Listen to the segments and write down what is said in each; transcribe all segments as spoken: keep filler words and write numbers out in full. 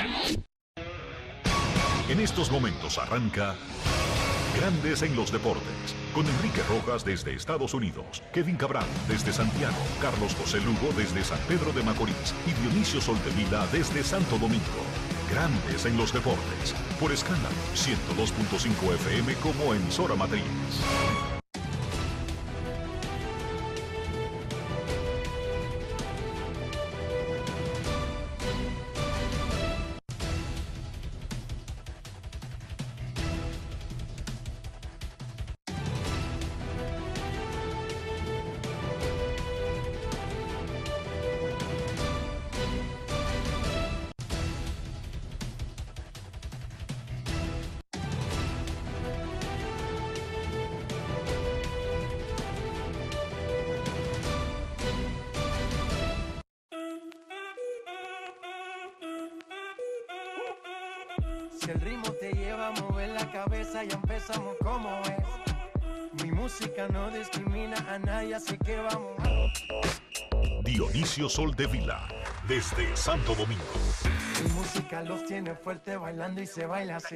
En estos momentos arranca Grandes en los Deportes, con Enrique Rojas desde Estados Unidos, Kevin Cabral desde Santiago, Carlos José Lugo desde San Pedro de Macorís y Dionisio Soltevila desde Santo Domingo. Grandes en los Deportes, por Escándalo ciento dos punto cinco F M como emisora matriz. Si el ritmo te lleva a mover la cabeza, ya empezamos como es. Mi música no discrimina a nadie, así que vamos. Dionisio Soltevila, desde Santo Domingo. Mi música los tiene fuerte bailando y se baila así.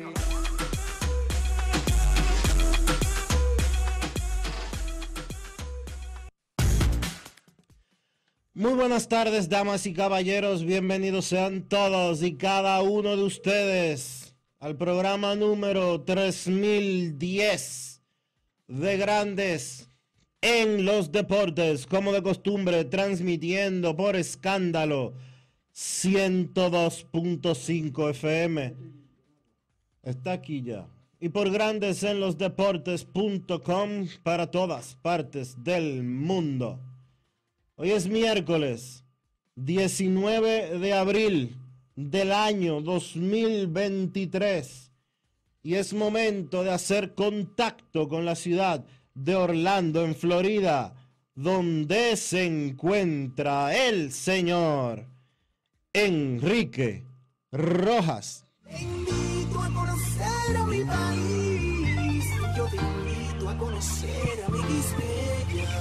Muy buenas tardes, damas y caballeros. Bienvenidos sean todos y cada uno de ustedes al programa número tres mil diez de Grandes en los Deportes, como de costumbre, transmitiendo por Escándalo ciento dos punto cinco F M. Está aquí ya. Y por grandes en los deportes punto com para todas partes del mundo. Hoy es miércoles diecinueve de abril del año dos mil veintitrés y es momento de hacer contacto con la ciudad de Orlando, en Florida, donde se encuentra el señor Enrique Rojas. Te invito a conocer a mi país, yo te invito a conocer a mi Quispeya.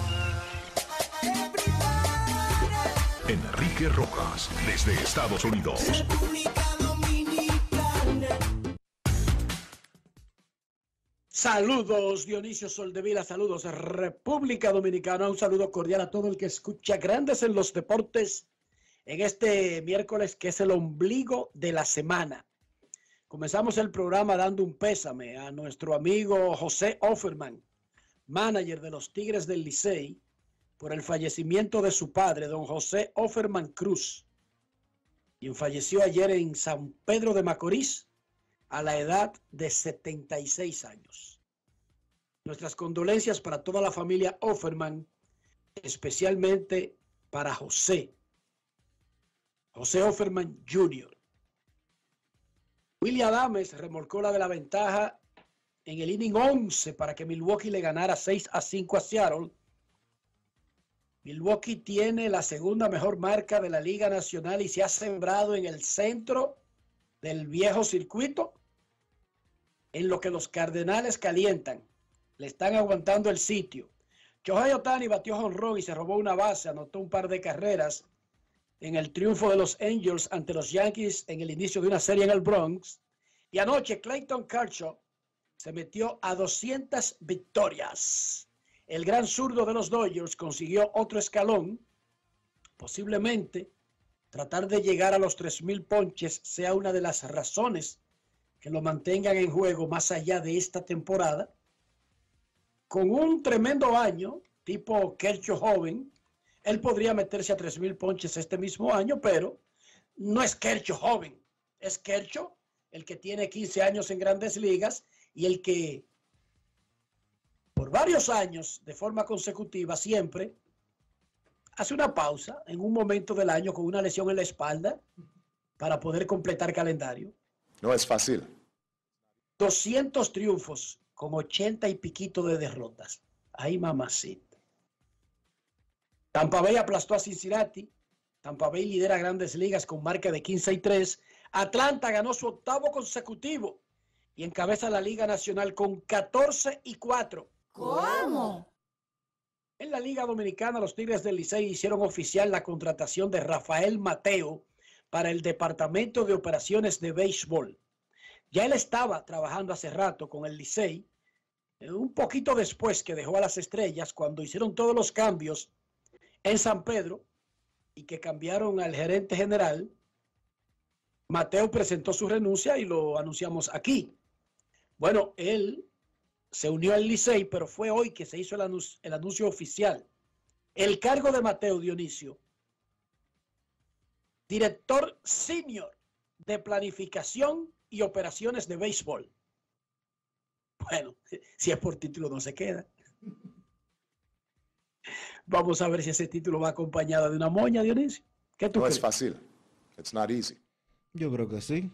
Enrique Rojas, desde Estados Unidos. República Dominicana. Saludos Dionisio Soldevila, saludos República Dominicana, un saludo cordial a todo el que escucha Grandes en los Deportes en este miércoles que es el ombligo de la semana. Comenzamos el programa dando un pésame a nuestro amigo José Offerman, manager de los Tigres del Licey, por el fallecimiento de su padre, don José Offerman Cruz, quien falleció ayer en San Pedro de Macorís a la edad de setenta y seis años. Nuestras condolencias para toda la familia Offerman, especialmente para José, José Offerman junior Willie Adames remolcó la de la ventaja en el inning once para que Milwaukee le ganara seis a cinco a Seattle. Milwaukee tiene la segunda mejor marca de la Liga Nacional y se ha sembrado en el centro del viejo circuito, en lo que los Cardenales calientan. Le están aguantando el sitio. Shohei Ohtani batió jonrón y se robó una base, anotó un par de carreras en el triunfo de los Angels ante los Yankees en el inicio de una serie en el Bronx. Y anoche Clayton Kershaw se metió a doscientas victorias. El gran zurdo de los Dodgers consiguió otro escalón. Posiblemente tratar de llegar a los tres mil ponches sea una de las razones que lo mantengan en juego más allá de esta temporada. Con un tremendo año, tipo Kershaw joven, él podría meterse a tres mil ponches este mismo año, pero no es Kershaw joven. Es Kershaw el que tiene quince años en Grandes Ligas y el que por varios años, de forma consecutiva, siempre hace una pausa en un momento del año con una lesión en la espalda para poder completar calendario. No es fácil. doscientos triunfos con ochenta y piquito de derrotas. Ay, mamacita. Tampa Bay aplastó a Cincinnati. Tampa Bay lidera Grandes Ligas con marca de quince y tres. Atlanta ganó su octavo consecutivo y encabeza la Liga Nacional con catorce y cuatro. ¿Cómo? En la Liga Dominicana, los Tigres del Licey hicieron oficial la contratación de Rafael Mateo para el Departamento de Operaciones de Béisbol. Ya él estaba trabajando hace rato con el Licey, un poquito después que dejó a las Estrellas, cuando hicieron todos los cambios en San Pedro y que cambiaron al gerente general. Mateo presentó su renuncia y lo anunciamos aquí. Bueno, él se unió al Licey, pero fue hoy que se hizo el anuncio, el anuncio oficial. El cargo de Mateo, Dionisio: director senior de planificación y operaciones de béisbol. Bueno, si es por título no se queda. Vamos a ver si ese título va acompañado de una moña, Dionisio. ¿Qué tú No crees? es fácil. It's not easy. Yo creo que sí.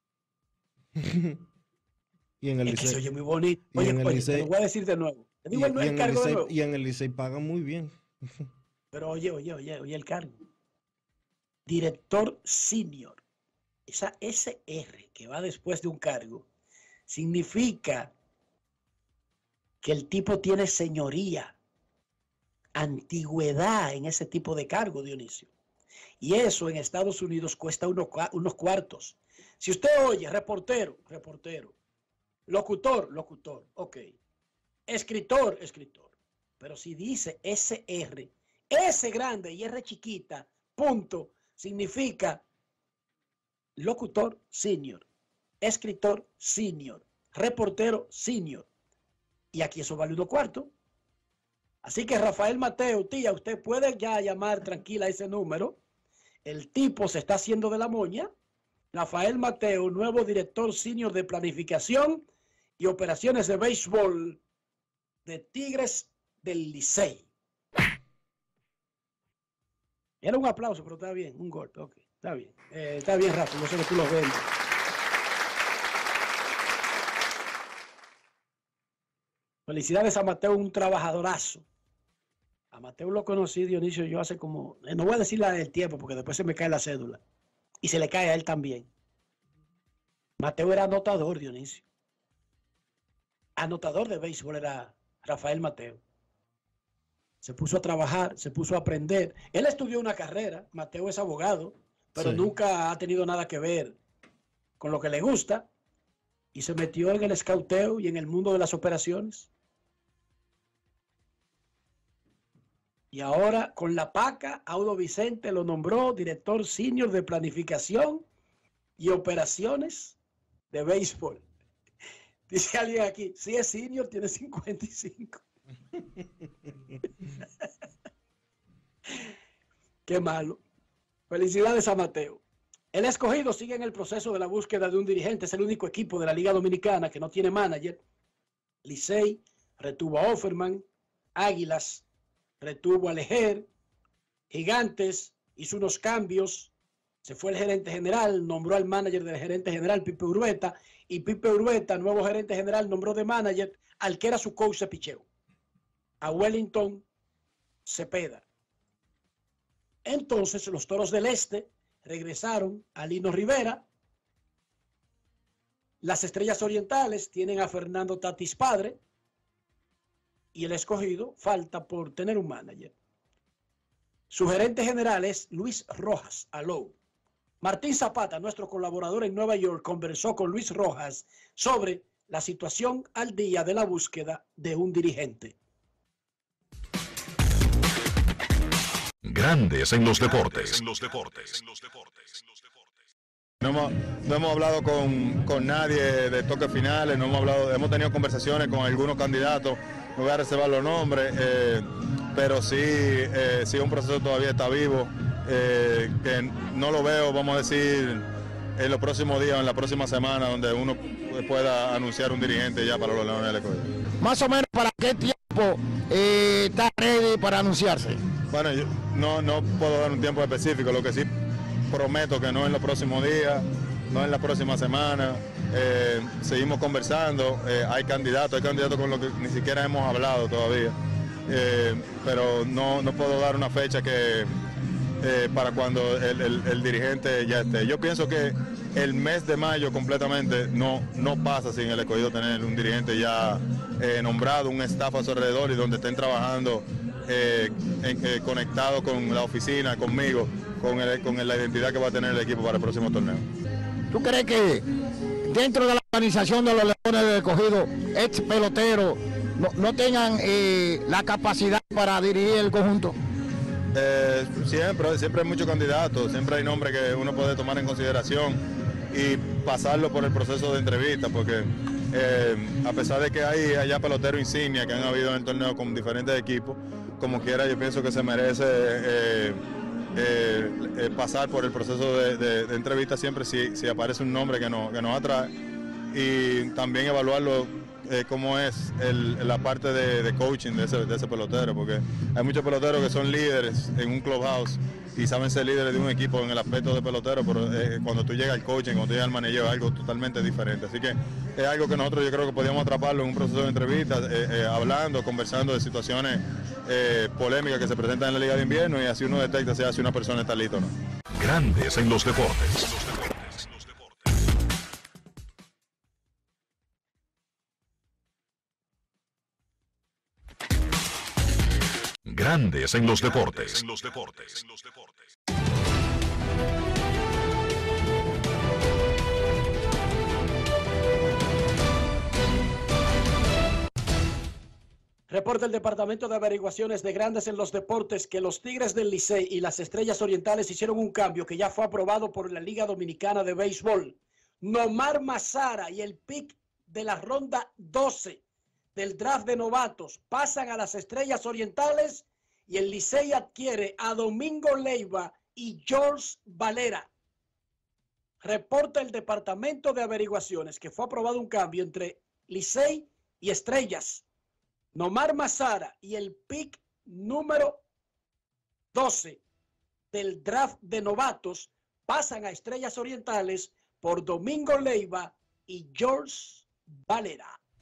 Y en el Es que se Licey, oye muy bonito. y Oye, en el oye, Licey- te lo voy a decir de nuevo. Te y, digo el, y el en el cargo de Licey, nuevo. y en el Licey pagan muy bien. Pero oye, oye, oye, oye el cargo. Director senior. Esa ese erre que va después de un cargo significa que el tipo tiene señoría, antigüedad en ese tipo de cargo, Dionisio. Y eso en Estados Unidos cuesta unos, unos cuartos. Si usted oye reportero, reportero, locutor, locutor, ok, escritor, escritor. Pero si dice ese erre, S grande y R chiquita, punto, significa locutor senior, escritor senior, reportero senior. Y aquí eso vale uno cuarto. Así que Rafael Mateo, tía, usted puede ya llamar tranquila a ese número. El tipo se está haciendo de la moña. Rafael Mateo, nuevo director senior de planificación y operaciones de béisbol de Tigres del Licey. Era un aplauso, pero está bien, un golpe, ok, está bien. Eh, está bien, Rafa, yo sé que tú lo ves. Felicidades a Mateo, un trabajadorazo. A Mateo lo conocí, Dionisio, yo hace como, eh, no voy a decir la del tiempo porque después se me cae la cédula. Y se le cae a él también. Mateo era anotador, Dionisio. Anotador de béisbol era Rafael Mateo. Se puso a trabajar, se puso a aprender. Él estudió una carrera, Mateo es abogado, pero Sí. nunca ha tenido nada que ver con lo que le gusta. Y se metió en el escauteo y en el mundo de las operaciones. Y ahora con la PACA, Audo Vicente lo nombró director senior de planificación y operaciones de béisbol. Dice alguien aquí, si es senior, tiene cincuenta y cinco. Qué malo. Felicidades a Mateo. El Escogido sigue en el proceso de la búsqueda de un dirigente. Es el único equipo de la Liga Dominicana que no tiene manager. Licey retuvo a Offerman. Águilas retuvo a Lejer. Gigantes hizo unos cambios. Se fue el gerente general, nombró al manager del gerente general, Pipe Urueta. Y Pipe Urueta, nuevo gerente general, nombró de manager al que era su coach de picheo, a Wellington Cepeda. Entonces los Toros del Este regresaron a Lino Rivera. Las Estrellas Orientales tienen a Fernando Tatis padre. Y el Escogido falta por tener un manager. Su gerente general es Luis Rojas Alou. Martín Zapata, nuestro colaborador en Nueva York, conversó con Luis Rojas sobre la situación al día de la búsqueda de un dirigente. Grandes en los deportes. En los deportes. No hemos, no hemos hablado con, con nadie de toques finales, no hemos hablado, hemos tenido conversaciones con algunos candidatos, no voy a reservar los nombres, eh, pero sí, eh, sí un proceso todavía está vivo, eh, que no lo veo, vamos a decir, en los próximos días, en la próxima semana, donde uno pueda anunciar un dirigente ya para los Leones del Escogido. Más o menos, ¿para qué tiempo eh, está ready para anunciarse? Bueno, yo no, no puedo dar un tiempo específico, lo que sí prometo que no en los próximos días, no en la próxima semana, eh, seguimos conversando, eh, hay candidatos, hay candidatos con los que ni siquiera hemos hablado todavía, eh, pero no, no puedo dar una fecha que eh, para cuando el, el, el dirigente ya esté. Yo pienso que el mes de mayo completamente no, no pasa sin el Escogido tener un dirigente ya eh, nombrado, un staff a su alrededor y donde estén trabajando eh, en, eh, conectados con la oficina, conmigo, con, el, con la identidad que va a tener el equipo para el próximo torneo. ¿Tú crees que dentro de la organización de los Leones del Escogido, ex peloteros, no, no tengan eh, la capacidad para dirigir el conjunto? Eh, siempre, siempre hay muchos candidatos, siempre hay nombres que uno puede tomar en consideración y pasarlo por el proceso de entrevista, porque eh, a pesar de que hay allá peloteros insignia que han habido en el torneo con diferentes equipos, como quiera yo pienso que se merece eh, eh, eh, pasar por el proceso de, de, de entrevista siempre si, si aparece un nombre que, no, que nos atrae, y también evaluarlo eh, cómo es el, la parte de, de coaching de ese, de ese pelotero, porque hay muchos peloteros que son líderes en un clubhouse y saben ser líderes de un equipo en el aspecto de pelotero, pero eh, cuando tú llegas al coaching, cuando tú llegas al manejo, es algo totalmente diferente. Así que es algo que nosotros yo creo que podíamos atraparlo en un proceso de entrevistas, eh, eh, hablando, conversando de situaciones eh, polémicas que se presentan en la Liga de Invierno, y así uno detecta si hace una persona está lista o no. Grandes en los deportes. Grandes en los deportes. Reporta el Departamento de Averiguaciones de Grandes en los Deportes que los Tigres del Licey y las Estrellas Orientales hicieron un cambio que ya fue aprobado por la Liga Dominicana de Béisbol. Nomar Mazara y el pick de la ronda doce del draft de novatos pasan a las Estrellas Orientales, y el Licey adquiere a Domingo Leiva y George Valera. Reporta el Departamento de Averiguaciones que fue aprobado un cambio entre Licey y Estrellas. Nomar Mazara y el pick número doce del draft de novatos pasan a Estrellas Orientales por Domingo Leiva y George Valera.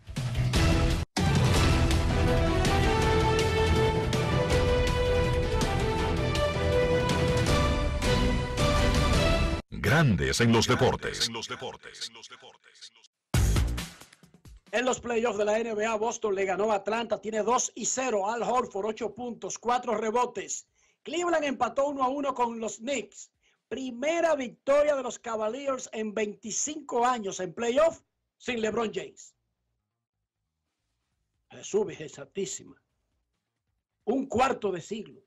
Grandes en los deportes. En los playoffs de la N B A, Boston le ganó a Atlanta, tiene dos y cero. Al Horford, ocho puntos, cuatro rebotes. Cleveland empató uno a uno con los Knicks. Primera victoria de los Cavaliers en veinticinco años en playoff sin LeBron James. Jesús, Virgen Santísima. Un cuarto de siglo.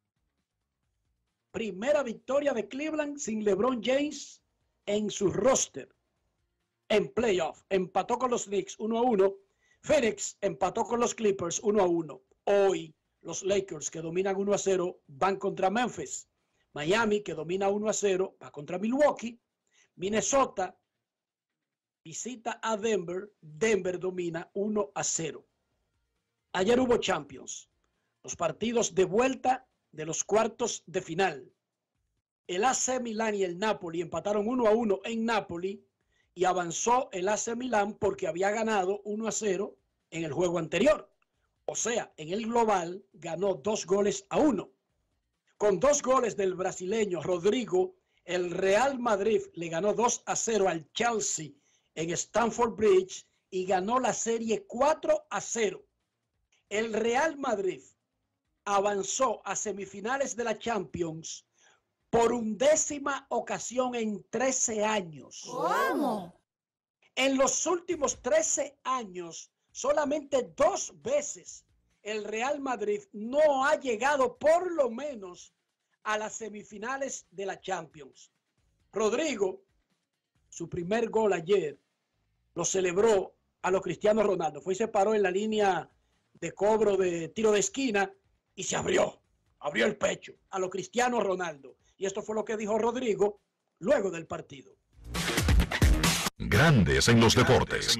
Primera victoria de Cleveland sin LeBron James en su roster en playoff. Empató con los Knicks uno a uno. Phoenix empató con los Clippers uno a uno. Hoy los Lakers, que dominan uno a cero, van contra Memphis. Miami, que domina uno a cero, va contra Milwaukee. Minnesota visita a Denver. Denver domina uno a cero. Ayer hubo Champions. Los partidos de vuelta de los cuartos de final. El A C Milán y el Napoli empataron uno a uno en Napoli, y avanzó el A C Milán porque había ganado uno a cero en el juego anterior. O sea, en el global ganó dos goles a uno. Con dos goles del brasileño Rodrigo, el Real Madrid le ganó dos a cero al Chelsea en Stamford Bridge y ganó la serie cuatro a cero. El Real Madrid avanzó a semifinales de la Champions por undécima ocasión en trece años. ¿Cómo? En los últimos trece años, solamente dos veces el Real Madrid no ha llegado por lo menos a las semifinales de la Champions. Rodrigo, su primer gol ayer, lo celebró a lo Cristiano Ronaldo. Fue y se paró en la línea de cobro de tiro de esquina y se abrió, abrió el pecho a lo Cristiano Ronaldo. Y esto fue lo que dijo Rodrigo luego del partido. Grandes en los deportes.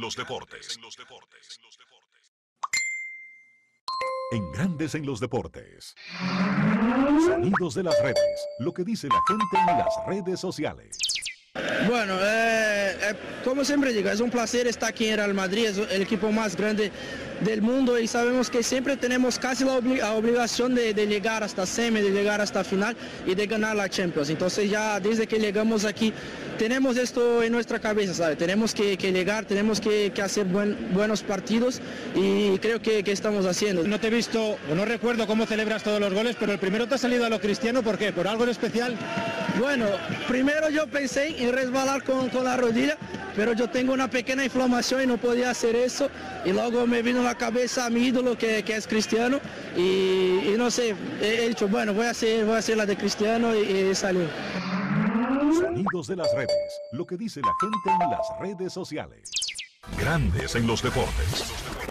En Grandes en los deportes. Sonidos de las redes. Lo que dice la gente en las redes sociales. Bueno, eh, eh, como siempre digo, es un placer estar aquí en Real Madrid, es el equipo más grande del mundo y sabemos que siempre tenemos casi la, obli la obligación de, de llegar hasta semi, de llegar hasta final y de ganar la Champions. Entonces ya desde que llegamos aquí tenemos esto en nuestra cabeza, ¿sabes? Tenemos que, que llegar, tenemos que, que hacer buen, buenos partidos y creo que, que estamos haciendo. No te he visto, o no recuerdo cómo celebras todos los goles, pero el primero te ha salido a lo cristiano, ¿por qué? ¿Por algo en especial? Bueno, primero yo pensé en resbalar con, con la rodilla, pero yo tengo una pequeña inflamación y no podía hacer eso. Y luego me vino a la cabeza a mi ídolo que, que es Cristiano y, y no sé, he, he dicho, bueno, voy a hacer, voy a hacer la de Cristiano y, y salió. Sonidos de las redes, lo que dice la gente en las redes sociales. Grandes en los deportes.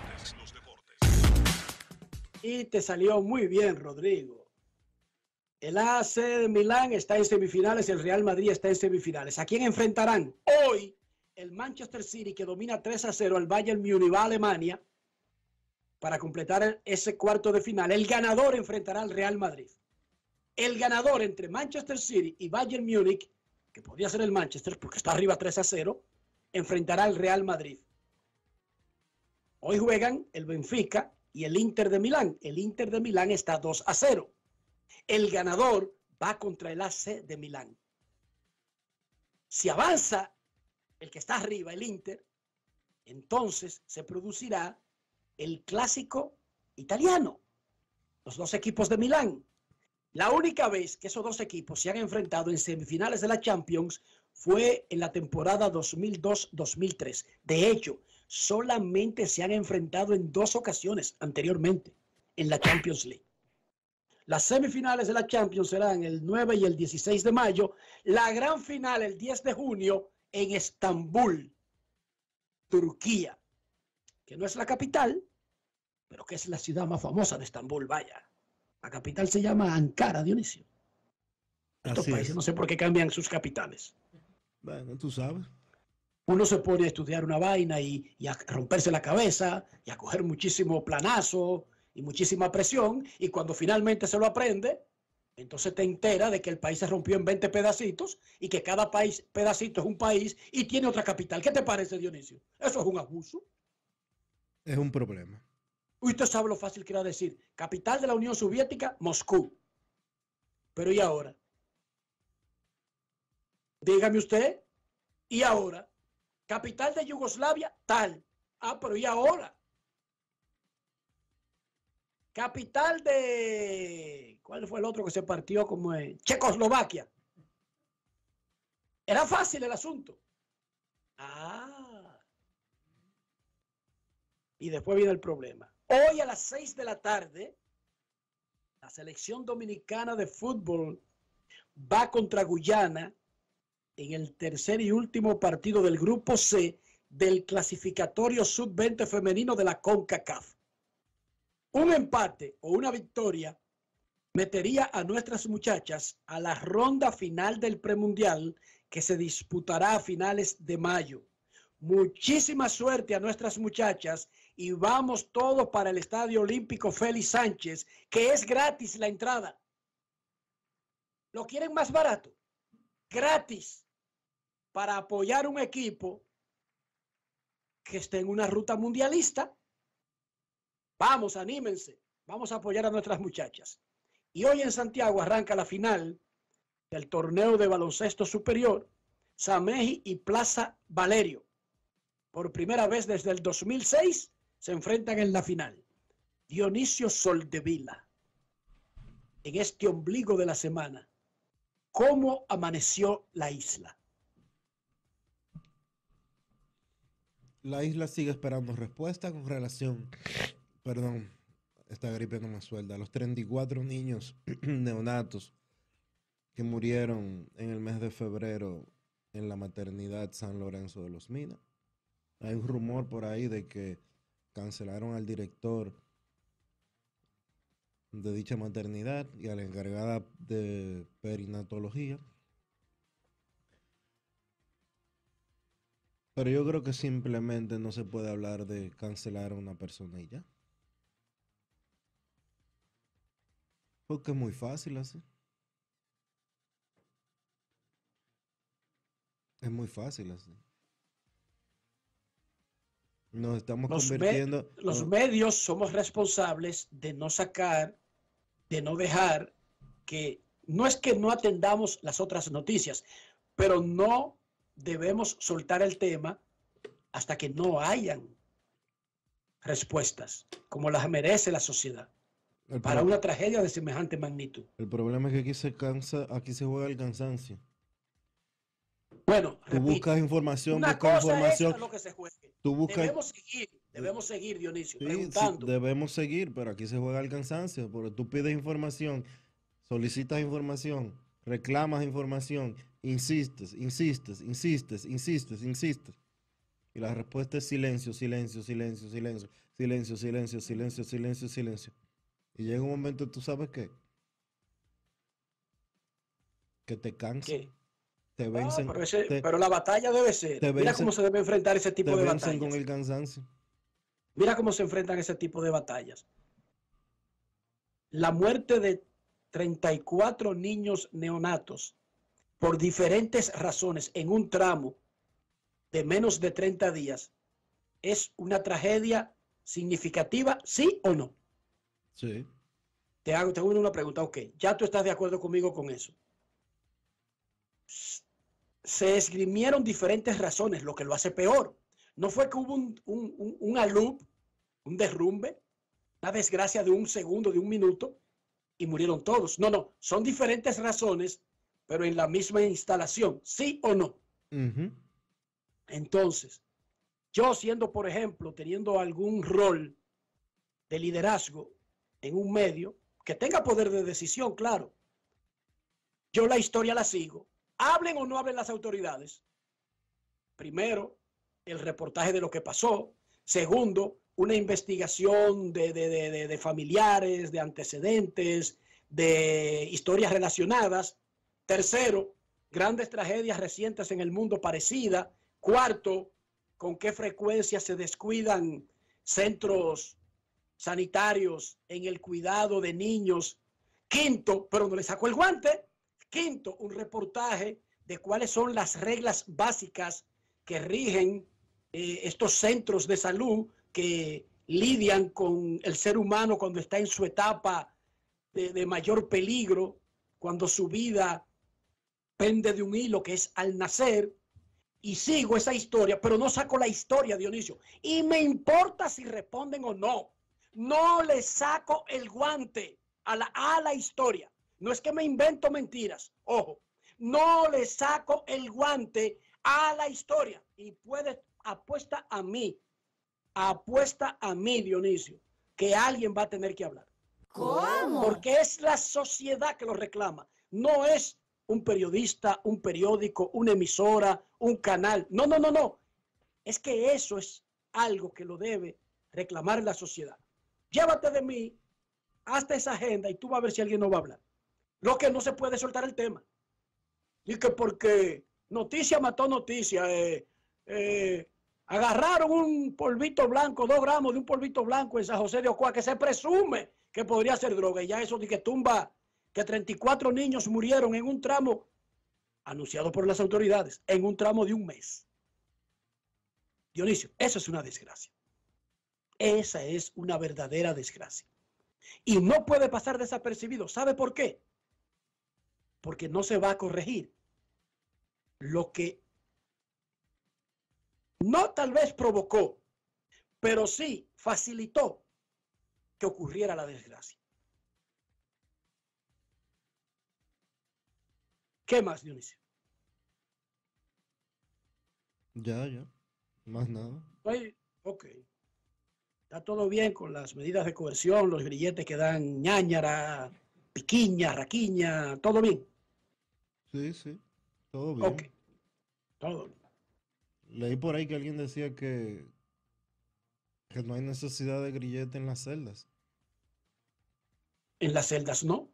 Y te salió muy bien, Rodrigo. El A C de Milán está en semifinales, el Real Madrid está en semifinales. ¿A quién enfrentarán? Hoy, el Manchester City, que domina tres a cero al Bayern Múnich, va a Alemania para completar ese cuarto de final. El ganador enfrentará al Real Madrid. El ganador entre Manchester City y Bayern Múnich, que podría ser el Manchester porque está arriba tres a cero, enfrentará al Real Madrid. Hoy juegan el Benfica y el Inter de Milán. El Inter de Milán está dos a cero. El ganador va contra el A C de Milán. Si avanza el que está arriba, el Inter, entonces se producirá el clásico italiano. Los dos equipos de Milán. La única vez que esos dos equipos se han enfrentado en semifinales de la Champions fue en la temporada dos mil dos dos mil tres. De hecho, solamente se han enfrentado en dos ocasiones anteriormente en la Champions League. Las semifinales de la Champions serán el nueve y el dieciséis de mayo. La gran final el diez de junio en Estambul, Turquía, que no es la capital, pero que es la ciudad más famosa de Estambul, vaya. La capital se llama Ankara, Dionisio. Estos Así países es. no sé por qué cambian sus capitales. Bueno, tú sabes. Uno se pone a estudiar una vaina y, y a romperse la cabeza y a coger muchísimo planazo y muchísima presión, y cuando finalmente se lo aprende, entonces te entera de que el país se rompió en veinte pedacitos y que cada país, pedacito es un país y tiene otra capital. ¿Qué te parece, Dionisio? Eso es un abuso. Es un problema. Usted sabe lo fácil que era decir, capital de la Unión Soviética, Moscú. Pero ¿y ahora? Dígame usted, ¿y ahora? Capital de Yugoslavia, tal. Ah, pero ¿y ahora? Capital de... ¿Cuál fue el otro que se partió como en Checoslovaquia? Era fácil el asunto. Ah. Y después viene el problema. Hoy a las seis de la tarde, la selección dominicana de fútbol va contra Guyana en el tercer y último partido del Grupo C del clasificatorio sub veinte femenino de la CONCACAF. Un empate o una victoria metería a nuestras muchachas a la ronda final del premundial que se disputará a finales de mayo. Muchísima suerte a nuestras muchachas y vamos todos para el Estadio Olímpico Félix Sánchez, que es gratis la entrada. ¿Lo quieren más barato? Gratis, para apoyar un equipo que esté en una ruta mundialista. Vamos, anímense, vamos a apoyar a nuestras muchachas. Y hoy en Santiago arranca la final del torneo de baloncesto superior, Sameji y Plaza Valerio. Por primera vez desde el dos mil seis se enfrentan en la final. Dionisio Soldevila, en este ombligo de la semana, ¿cómo amaneció la isla? La isla sigue esperando respuesta con relación, perdón, esta gripe no me suelta, los treinta y cuatro niños neonatos que murieron en el mes de febrero en la maternidad San Lorenzo de los Minas. Hay un rumor por ahí de que cancelaron al director de dicha maternidad y a la encargada de perinatología. Pero yo creo que simplemente no se puede hablar de cancelar a una persona y ya. Porque es muy fácil así. Es muy fácil así. Nos estamos los convirtiendo... Me, los no, medios somos responsables de no sacar, de no dejar que... No es que no atendamos las otras noticias, pero no debemos soltar el tema hasta que no hayan respuestas como las merece la sociedad para una tragedia de semejante magnitud. El problema es que aquí se cansa, aquí se juega el cansancio. Bueno, tú repito, buscas información, una buscas cosa información. Es lo que se juegue. Tú buscas, debemos seguir, debemos seguir, Dionisio, sí, preguntando. Sí, debemos seguir, pero aquí se juega el cansancio, porque tú pides información, solicitas información, reclamas información, insistes, insistes, insistes, insistes, insistes. Y la respuesta es silencio, silencio, silencio, silencio, silencio, silencio, silencio, silencio, silencio. Y llega un momento, ¿tú sabes qué? Que te cansa. ¿Qué? Te vencen. No, pero, ese, te, pero la batalla debe ser. Mira vencen, cómo se debe enfrentar ese tipo de batallas. Con el cansancio. Mira cómo se enfrentan ese tipo de batallas. La muerte de treinta y cuatro niños neonatos por diferentes razones en un tramo de menos de treinta días es una tragedia significativa, ¿sí o no? Sí. Te hago, te hago una pregunta, ok. Ya tú estás de acuerdo conmigo con eso. Se esgrimieron diferentes razones, lo que lo hace peor. No fue que hubo un, un, un, un alud, un derrumbe, una desgracia de un segundo, de un minuto, y murieron todos. No, no, son diferentes razones, pero en la misma instalación, ¿sí o no? Uh-huh. Entonces, yo siendo, por ejemplo, teniendo algún rol de liderazgo en un medio, que tenga poder de decisión, claro, yo la historia la sigo. Hablen o no hablen las autoridades. Primero, el reportaje de lo que pasó. Segundo, una investigación de, de, de, de familiares, de antecedentes, de historias relacionadas. Tercero, grandes tragedias recientes en el mundo parecidas. Cuarto, con qué frecuencia se descuidan centros sanitarios en el cuidado de niños. Quinto, pero no le sacó el guante. Quinto, un reportaje de cuáles son las reglas básicas que rigen eh, estos centros de salud que lidian con el ser humano cuando está en su etapa de, de mayor peligro, cuando su vida pende de un hilo que es al nacer. Y sigo esa historia, pero no saco la historia, Dionisio. Y me importa si responden o no. No le saco el guante a la, a la historia. No es que me invento mentiras, ojo, no le saco el guante a la historia. Y puede, apuesta a mí, apuesta a mí, Dionisio, que alguien va a tener que hablar. ¿Cómo? Porque es la sociedad que lo reclama, no es un periodista, un periódico, una emisora, un canal. No, no, no, no. Es que eso es algo que lo debe reclamar la sociedad. Llévate de mí hasta esa agenda y tú vas a ver si alguien no va a hablar. Lo que no se puede soltar el tema. Y que porque noticia mató noticia. Eh, eh, agarraron un polvito blanco, dos gramos de un polvito blanco en San José de Ocoa que se presume que podría ser droga. Y ya eso de que tumba que treinta y cuatro niños murieron en un tramo anunciado por las autoridades, en un tramo de un mes. Dionisio, eso es una desgracia. Esa es una verdadera desgracia. Y no puede pasar desapercibido. ¿Sabe por qué? Porque no se va a corregir lo que no tal vez provocó, pero sí facilitó que ocurriera la desgracia. ¿Qué más, Dionisio? Ya, ya. Más nada. Oye, ok. Está todo bien con las medidas de coerción, los grilletes que dan ñañara, piquiña, raquiña, todo bien. Sí, sí, todo bien. Ok, todo bien. Leí por ahí que alguien decía que, que no hay necesidad de grillete en las celdas. En las celdas no.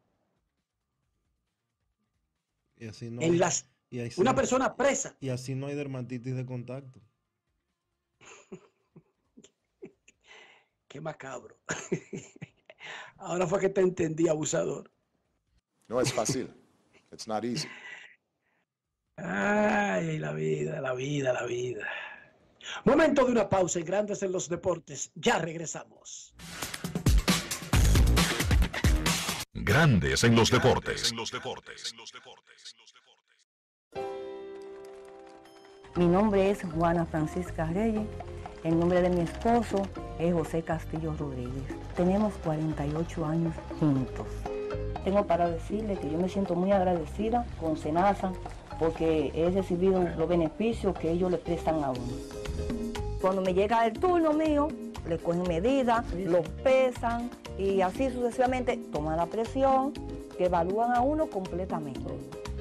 Y así no en hay, las, y así una no, persona presa. Y así no hay dermatitis de contacto. Qué macabro. Ahora fue que te entendí, abusador. No es fácil. It's not easy. Ay, la vida, la vida, la vida. Momento de una pausa en Grandes en los Deportes. Ya regresamos. Grandes en los deportes. En los deportes. Mi nombre es Juana Francisca Reyes. El nombre de mi esposo es José Castillo Rodríguez. Tenemos cuarenta y ocho años juntos. Tengo para decirle que yo me siento muy agradecida con SENASA porque he recibido los beneficios que ellos le prestan a uno. Cuando me llega el turno mío, le cogen medidas, los pesan y así sucesivamente toman la presión, que evalúan a uno completamente.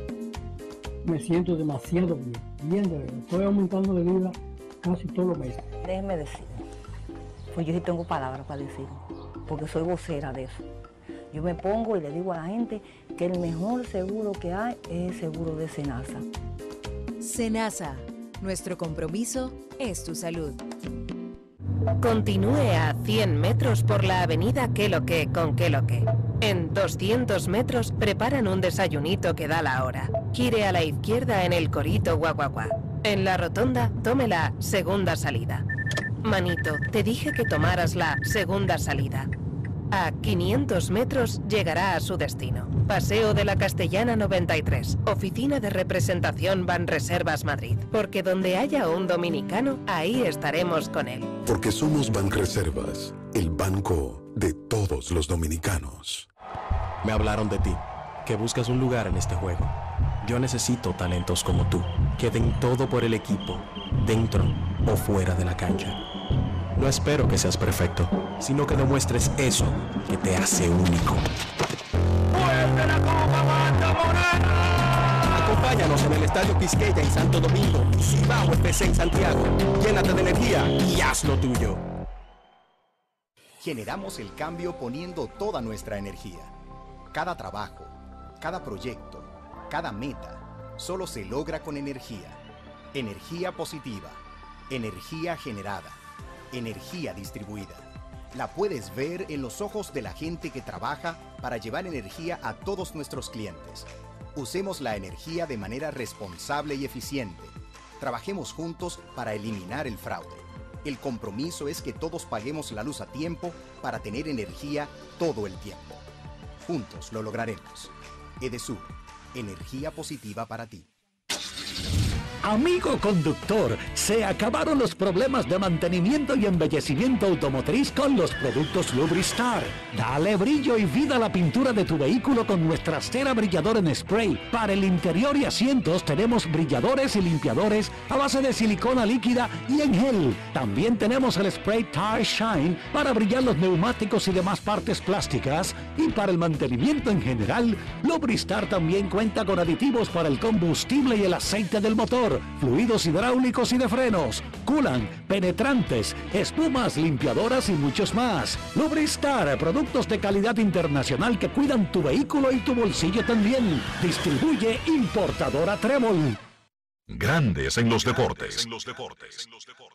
Me siento demasiado bien, bien de verdad. Estoy aumentando de vida casi todos los meses. Déjeme decir, pues yo sí tengo palabras para decir, porque soy vocera de eso. Yo me pongo y le digo a la gente que el mejor seguro que hay es el seguro de SENASA. SENASA, nuestro compromiso es tu salud. Continúe a cien metros por la avenida Qué lo que con Qué lo que. En doscientos metros preparan un desayunito que da la hora. Gire a la izquierda en el Corito Guaguaguá. En la rotonda, tome la segunda salida. Manito, te dije que tomaras la segunda salida. A quinientos metros llegará a su destino. Paseo de la Castellana noventa y tres. Oficina de representación Banreservas Madrid. Porque donde haya un dominicano, ahí estaremos con él. Porque somos Banreservas, el banco de todos los dominicanos. Me hablaron de ti, que buscas un lugar en este juego. Yo necesito talentos como tú, que den todo por el equipo, dentro o fuera de la cancha. No espero que seas perfecto, sino que demuestres eso que te hace único. ¡Fuerte la Copa Banda Morena! Acompáñanos en el Estadio Quisqueya en Santo Domingo y Cibao F C en Santiago. Llénate de energía y haz lo tuyo. Generamos el cambio poniendo toda nuestra energía. Cada trabajo, cada proyecto, cada meta, solo se logra con energía. Energía positiva, energía generada, energía distribuida. La puedes ver en los ojos de la gente que trabaja para llevar energía a todos nuestros clientes. Usemos la energía de manera responsable y eficiente. Trabajemos juntos para eliminar el fraude. El compromiso es que todos paguemos la luz a tiempo para tener energía todo el tiempo. Juntos lo lograremos. Edesur, energía positiva para ti. Amigo conductor, se acabaron los problemas de mantenimiento y embellecimiento automotriz con los productos Lubristar. Dale brillo y vida a la pintura de tu vehículo con nuestra cera brilladora en spray. Para el interior y asientos tenemos brilladores y limpiadores a base de silicona líquida y en gel. También tenemos el spray Tire Shine para brillar los neumáticos y demás partes plásticas. Y para el mantenimiento en general, Lubristar también cuenta con aditivos para el combustible y el aceite del motor, fluidos hidráulicos y de frenos, culan, penetrantes, espumas, limpiadoras y muchos más. Lubristar, productos de calidad internacional que cuidan tu vehículo y tu bolsillo también. Distribuye importadora Trébol. Grandes en los deportes. En los deportes.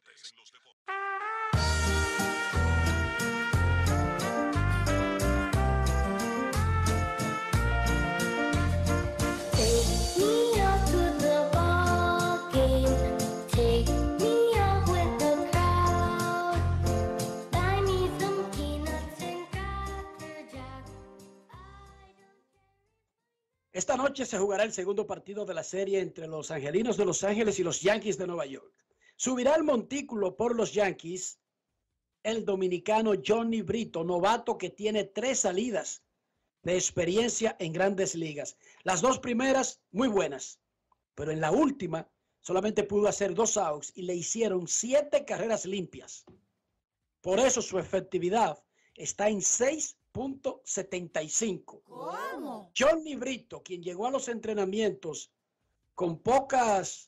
Esta noche se jugará el segundo partido de la serie entre los Angelinos de Los Ángeles y los Yankees de Nueva York. Subirá al montículo por los Yankees el dominicano Johnny Brito, novato que tiene tres salidas de experiencia en Grandes Ligas. Las dos primeras muy buenas, pero en la última solamente pudo hacer dos outs y le hicieron siete carreras limpias. Por eso su efectividad está en seis punto setenta y cinco. ¿Cómo? Johnny Brito, quien llegó a los entrenamientos con pocas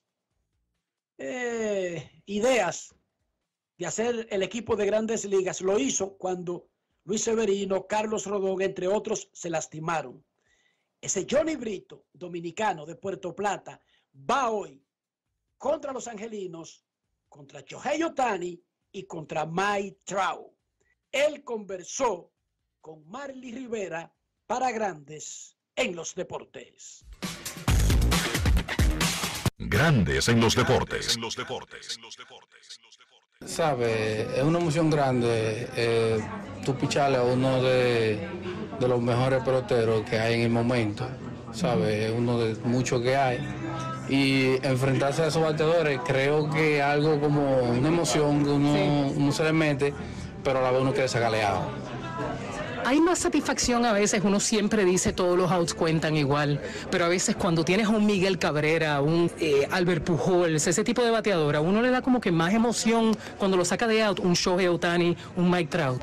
eh, ideas de hacer el equipo de Grandes Ligas, lo hizo cuando Luis Severino, Carlos Rodón, entre otros, se lastimaron. Ese Johnny Brito, dominicano de Puerto Plata, va hoy contra los Angelinos, contra Shohei Ohtani y contra Mike Trout. Él conversó con Marly Rivera para Grandes en los Deportes. Grandes en los deportes. En los deportes. Sabe, es una emoción grande eh, tú picharle a uno de, de los mejores peloteros que hay en el momento. Sabe, es uno de muchos que hay. Y enfrentarse a esos bateadores creo que algo como una emoción que uno, sí. uno se le mete, pero a la vez uno quiere sacarle agua. Hay más satisfacción a veces, uno siempre dice todos los outs cuentan igual, pero a veces cuando tienes a un Miguel Cabrera, un eh, Albert Pujols, ese tipo de bateadora, uno le da como que más emoción cuando lo saca de out, un Shohei Ohtani, un Mike Trout.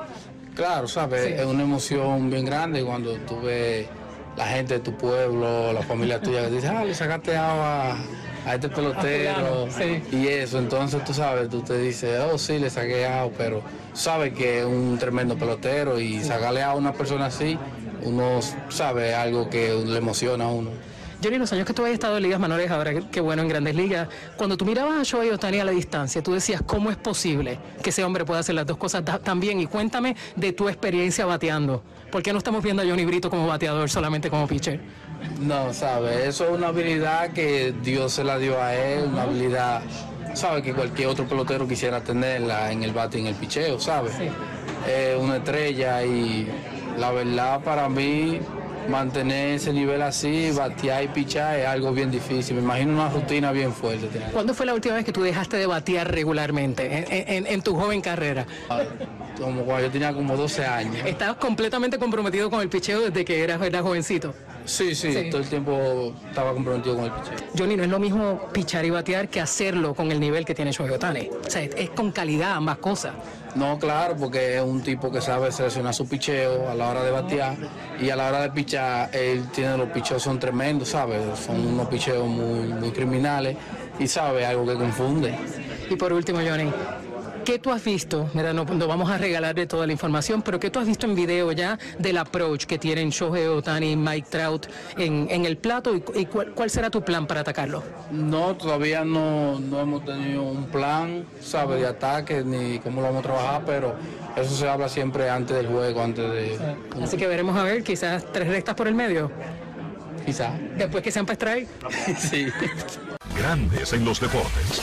Claro, sabes, sí. es una emoción bien grande cuando tú ves la gente de tu pueblo, la familia tuya que dice, ah, le sacaste agua a este pelotero, sí. y eso, entonces tú sabes, tú te dices, oh sí, le saqué agua, pero sabes que es un tremendo pelotero y sí. sacarle agua a una persona así, uno sabe algo que le emociona a uno. Johnny, los años que tú habías estado en ligas menores, ahora qué bueno en grandes ligas, cuando tú mirabas a Shohei Ohtani a la distancia, tú decías, ¿cómo es posible que ese hombre pueda hacer las dos cosas tan bien? Y cuéntame de tu experiencia bateando. ¿Por qué no estamos viendo a Johnny Brito como bateador, solamente como pitcher? No, ¿sabes? Eso es una habilidad que Dios se la dio a él, una habilidad, ¿sabes? Que cualquier otro pelotero quisiera tenerla en el bate y en el picheo, ¿sabes? Sí. Es una estrella y la verdad para mí mantener ese nivel así, batear y pichar es algo bien difícil. Me imagino una rutina bien fuerte. ¿Cuándo fue la última vez que tú dejaste de batear regularmente en, en, en tu joven carrera? Como cuando yo tenía como doce años. ¿Estabas completamente comprometido con el picheo desde que eras, eras jovencito? Sí, sí, sí, todo el tiempo estaba comprometido con el picheo. Johnny, no es lo mismo pichar y batear que hacerlo con el nivel que tiene Shohei Ohtani. O sea, es con calidad ambas cosas. No, claro, porque es un tipo que sabe seleccionar su picheo a la hora de batear y a la hora de pichar, él tiene los picheos, son tremendos, ¿sabes? Son unos picheos muy, muy criminales y sabe algo que confunde. Y por último, Johnny, ¿qué tú has visto? Mira, no, no vamos a regalarle toda la información, pero ¿qué tú has visto en video ya del approach que tienen Shohei Ohtani y Mike Trout en, en el plato? ¿Y, y cuál, cuál será tu plan para atacarlo? No, todavía no, no hemos tenido un plan, ¿sabes? De ataque ni cómo lo vamos a trabajar, pero eso se habla siempre antes del juego, antes de... Sí. Así que veremos a ver, quizás tres rectas por el medio. Quizás. Después que sean para strike. Sí. Grandes en los deportes.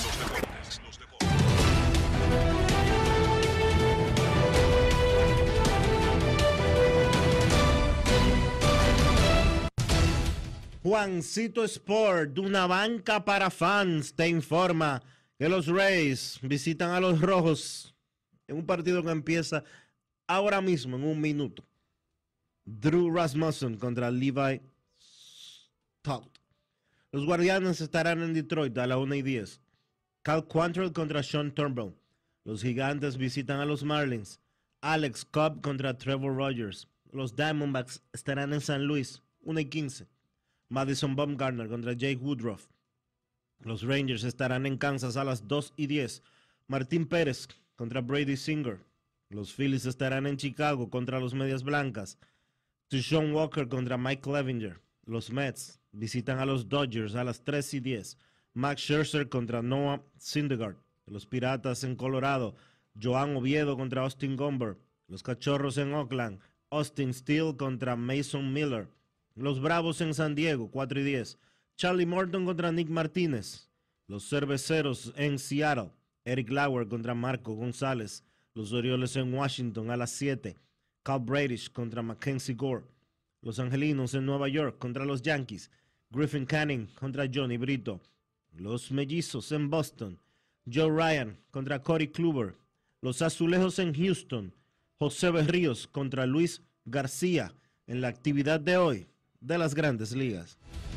Juancito Sport, de una banca para fans, te informa que los Rays visitan a los Rojos en un partido que empieza ahora mismo, en un minuto. Drew Rasmussen contra Levi Stout. Los Guardianes estarán en Detroit a la una y diez. Cal Quantrill contra Sean Turnbull. Los Gigantes visitan a los Marlins. Alex Cobb contra Trevor Rogers. Los Diamondbacks estarán en San Luis, una y quince. Madison Bumgarner contra Jake Woodruff. Los Rangers estarán en Kansas a las dos y diez. Martín Pérez contra Brady Singer. Los Phillies estarán en Chicago contra los Medias Blancas. Tishon Walker contra Mike Clevinger. Los Mets visitan a los Dodgers a las tres y diez. Max Scherzer contra Noah Syndergaard. Los Piratas en Colorado. Joan Oviedo contra Austin Gomber. Los Cachorros en Oakland. Austin Steele contra Mason Miller. Los Bravos en San Diego, cuatro y diez. Charlie Morton contra Nick Martínez. Los Cerveceros en Seattle. Eric Lauer contra Marco González. Los Orioles en Washington a las siete. Cal Bradish contra Mackenzie Gore. Los Angelinos en Nueva York contra los Yankees. Griffin Canning contra Johnny Brito. Los Mellizos en Boston. Joe Ryan contra Corey Kluber. Los Azulejos en Houston. José Berríos contra Luis García en la actividad de hoy de las Grandes Ligas.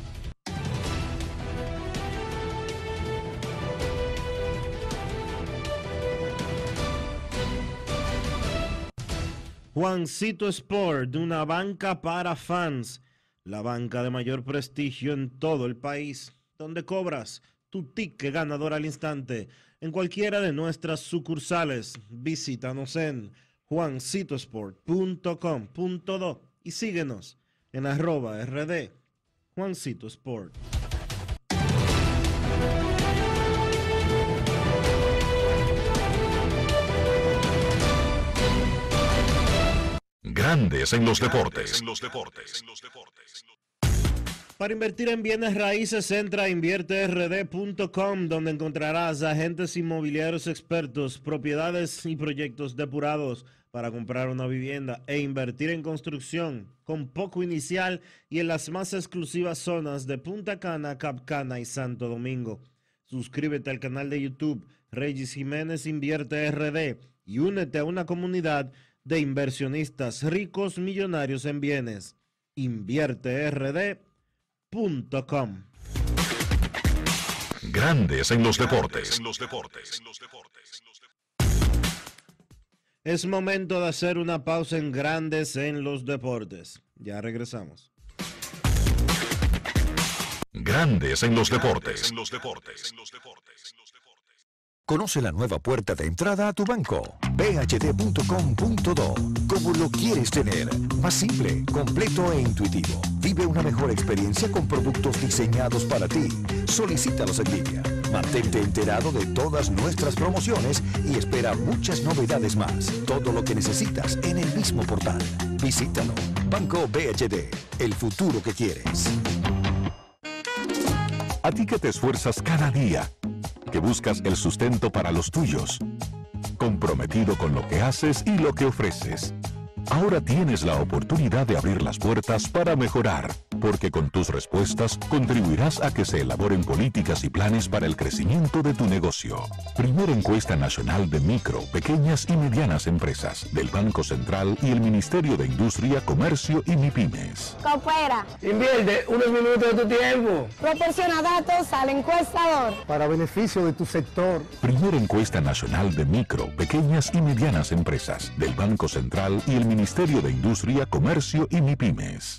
Juancito Sport, de una banca para fans, la banca de mayor prestigio en todo el país, donde cobras tu ticket ganador al instante en cualquiera de nuestras sucursales. Visítanos en juancito sport punto com punto do y síguenos en arroba rd Juancito Sport. Grandes en los deportes. En los deportes. Para invertir en bienes raíces, entra a invierte r d punto com, donde encontrarás agentes inmobiliarios expertos, propiedades y proyectos depurados para comprar una vivienda e invertir en construcción con poco inicial y en las más exclusivas zonas de Punta Cana, Cap Cana y Santo Domingo. Suscríbete al canal de YouTube Regis Jiménez Invierte R D y únete a una comunidad de inversionistas ricos millonarios en bienes. invierte r d punto com. Grandes en los deportes. Es momento de hacer una pausa en Grandes en los deportes. Ya regresamos. Grandes en los deportes. Conoce la nueva puerta de entrada a tu banco. b h d punto com punto do. Como lo quieres tener. Más simple, completo e intuitivo. Vive una mejor experiencia con productos diseñados para ti. Solicítalos en línea. Mantente enterado de todas nuestras promociones y espera muchas novedades más. Todo lo que necesitas en el mismo portal. Visítalo. Banco B H D. El futuro que quieres. A ti que te esfuerzas cada día, que buscas el sustento para los tuyos, comprometido con lo que haces y lo que ofreces. Ahora tienes la oportunidad de abrir las puertas para mejorar, porque con tus respuestas contribuirás a que se elaboren políticas y planes para el crecimiento de tu negocio. Primera encuesta nacional de micro, pequeñas y medianas empresas del Banco Central y el Ministerio de Industria, Comercio y MIPYMES. Coopera. Invierte unos minutos de tu tiempo. Proporciona datos al encuestador. Para beneficio de tu sector. Primera encuesta nacional de micro, pequeñas y medianas empresas del Banco Central y el Ministerio de Industria, Comercio y MIPYMES.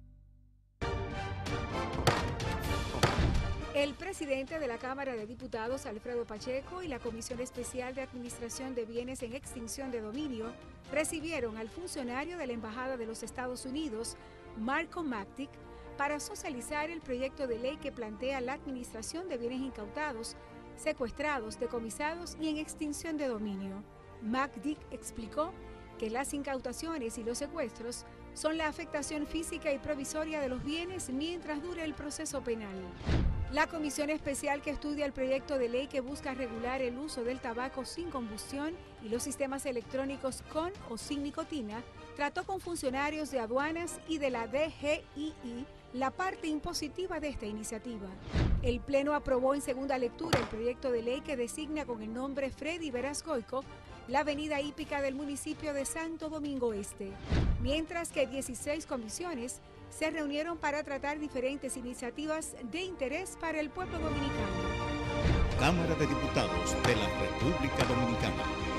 El presidente de la Cámara de Diputados, Alfredo Pacheco, y la Comisión Especial de Administración de Bienes en Extinción de Dominio recibieron al funcionario de la Embajada de los Estados Unidos, Marco Mactic, para socializar el proyecto de ley que plantea la administración de bienes incautados, secuestrados, decomisados y en extinción de dominio. Mactic explicó que las incautaciones y los secuestros son la afectación física y provisoria de los bienes mientras dure el proceso penal. La comisión especial que estudia el proyecto de ley que busca regular el uso del tabaco sin combustión y los sistemas electrónicos con o sin nicotina trató con funcionarios de aduanas y de la D G I I la parte impositiva de esta iniciativa. El Pleno aprobó en segunda lectura el proyecto de ley que designa con el nombre Freddy Veras Goico la avenida hípica del municipio de Santo Domingo Este, mientras que dieciséis comisiones se reunieron para tratar diferentes iniciativas de interés para el pueblo dominicano. Cámara de Diputados de la República Dominicana.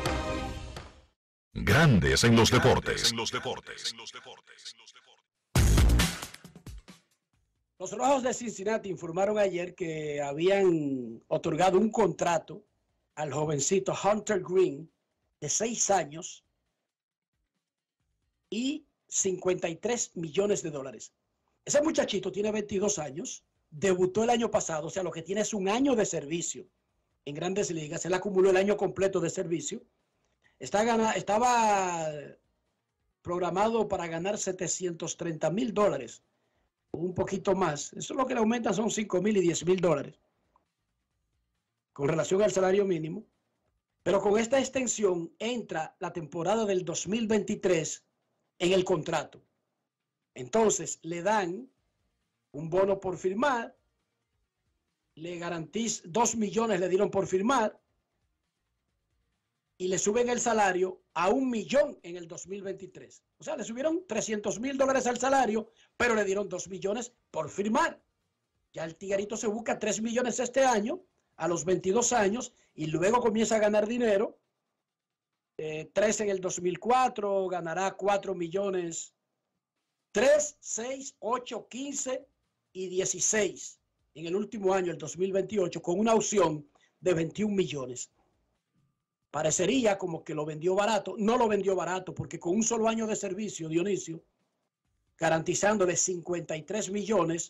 Grandes en los deportes. Los Rojos de Cincinnati informaron ayer que habían otorgado un contrato al jovencito Hunter Green de seis años y cincuenta y tres millones de dólares. Ese muchachito tiene veintidós años, debutó el año pasado, o sea, lo que tiene es un año de servicio en Grandes Ligas. Él acumuló el año completo de servicio. Está gana, estaba programado para ganar setecientos treinta mil dólares, un poquito más. Eso es lo que le aumenta, son cinco mil y diez mil dólares con relación al salario mínimo. Pero con esta extensión entra la temporada del dos mil veintitrés en el contrato. Entonces le dan un bono por firmar, le garantizan dos millones, le dieron por firmar, y le suben el salario a un millón en el dos mil veintitrés. O sea, le subieron trescientos mil dólares al salario, pero le dieron dos millones por firmar. Ya el tiguerito se busca tres millones este año, a los veintidós años, y luego comienza a ganar dinero. Eh, tres en el dos mil cuatro, ganará cuatro millones. tres, seis, ocho, quince y dieciséis en el último año, el dos mil veintiocho, con una opción de veintiún millones. Parecería como que lo vendió barato. No lo vendió barato, porque con un solo año de servicio, Dionisio, garantizándole cincuenta y tres millones,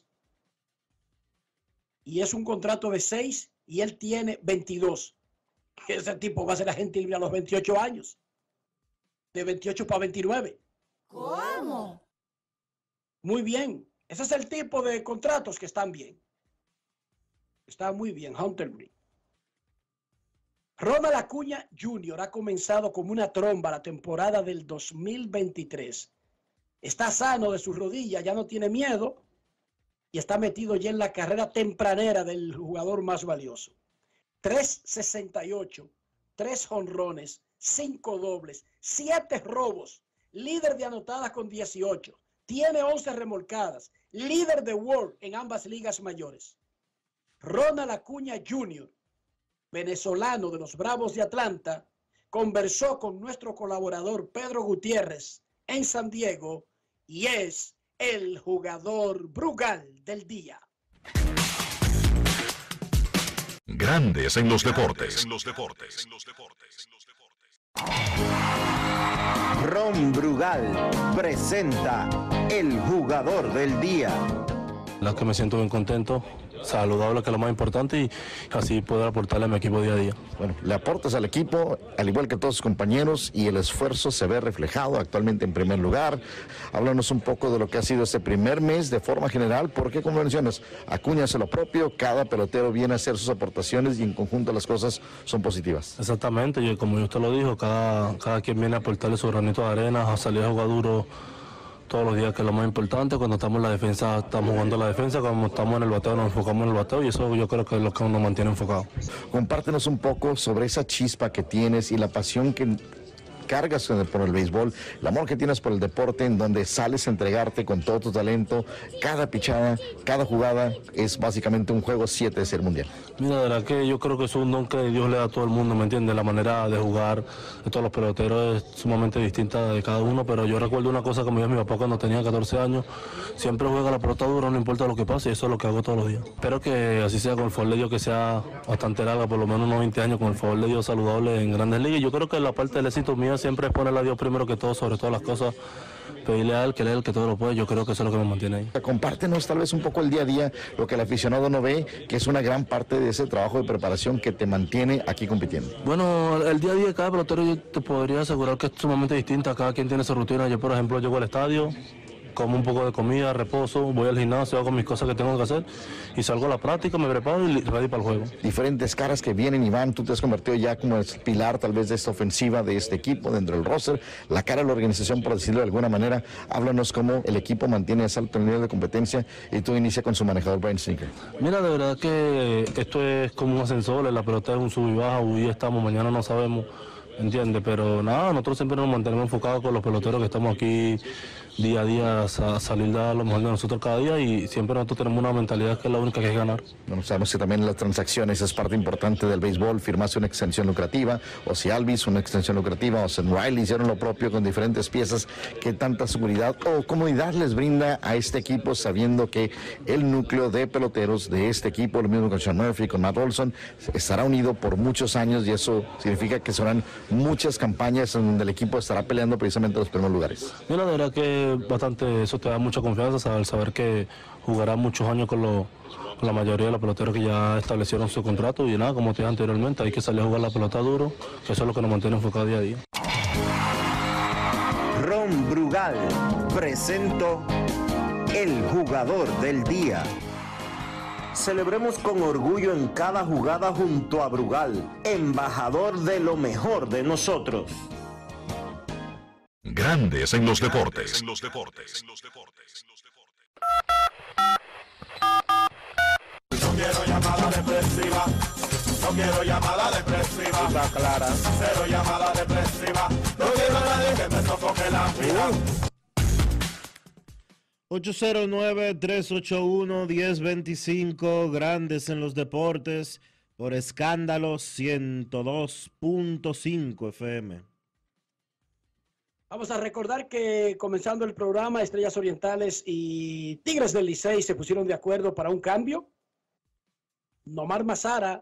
y es un contrato de seis, y él tiene veintidós. Ese tipo va a ser agente libre a los veintiocho años. De veintiocho para veintinueve. ¿Cómo? Muy bien. Ese es el tipo de contratos que están bien. Está muy bien, Hunter Green. Ronald Acuña junior ha comenzado como una tromba la temporada del dos mil veintitrés. Está sano de su rodilla, ya no tiene miedo y está metido ya en la carrera tempranera del jugador más valioso. tres sesenta y ocho, tres jonrones, cinco dobles, siete robos, líder de anotadas con dieciocho, tiene once remolcadas, líder de World en ambas ligas mayores. Ronald Acuña junior, venezolano de los Bravos de Atlanta, conversó con nuestro colaborador Pedro Gutiérrez en San Diego y es el jugador Brugal del día. Grandes en los deportes. En los deportes. Ron Brugal presenta el jugador del día. La que me siento bien contento, saludable, que es lo más importante, y así poder aportarle a mi equipo día a día. Bueno, le aportas al equipo, al igual que todos sus compañeros, y el esfuerzo se ve reflejado actualmente en primer lugar. Háblanos un poco de lo que ha sido este primer mes de forma general, porque como mencionas, Acuña hace lo propio, cada pelotero viene a hacer sus aportaciones y en conjunto las cosas son positivas. Exactamente, y como usted lo dijo, cada, cada quien viene a aportarle su granito de arena, a salir a jugar duro todos los días, que es lo más importante. Cuando estamos en la defensa, estamos jugando la defensa, cuando estamos en el bateo, nos enfocamos en el bateo, y eso yo creo que es lo que nos mantiene enfocado. Compártenos un poco sobre esa chispa que tienes y la pasión que cargas por el béisbol, el amor que tienes por el deporte, en donde sales a entregarte con todo tu talento. Cada pichada, cada jugada es básicamente un juego siete de ser mundial. Mira, de verdad que yo creo que es un don que Dios le da a todo el mundo, ¿me entiendes? La manera de jugar de todos los peloteros es sumamente distinta de cada uno, pero yo recuerdo una cosa que me dijo mi papá cuando tenía catorce años: siempre juega la pelota dura, no importa lo que pase, y eso es lo que hago todos los días. Espero que así sea, con el favor de Dios, que sea bastante larga, por lo menos unos veinte años, con el favor de Dios, saludable en Grandes Ligas. Yo creo que la parte del éxito mío siempre es ponerle a Dios primero que todo, sobre todas las cosas, pedirle a Él, que Él es el que todo lo puede. Yo creo que eso es lo que me mantiene ahí. Compártenos tal vez un poco el día a día, lo que el aficionado no ve, que es una gran parte de ese trabajo de preparación que te mantiene aquí compitiendo. Bueno, el día a día de cada pelotero yo te podría asegurar que es sumamente distinta, cada quien tiene su rutina. Yo, por ejemplo, llego al estadio, como un poco de comida, reposo, voy al gimnasio, hago mis cosas que tengo que hacer y salgo a la práctica, me preparo y ready para el juego. Diferentes caras que vienen y van, tú te has convertido ya como el pilar tal vez de esta ofensiva, de este equipo, dentro del roster, la cara de la organización, por decirlo de alguna manera. Háblanos cómo el equipo mantiene ese alto nivel de competencia y tú inicia con su manejador Brian Snitker. Mira, de verdad que esto es como un ascensor, la pelota es un sub y baja, hoy estamos, mañana no sabemos, ¿entiendes? Pero nada, nosotros siempre nos mantenemos enfocados con los peloteros que estamos aquí día a día, a salir de lo mejor de nosotros cada día, y siempre nosotros tenemos una mentalidad que es la única que es ganar. Bueno, sabemos que también las transacciones es parte importante del béisbol. Firmaste una extensión lucrativa, o si Alvis una extensión lucrativa, o Sam Riley hicieron lo propio con diferentes piezas. ¿Qué tanta seguridad o comodidad les brinda a este equipo, sabiendo que el núcleo de peloteros de este equipo, lo mismo con Sean Murphy, con Matt Olson, estará unido por muchos años, y eso significa que serán muchas campañas en donde el equipo estará peleando precisamente los primeros lugares? Mira, de verdad que bastante, eso te da mucha confianza, saber, saber que jugará muchos años con, lo, con la mayoría de los peloteros que ya establecieron su contrato, y nada, como te dije anteriormente, hay que salir a jugar la pelota duro, que eso es lo que nos mantiene enfocados día a día. Ron Brugal presento el jugador del día. Celebremos con orgullo en cada jugada junto a Brugal, embajador de lo mejor de nosotros. Grandes en los deportes. En los deportes. No quiero llamada depresiva. No quiero llamada depresiva. Está clara. Cero llamada depresiva. No quiero a nadie que me sofoque la vida. ocho cero nueve, tres ocho uno, uno cero dos cinco, Grandes en los deportes, por Escándalo ciento dos punto cinco F M. Vamos a recordar que comenzando el programa, Estrellas Orientales y Tigres del Licey se pusieron de acuerdo para un cambio. Nomar Mazara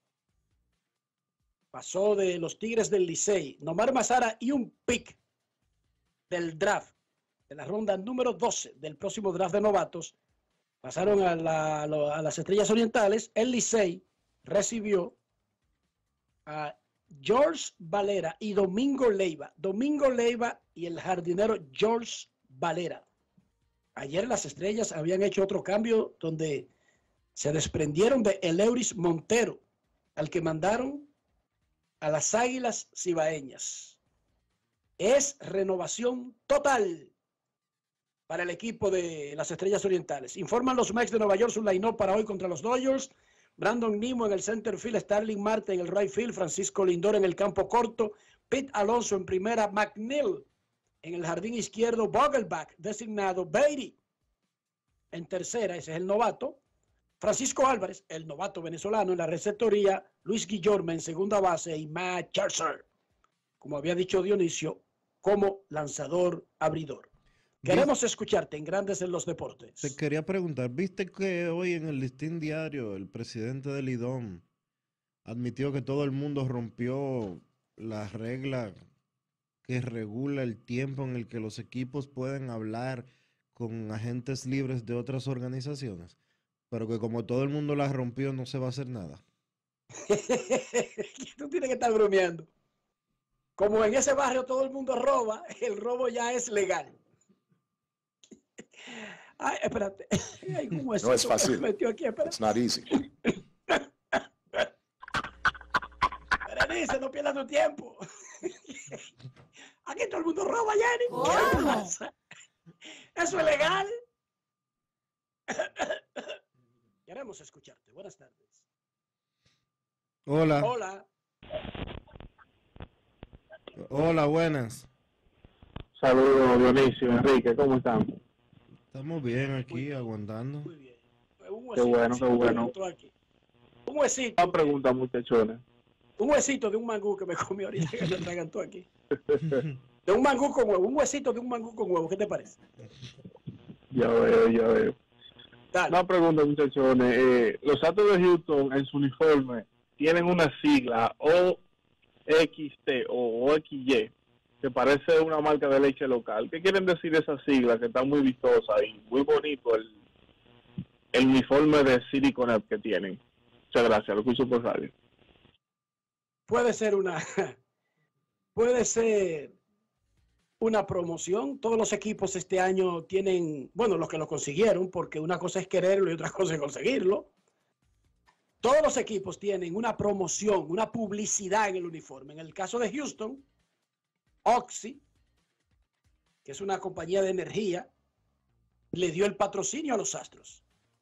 pasó de los Tigres del Licey. Nomar Mazara y un pick del draft, de la ronda número doce del próximo draft de novatos, pasaron a, la, a las Estrellas Orientales. El Licey recibió a George Valera y Domingo Leiva. Domingo Leiva y el jardinero George Valera. Ayer las Estrellas habían hecho otro cambio donde se desprendieron de Eleuris Montero, al que mandaron a las Águilas Cibaeñas. Es renovación total para el equipo de las Estrellas Orientales. Informan los Mets de Nueva York su line-up para hoy contra los Dodgers. Brandon Nimmo en el center field, Starling Marte en el right field, Francisco Lindor en el campo corto, Pete Alonso en primera, McNeil en el jardín izquierdo, Vogelbach designado, Beatty en tercera, ese es el novato, Francisco Álvarez, el novato venezolano en la receptoría, Luis Guillorme en segunda base y Matt Scherzer, como había dicho Dionisio, como lanzador abridor. Queremos escucharte en Grandes en los Deportes. Te quería preguntar, ¿viste que hoy en el Listín Diario el presidente del I D O M admitió que todo el mundo rompió la regla que regula el tiempo en el que los equipos pueden hablar con agentes libres de otras organizaciones? Pero que como todo el mundo la rompió, no se va a hacer nada. Tú tienes que estar bromeando. Como en ese barrio todo el mundo roba, el robo ya es legal. Ay, espérate. Ay, no es fácil. Metió aquí, It's not easy. Berenice, no pierdas tu tiempo. Aquí todo el mundo roba, Jenny. ¿Qué pasa? ¿Eso es legal? Queremos escucharte. Buenas tardes. Hola. Hola. Hola, buenas. Saludos, Dionisio, Enrique, ¿cómo están? Estamos bien aquí, aguantando. Muy bien. Un qué bueno, qué bueno. Un huesito. Una pregunta, muchachones. Un huesito de un mangú que me comió ahorita que me atragantó aquí. De un mangú con huevo. Un huesito de un mangú con huevo. ¿Qué te parece? Ya veo, ya veo. Dale. Una pregunta, muchachones. Eh, los Astros de Houston en su uniforme tienen una sigla O X T o O X Y que parece una marca de leche local. ¿Qué quieren decir esas siglas que están muy vistosas y muy bonito el, el uniforme de City Connect que tienen? Muchas gracias, lo escucho por radio. Puede ser una puede ser una promoción. Todos los equipos este año tienen, bueno, los que lo consiguieron, porque una cosa es quererlo y otra cosa es conseguirlo. Todos los equipos tienen una promoción, una publicidad en el uniforme. En el caso de Houston, Oxy, que es una compañía de energía, le dio el patrocinio a los Astros.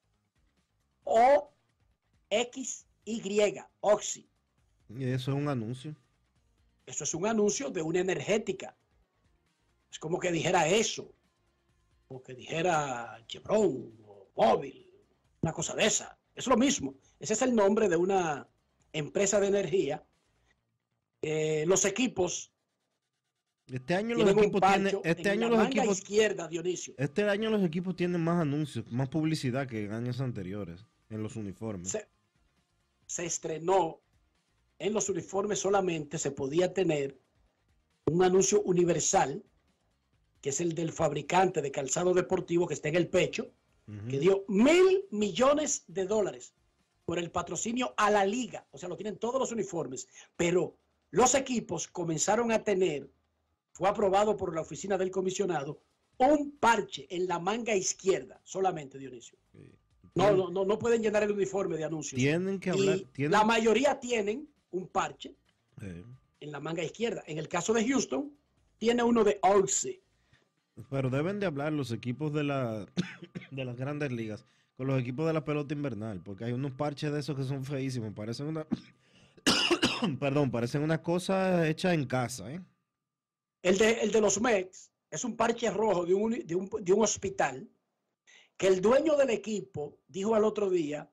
O X Y, Oxy. Y eso es un anuncio. Eso es un anuncio de una energética. Es como que dijera eso. O que dijera Chevron o Móvil. Una cosa de esa. Es lo mismo. Ese es el nombre de una empresa de energía. Eh, los equipos Este año los equipos tienen, este año los equipos izquierda, Dionisio. Este año los equipos tienen más anuncios, más publicidad que en años anteriores en los uniformes. Se, se estrenó en los uniformes solamente se podía tener un anuncio universal, que es el del fabricante de calzado deportivo que está en el pecho, uh-huh. que dio mil millones de dólares por el patrocinio a la liga. O sea, lo tienen todos los uniformes, pero los equipos comenzaron a tener, fue aprobado por la oficina del comisionado, un parche en la manga izquierda, solamente, Dionisio. No, no, no, no pueden llenar el uniforme de anuncios. Tienen que hablar. Y tienen... La mayoría tienen un parche sí. en la manga izquierda. En el caso de Houston, tiene uno de Oxy. Pero deben de hablar los equipos de, la, de las grandes ligas con los equipos de la pelota invernal, porque hay unos parches de esos que son feísimos. Parecen una... Perdón, parecen una cosa hecha en casa, ¿eh? El de, el de los Mets es un parche rojo de un, de, un, de un hospital que el dueño del equipo dijo al otro día,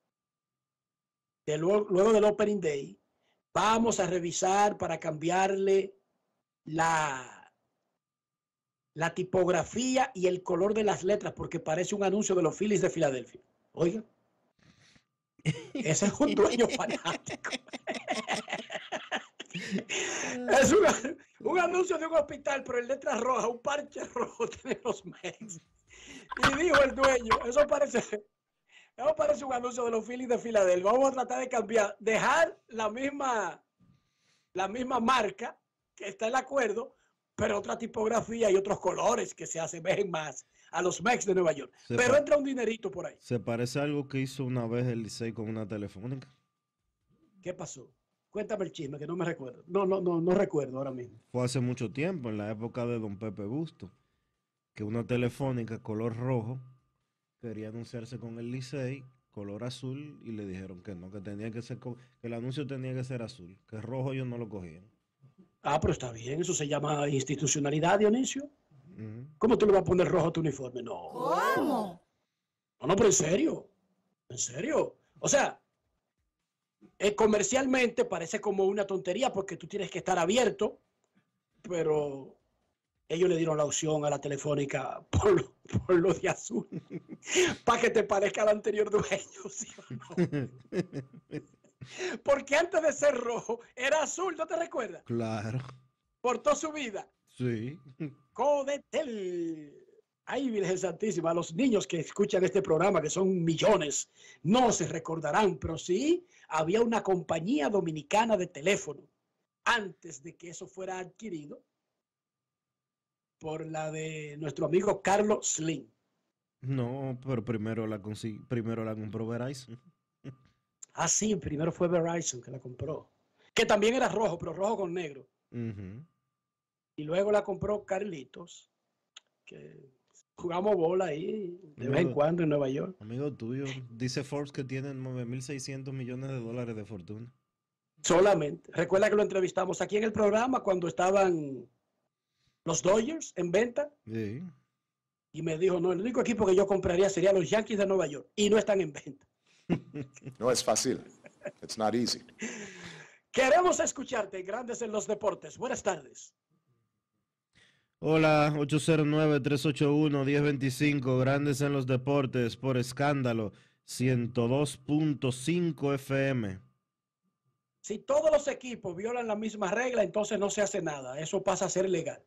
de luego, luego del Opening Day, vamos a revisar para cambiarle la, la tipografía y el color de las letras porque parece un anuncio de los Phillies de Filadelfia. Oiga, ese es un dueño fanático. Es una, un anuncio de un hospital, pero en letras rojas, un parche rojo tiene los Mets. Y dijo el dueño, eso parece, eso parece un anuncio de los Phillies de Filadelfia. Vamos a tratar de cambiar, dejar la misma, la misma marca, que está el acuerdo, pero otra tipografía y otros colores que se asemejen más a los Mets de Nueva York. Se Pero pa- entra un dinerito por ahí. Se parece a algo que hizo una vez el Licey con una telefónica. ¿Qué pasó? Cuéntame el chisme, que no me recuerdo. No, no, no, no recuerdo ahora mismo. Fue hace mucho tiempo, en la época de don Pepe Busto, que una telefónica color rojo quería anunciarse con el Licey color azul y le dijeron que no, que tenía que ser co- que el anuncio tenía que ser azul, que rojo ellos no lo cogían. Ah, pero está bien, eso se llama institucionalidad, Dionisio. Ujú. ¿Cómo tú le vas a poner rojo a tu uniforme? No. ¿Cómo? No, no, pero en serio. En serio. O sea, eh, comercialmente parece como una tontería porque tú tienes que estar abierto, pero ellos le dieron la opción a la telefónica por lo, por lo de azul, para que te parezca al anterior dueño, ¿sí o no? Porque antes de ser rojo era azul, ¿no te recuerdas? Claro, Por toda su vida. sí. Codetel. Ay, Virgen Santísima, a los niños que escuchan este programa, que son millones, no se recordarán, pero sí había una compañía dominicana de teléfono antes de que eso fuera adquirido por la de nuestro amigo Carlos Slim. No, pero primero la consig- primero la compró Verizon. Ah, sí, primero fue Verizon que la compró, que también era rojo, pero rojo con negro. Ujú. Y luego la compró Carlitos, que jugamos bola ahí de vez en cuando en Nueva York. Amigo tuyo, dice Forbes que tiene nueve mil seiscientos millones de dólares de fortuna. Solamente. Recuerda que lo entrevistamos aquí en el programa cuando estaban los Dodgers en venta Sí. y me dijo, no, el único equipo que yo compraría sería los Yankees de Nueva York y no están en venta. No es fácil. It's not easy. Queremos escucharte, Grandes en los Deportes. Buenas tardes. Hola, ocho cero nueve, tres ocho uno, uno cero dos cinco, Grandes en los Deportes, por Escándalo, ciento dos punto cinco F M. Si todos los equipos violan la misma regla, entonces no se hace nada. Eso pasa a ser legal.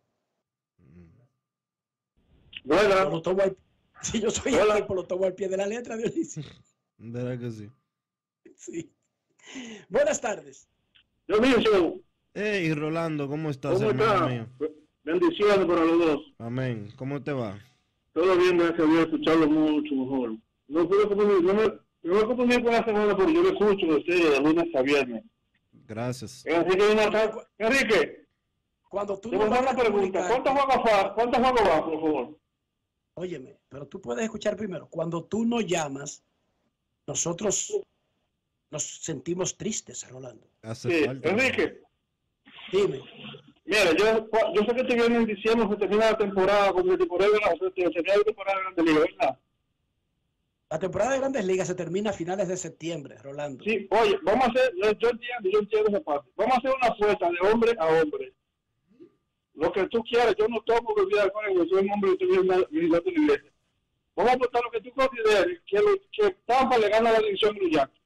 Buenas. Yo lo tomo al- si yo soy Hola. equipo, lo tomo al pie de la letra, Dionisio. ¿Verdad que sí? Sí. Buenas tardes. Dionisio, Hey, Rolando, ¿cómo estás, ¿cómo hermano está? mío? Bendiciones para los dos. Amén. ¿Cómo te va? Todo bien, gracias a Dios, escucharlo mucho mejor. No puedo confundir, no me, no me confundí con la semana porque yo lo escucho de ustedes de lunes a viernes. Gracias. Así que una tarde. Enrique, Cuando tú te no voy a hacer vas una a pregunta. comunicar- ¿Cuántos juegos va, cuántos juegos va, por favor? Óyeme, pero tú puedes escuchar primero. Cuando tú nos llamas, nosotros nos sentimos tristes, Rolando. Hace Sí, falta. Enrique, Dime. mira, yo, yo sé que te viene en diciembre, se termina la temporada, porque la temporada, se termina la temporada de Grande Liga, ¿verdad? La temporada de Grandes Ligas se termina a finales de septiembre, Rolando. Sí, oye, vamos a hacer, yo, yo entiendo, yo entiendo esa parte. Vamos a hacer una apuesta de hombre a hombre. Lo que tú quieras, yo no tomo bebida alcohólica, yo soy un hombre que estoy vigilando la iglesia. Vamos a apostar lo que tú consideres, que, lo, que Tampa le gana la división a los Yankees.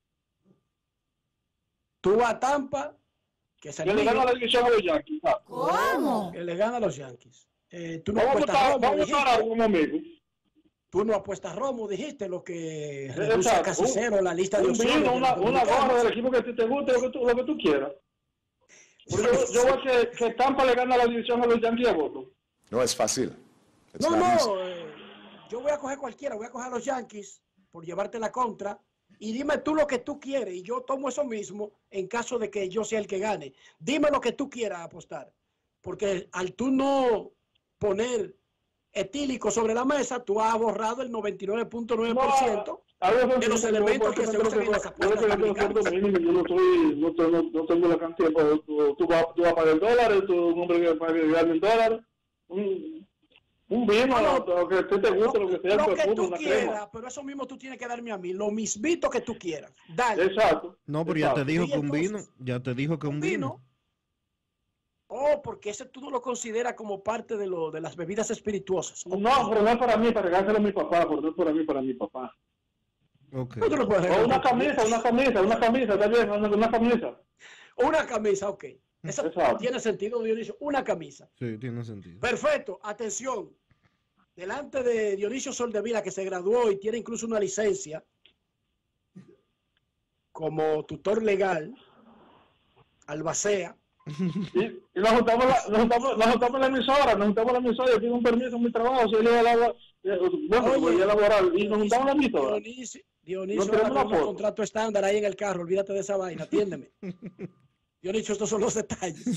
Tú a Tampa, que se Que le gana la división a los Yankees. ¿sabes? ¿Cómo? que le gana a los Yankees. Eh, tú no Vamos a apuestas votar, romo, vamos a dijiste. votar algo como amigo. Tú no apuestas romo, dijiste, lo que reduce a Exacto. casi Un- cero la lista de un opciones. vino, de una, los una dominicanos. gorra del equipo que a ti te guste, lo que tú, lo que tú quieras. Porque yo, yo voy a que, que Tampa le gana la división a los Yankees de Boston. No es fácil. It's No, not easy. no, eh, yo voy a coger cualquiera, voy a coger a los Yankees por llevarte la contra y dime tú lo que tú quieres y yo tomo eso mismo en caso de que yo sea el que gane. Dime lo que tú quieras apostar, porque al tú no poner etílico sobre la mesa, tú has borrado el noventa y nueve punto nueve por ciento de los elementos que se usan en las apuestas americanas. Yo no, soy, no, no, no tengo la cantidad, pero tú, tú, vas, tú vas a pagar dólares, tú eres un hombre que va a pagar en dólares. Un, un vino, lo que a ti te guste, lo que sea, Lo un que perfume, tú una quieras, crema. pero eso mismo tú tienes que darme a mí, lo mismito que tú quieras. Dale. Exacto. No, pero ya te Exacto. dijo Y que un entonces, vino. Ya te dijo que un vino. Oh, porque ese tú no lo consideras como parte de, lo, de las bebidas espirituosas. No, pero no es para mí, para regárselo a mi papá, pero no es para mí, para mi papá. Ok. No te lo puedes O regalar. una camisa, una camisa, una camisa, está bien, una, una camisa. Una camisa, ok. Esa Exacto. tiene sentido, Dionisio. Una camisa. Sí, tiene sentido. Perfecto. Atención. Delante de Dionisio Soldevila, que se graduó y tiene incluso una licencia como tutor legal, albacea, Y, y nos juntamos, la, nos, juntamos, nos juntamos en la emisora, nos juntamos en la emisora, yo pido un permiso en mi trabajo, si yo el bueno, voy a laborar, y nos juntamos en la emisora. Dionisio, Dionisio ahora con un contrato estándar ahí en el carro, olvídate de esa vaina, atiéndeme. Dionisio, estos son los detalles.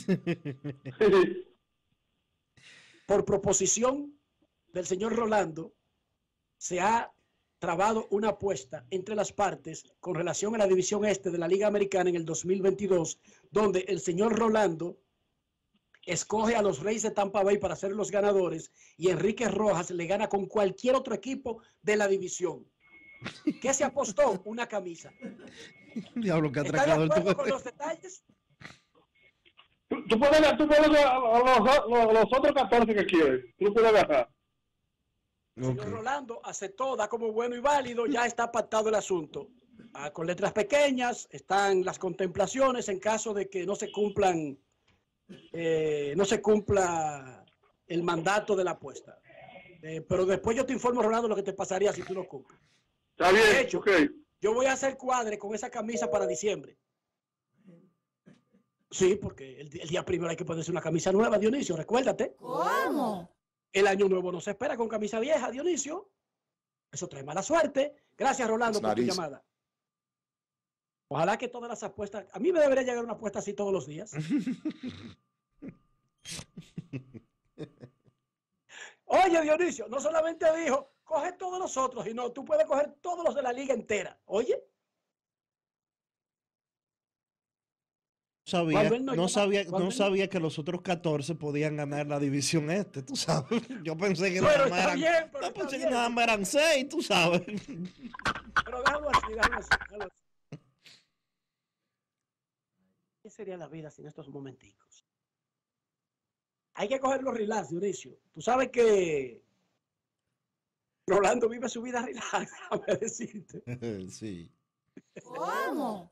Por proposición del señor Rolando, se ha trabado una apuesta entre las partes con relación a la división este de la Liga Americana en el dos mil veintidós, donde el señor Rolando escoge a los Reyes de Tampa Bay para ser los ganadores y Enrique Rojas le gana con cualquier otro equipo de la división. ¿Qué se apostó? Una camisa. Diablo, que ¿Está de acuerdo con los detalles? Tú, tú puedes, tú puedes a los, los, los otros catorce que quieres, tú puedes agarrar. El señor Rolando aceptó, da como bueno y válido, ya está pactado el asunto. Ah, con letras pequeñas están las contemplaciones en caso de que no se cumplan, eh, no se cumpla el mandato de la apuesta. Eh, pero después yo te informo, Rolando, lo que te pasaría si tú no cumples. Está bien, de hecho, okay. Yo voy a hacer cuadre con esa camisa para diciembre. Sí, porque el, el día primero hay que ponerse una camisa nueva, Dionisio, recuérdate. ¿Cómo? El año nuevo no se espera con camisa vieja, Dionisio. Eso trae mala suerte. Gracias, Rolando, por tu easy. llamada. Ojalá que todas las apuestas... A mí me debería llegar una apuesta así todos los días. Oye, Dionisio, no solamente dijo, coge todos los otros, y no, tú puedes coger todos los de la liga entera. Oye. Sabía, no, no, sabía, no sabía que los otros catorce podían ganar la división este, tú sabes. Yo pensé que pero nada más eran, bien, yo pensé que nada más eran seis, tú sabes. Pero déjalo así, déjalo así, déjalo así. ¿Qué sería la vida sin estos momenticos? Hay que cogerlo relax, Dionisio. Tú sabes que Rolando vive su vida relax, déjame decirte. Sí. ¿Cómo?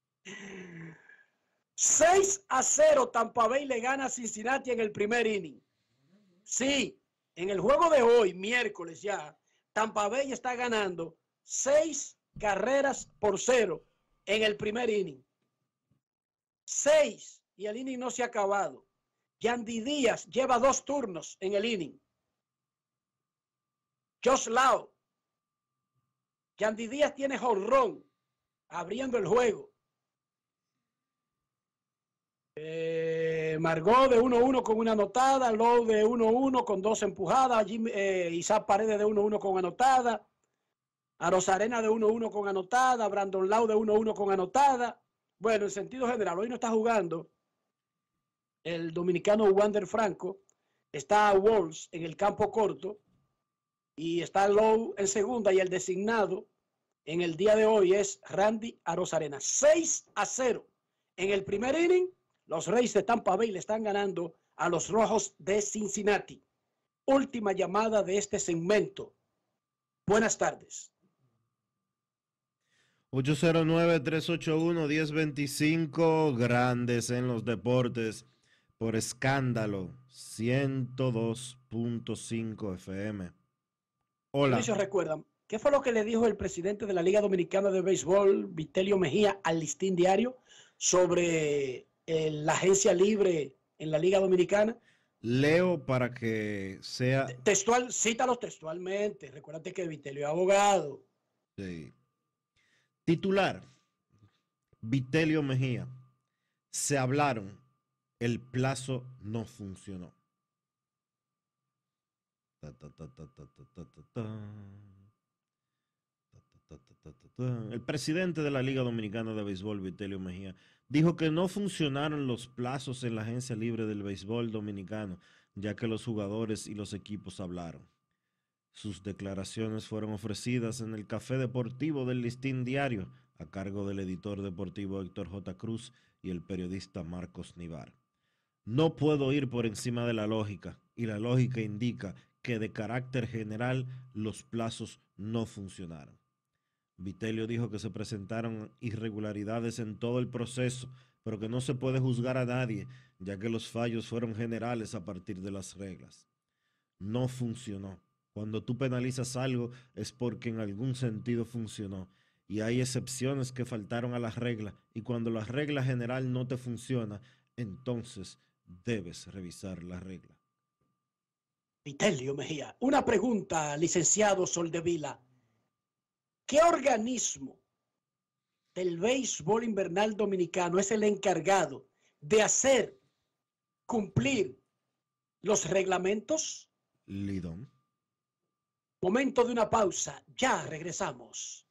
seis a cero Tampa Bay le gana a Cincinnati en el primer inning. Sí, en el juego de hoy, miércoles ya, Tampa Bay está ganando seis carreras por cero en el primer inning. Seis, y el inning no se ha acabado. Yandy Díaz lleva dos turnos en el inning. Josh Lau. Yandy Díaz tiene jonrón abriendo el juego. Eh, Margot de uno uno con una anotada, Lowe de uno uno con dos empujadas, Jim, eh, Isaac Paredes de uno uno con anotada, Arozarena de uno uno con anotada, Brandon Lau de uno uno con anotada. Bueno, en sentido general, hoy no está jugando el dominicano Wander Franco, está Walls en el campo corto y está Lowe en segunda, y el designado en el día de hoy es Randy Arozarena. seis a cero en el primer inning. Los Reyes de Tampa Bay le están ganando a los Rojos de Cincinnati. Última llamada de este segmento. Buenas tardes. ocho cero nueve, tres ocho uno, uno cero dos cinco, Grandes en los Deportes, por Escándalo ciento dos punto cinco F M. Hola. Ellos recuerdan, ¿qué fue lo que le dijo el presidente de la Liga Dominicana de Béisbol, Vitelio Mejía, al Listín Diario sobre eh, la agencia libre en la Liga Dominicana? Leo para que sea... Textual, cítalo textualmente. Recuérdate que Vitelio es abogado. Sí. Titular, Vitelio Mejía. Se hablaron, el plazo no funcionó. Ta, ta, ta, ta, ta, ta, ta, ta, ta. El presidente de la Liga Dominicana de Béisbol, Vitelio Mejía, dijo que no funcionaron los plazos en la agencia libre del béisbol dominicano, ya que los jugadores y los equipos hablaron. Sus declaraciones fueron ofrecidas en el Café Deportivo del Listín Diario, a cargo del editor deportivo Héctor J. Cruz y el periodista Marcos Nivar. No puedo ir por encima de la lógica, y la lógica indica que de carácter general los plazos no funcionaron. Vitelio dijo que se presentaron irregularidades en todo el proceso, pero que no se puede juzgar a nadie, ya que los fallos fueron generales a partir de las reglas. No funcionó. Cuando tú penalizas algo es porque en algún sentido funcionó, y hay excepciones que faltaron a las reglas, y cuando la regla general no te funciona, entonces debes revisar la regla. Vitelio Mejía, una pregunta, licenciado Soldevila. ¿Qué organismo del béisbol invernal dominicano es el encargado de hacer cumplir los reglamentos? Lidón. Momento de una pausa, ya regresamos.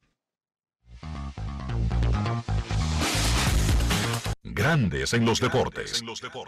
Grandes en los deportes.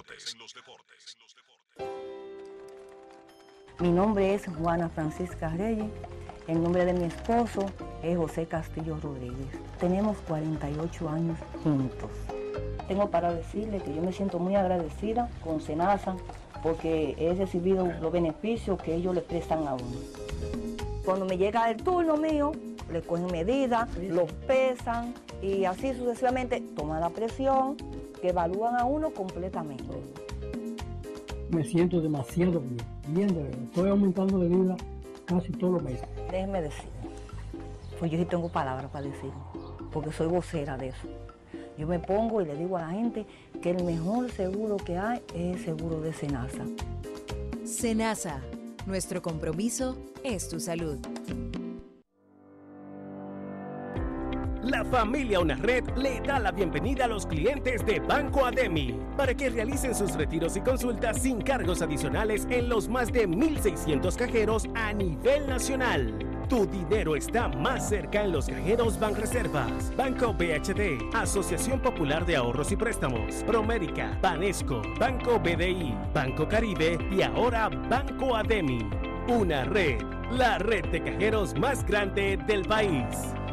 Mi nombre es Juana Francisca Reyes. El nombre de mi esposo es José Castillo Rodríguez. Tenemos cuarenta y ocho años juntos. Tengo para decirle que yo me siento muy agradecida con Senasa porque he recibido los beneficios que ellos le prestan a uno. Cuando me llega el turno mío, le cogen medidas, los pesan y así sucesivamente toman la presión, que evalúan a uno completamente. Me siento demasiado bien, bien de verdad. Estoy aumentando de vida casi todos los meses. Déjeme decir, pues yo sí tengo palabras para decir, porque soy vocera de eso. Yo me pongo y le digo a la gente que el mejor seguro que hay es el seguro de Senasa. Senasa, nuestro compromiso es tu salud. La familia Unarred le da la bienvenida a los clientes de Banco Ademi para que realicen sus retiros y consultas sin cargos adicionales en los más de mil seiscientos cajeros a nivel nacional. Tu dinero está más cerca en los cajeros Banreservas, Banco B H D, Asociación Popular de Ahorros y Préstamos, Promérica, Banesco, Banco B D I, Banco Caribe y ahora Banco Ademi. Unarred, la red de cajeros más grande del país.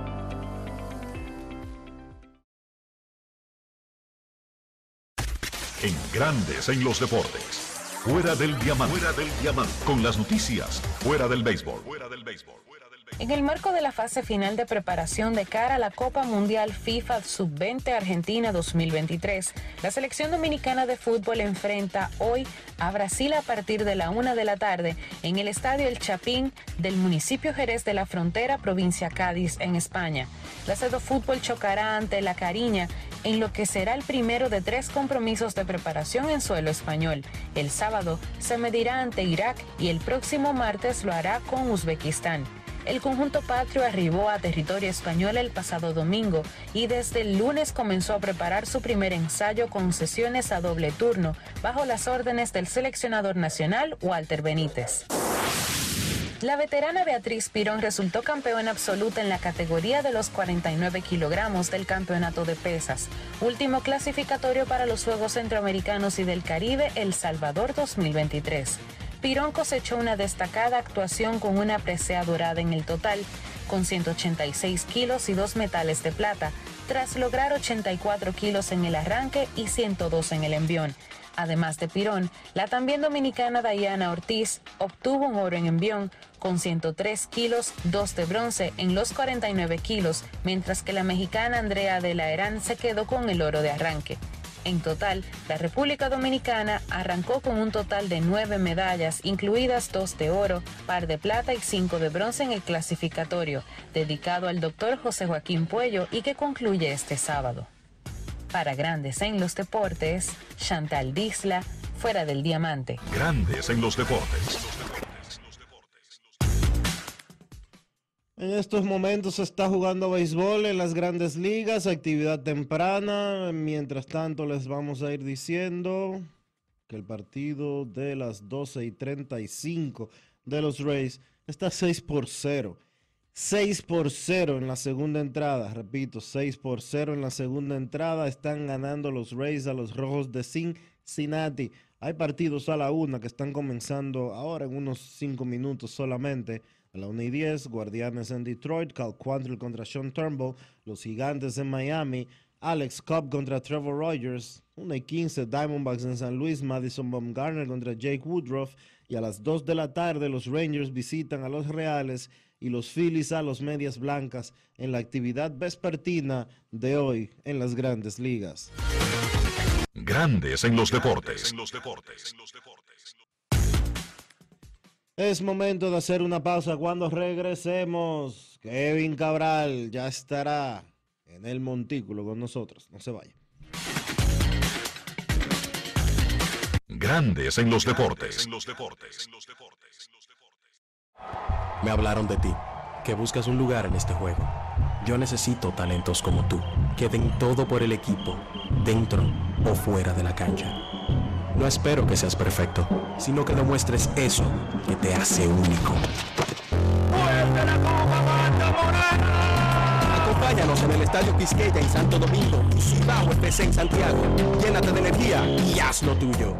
En Grandes en los deportes. Fuera del diamante. Fuera del diamante. Con las noticias. Fuera del béisbol. Fuera del béisbol. En el marco de la fase final de preparación de cara a la Copa Mundial FIFA sub veinte Argentina dos mil veintitrés, la selección dominicana de fútbol enfrenta hoy a Brasil a partir de la una de la tarde en el Estadio El Chapín del municipio Jerez de la Frontera, provincia Cádiz, en España. La Cedo Fútbol chocará ante la Cariña en lo que será el primero de tres compromisos de preparación en suelo español. El sábado se medirá ante Irak y el próximo martes lo hará con Uzbekistán. El conjunto patrio arribó a territorio español el pasado domingo y desde el lunes comenzó a preparar su primer ensayo con sesiones a doble turno bajo las órdenes del seleccionador nacional Walter Benítez. La veterana Beatriz Pirón resultó campeona absoluta en la categoría de los cuarenta y nueve kilogramos del Campeonato de Pesas, último clasificatorio para los Juegos Centroamericanos y del Caribe El Salvador dos mil veintitrés. Pirón cosechó una destacada actuación con una presea dorada en el total, con ciento ochenta y seis kilos y dos metales de plata, tras lograr ochenta y cuatro kilos en el arranque y ciento dos en el envión. Además de Pirón, la también dominicana Dayana Ortiz obtuvo un oro en envión con ciento tres kilos, dos de bronce en los cuarenta y nueve kilos, mientras que la mexicana Andrea de la Herán se quedó con el oro de arranque. En total, la República Dominicana arrancó con un total de nueve medallas, incluidas dos de oro, par de plata y cinco de bronce en el clasificatorio, dedicado al doctor José Joaquín Puello y que concluye este sábado. Para Grandes en los Deportes, Chantal Disla, Fuera del Diamante. Grandes en los Deportes. En estos momentos se está jugando béisbol en las grandes ligas, actividad temprana. Mientras tanto, les vamos a ir diciendo que el partido de las doce y treinta y cinco de los Rays está seis por cero. seis por cero en la segunda entrada. Repito, seis por cero en la segunda entrada. Están ganando los Rays a los Rojos de Cincinnati. Hay partidos a la una que están comenzando ahora en unos cinco minutos solamente. A la una y diez, Guardianes en Detroit, Cal Quantrill contra Sean Turnbull, los Gigantes en Miami, Alex Cobb contra Trevor Rogers, una y quince, Diamondbacks en San Luis, Madison Bumgarner contra Jake Woodruff, y a las dos de la tarde los Rangers visitan a los Reales y los Phillies a los Medias Blancas en la actividad vespertina de hoy en las Grandes Ligas. Grandes en los deportes. Es momento de hacer una pausa. Cuando regresemos, Kevin Cabral ya estará en el montículo con nosotros. No se vaya. Grandes en los deportes. Me hablaron de ti, que buscas un lugar en este juego. Yo necesito talentos como tú, que den todo por el equipo, dentro o fuera de la cancha. No espero que seas perfecto, sino que demuestres eso que te hace único. ¡Fuerte la copa, Banda Morena! Acompáñanos en el Estadio Quisqueya en Santo Domingo y Cibao F C en Santiago. Llénate de energía y haz lo tuyo.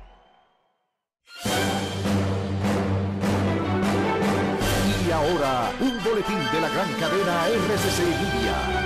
Y ahora, un boletín de la gran cadena R C C Media.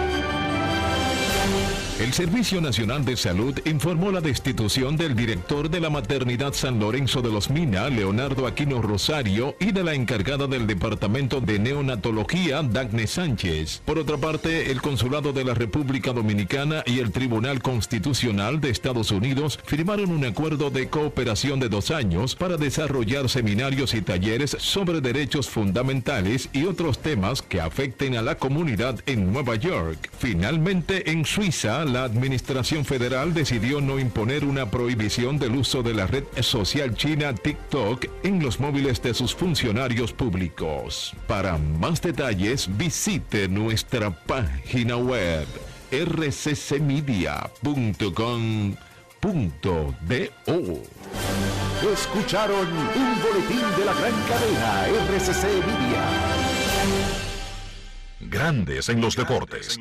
El Servicio Nacional de Salud informó la destitución del director de la Maternidad San Lorenzo de los Mina, Leonardo Aquino Rosario, y de la encargada del Departamento de Neonatología, Dagny Sánchez. Por otra parte, el Consulado de la República Dominicana y el Tribunal Constitucional de Estados Unidos firmaron un acuerdo de cooperación de dos años para desarrollar seminarios y talleres sobre derechos fundamentales y otros temas que afecten a la comunidad en Nueva York. Finalmente, en Suiza, la Administración Federal decidió no imponer una prohibición del uso de la red social china TikTok en los móviles de sus funcionarios públicos. Para más detalles, visite nuestra página web r c c media punto com punto do. Escucharon un boletín de la gran cadena R C C Media. Grandes en los deportes.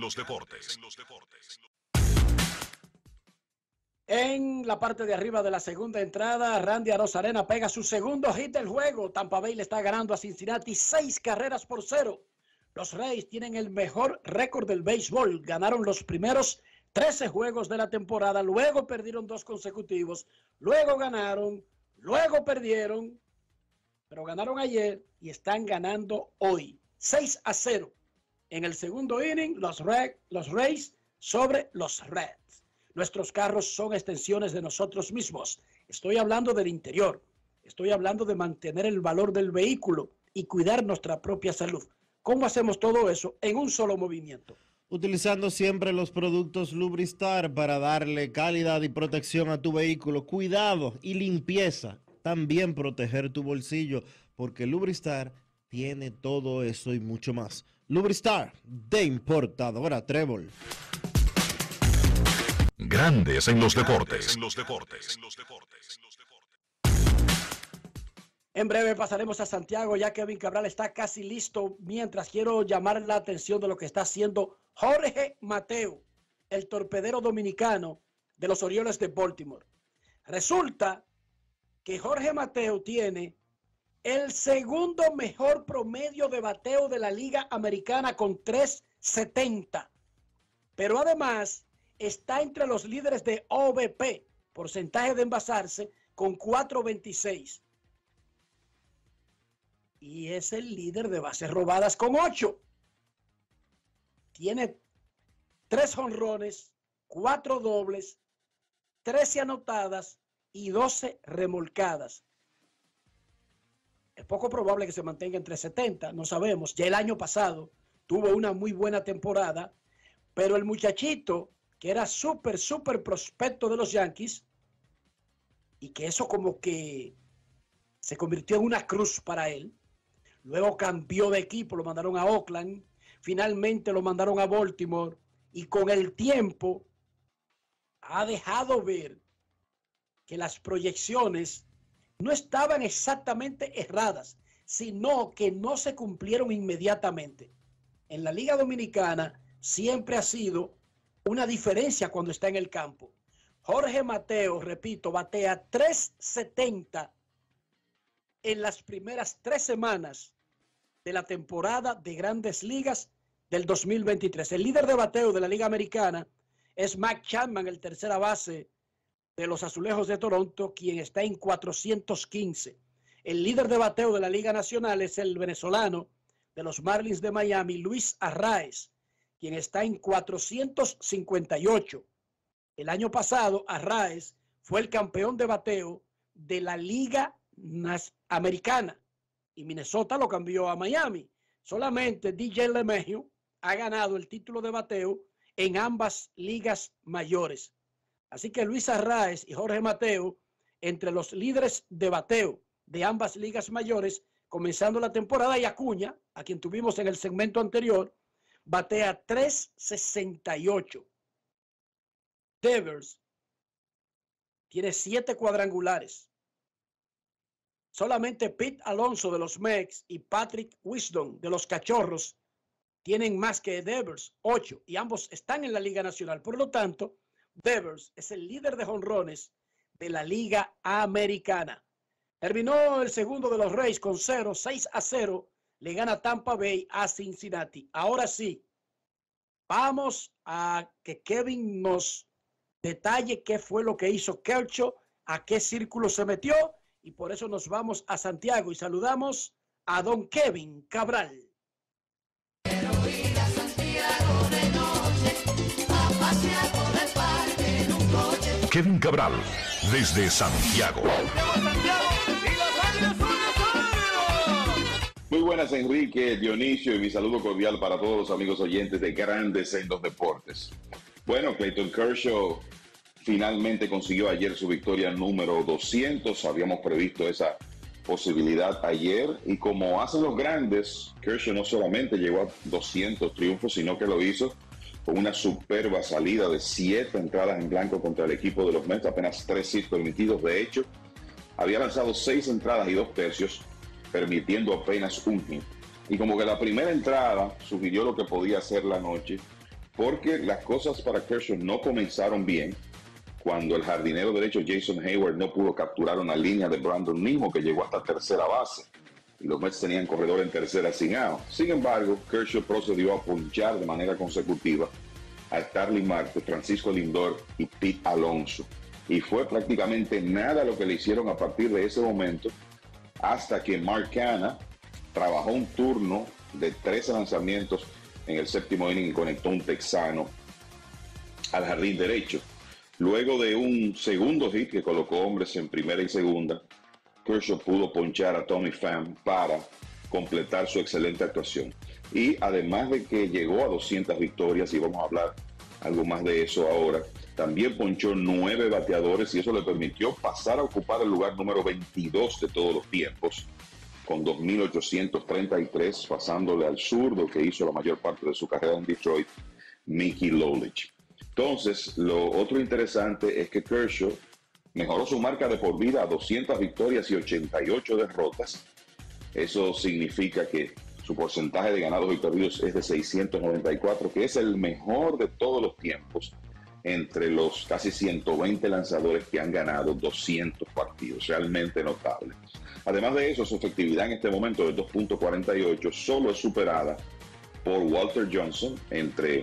En la parte de arriba de la segunda entrada, Randy Arozarena pega su segundo hit del juego. Tampa Bay le está ganando a Cincinnati seis carreras por cero. Los Rays tienen el mejor récord del béisbol. Ganaron los primeros trece juegos de la temporada, luego perdieron dos consecutivos, luego ganaron, luego perdieron, pero ganaron ayer y están ganando hoy. seis a cero. En el segundo inning, los, Re- los Rays sobre los Reds. Nuestros carros son extensiones de nosotros mismos. Estoy hablando del interior. Estoy hablando de mantener el valor del vehículo y cuidar nuestra propia salud. ¿Cómo hacemos todo eso en un solo movimiento? Utilizando siempre los productos Lubristar para darle calidad y protección a tu vehículo. Cuidado y limpieza. También proteger tu bolsillo, porque Lubristar tiene todo eso y mucho más. Lubristar, de importadora Trébol. Grandes en los deportes. En breve pasaremos a Santiago, ya que Kevin Cabral está casi listo. Mientras quiero llamar la atención de lo que está haciendo Jorge Mateo, el torpedero dominicano de los Orioles de Baltimore. Resulta que Jorge Mateo tiene el segundo mejor promedio de bateo de la Liga Americana con tres setenta. Pero además está entre los líderes de O B P, porcentaje de envasarse, con cuatro veintiséis. Y es el líder de bases robadas con ocho. Tiene tres jonrones, cuatro dobles, trece anotadas y doce remolcadas. Es poco probable que se mantenga entre setenta, no sabemos. Ya el año pasado tuvo una muy buena temporada, pero el muchachito, que era súper, súper prospecto de los Yankees, y que eso como que se convirtió en una cruz para él. Luego cambió de equipo, lo mandaron a Oakland, finalmente lo mandaron a Baltimore, y con el tiempo ha dejado ver que las proyecciones no estaban exactamente erradas, sino que no se cumplieron inmediatamente. En la Liga Dominicana siempre ha sido una diferencia cuando está en el campo. Jorge Mateo, repito, batea tres setenta en las primeras tres semanas de la temporada de Grandes Ligas del dos mil veintitrés. El líder de bateo de la Liga Americana es Matt Chapman, el tercera base de los Azulejos de Toronto, quien está en cuatrocientos quince. El líder de bateo de la Liga Nacional es el venezolano de los Marlins de Miami, Luis Arraez, quien está en cuatrocientos cincuenta y ocho. El año pasado, Arraez fue el campeón de bateo de la Liga Americana y Minnesota lo cambió a Miami. Solamente D J LeMahieu ha ganado el título de bateo en ambas ligas mayores. Así que Luis Arraez y Jorge Mateo entre los líderes de bateo de ambas ligas mayores, comenzando la temporada, y Acuña, a quien tuvimos en el segmento anterior, batea tres sesenta y ocho. Devers tiene siete cuadrangulares. Solamente Pete Alonso de los Mets y Patrick Wisdom de los Cachorros tienen más que Devers, ocho, y ambos están en la Liga Nacional. Por lo tanto, Devers es el líder de jonrones de la Liga Americana. Terminó el segundo de los Rays con cero, seis a cero. Le gana Tampa Bay a Cincinnati. Ahora sí, vamos a que Kevin nos detalle qué fue lo que hizo Kershaw, a qué círculo se metió, y por eso nos vamos a Santiago y saludamos a don Kevin Cabral. Kevin Cabral, desde Santiago. Muy buenas, Enrique, Dionisio, y mi saludo cordial para todos los amigos oyentes de Grandes en los Deportes. Bueno, Clayton Kershaw finalmente consiguió ayer su victoria número doscientos. Habíamos previsto esa posibilidad ayer, y como hacen los grandes, Kershaw no solamente llegó a doscientos triunfos, sino que lo hizo con una superba salida de siete entradas en blanco contra el equipo de los Mets, apenas tres hits permitidos. De hecho, había lanzado seis entradas y dos tercios, permitiendo apenas un hit. Y como que la primera entrada sugirió lo que podía ser la noche, porque las cosas para Kershaw no comenzaron bien cuando el jardinero derecho Jason Hayward no pudo capturar una línea de Brandon Nimmo que llegó hasta tercera base, y los Mets tenían corredor en tercera sin out. Sin embargo, Kershaw procedió a ponchar de manera consecutiva a Starling Marte, Francisco Lindor y Pete Alonso, y fue prácticamente nada lo que le hicieron a partir de ese momento, hasta que Mark Canha trabajó un turno de trece lanzamientos en el séptimo inning y conectó un texano al jardín derecho. Luego de un segundo hit que colocó hombres en primera y segunda, Kershaw pudo ponchar a Tommy Pham para completar su excelente actuación. Y además de que llegó a doscientas victorias, y vamos a hablar algo más de eso ahora, también ponchó nueve bateadores, y eso le permitió pasar a ocupar el lugar número veintidós de todos los tiempos, con dos mil ochocientos treinta y tres, pasándole al zurdo que hizo la mayor parte de su carrera en Detroit, Mickey Lolich. Entonces, lo otro interesante es que Kershaw mejoró su marca de por vida a doscientas victorias y ochenta y ocho derrotas. Eso significa que su porcentaje de ganados y perdidos es de seiscientos noventa y cuatro, que es el mejor de todos los tiempos entre los casi ciento veinte lanzadores que han ganado doscientos partidos. Realmente notable. Además de eso, su efectividad en este momento de dos punto cuarenta y ocho solo es superada por Walter Johnson entre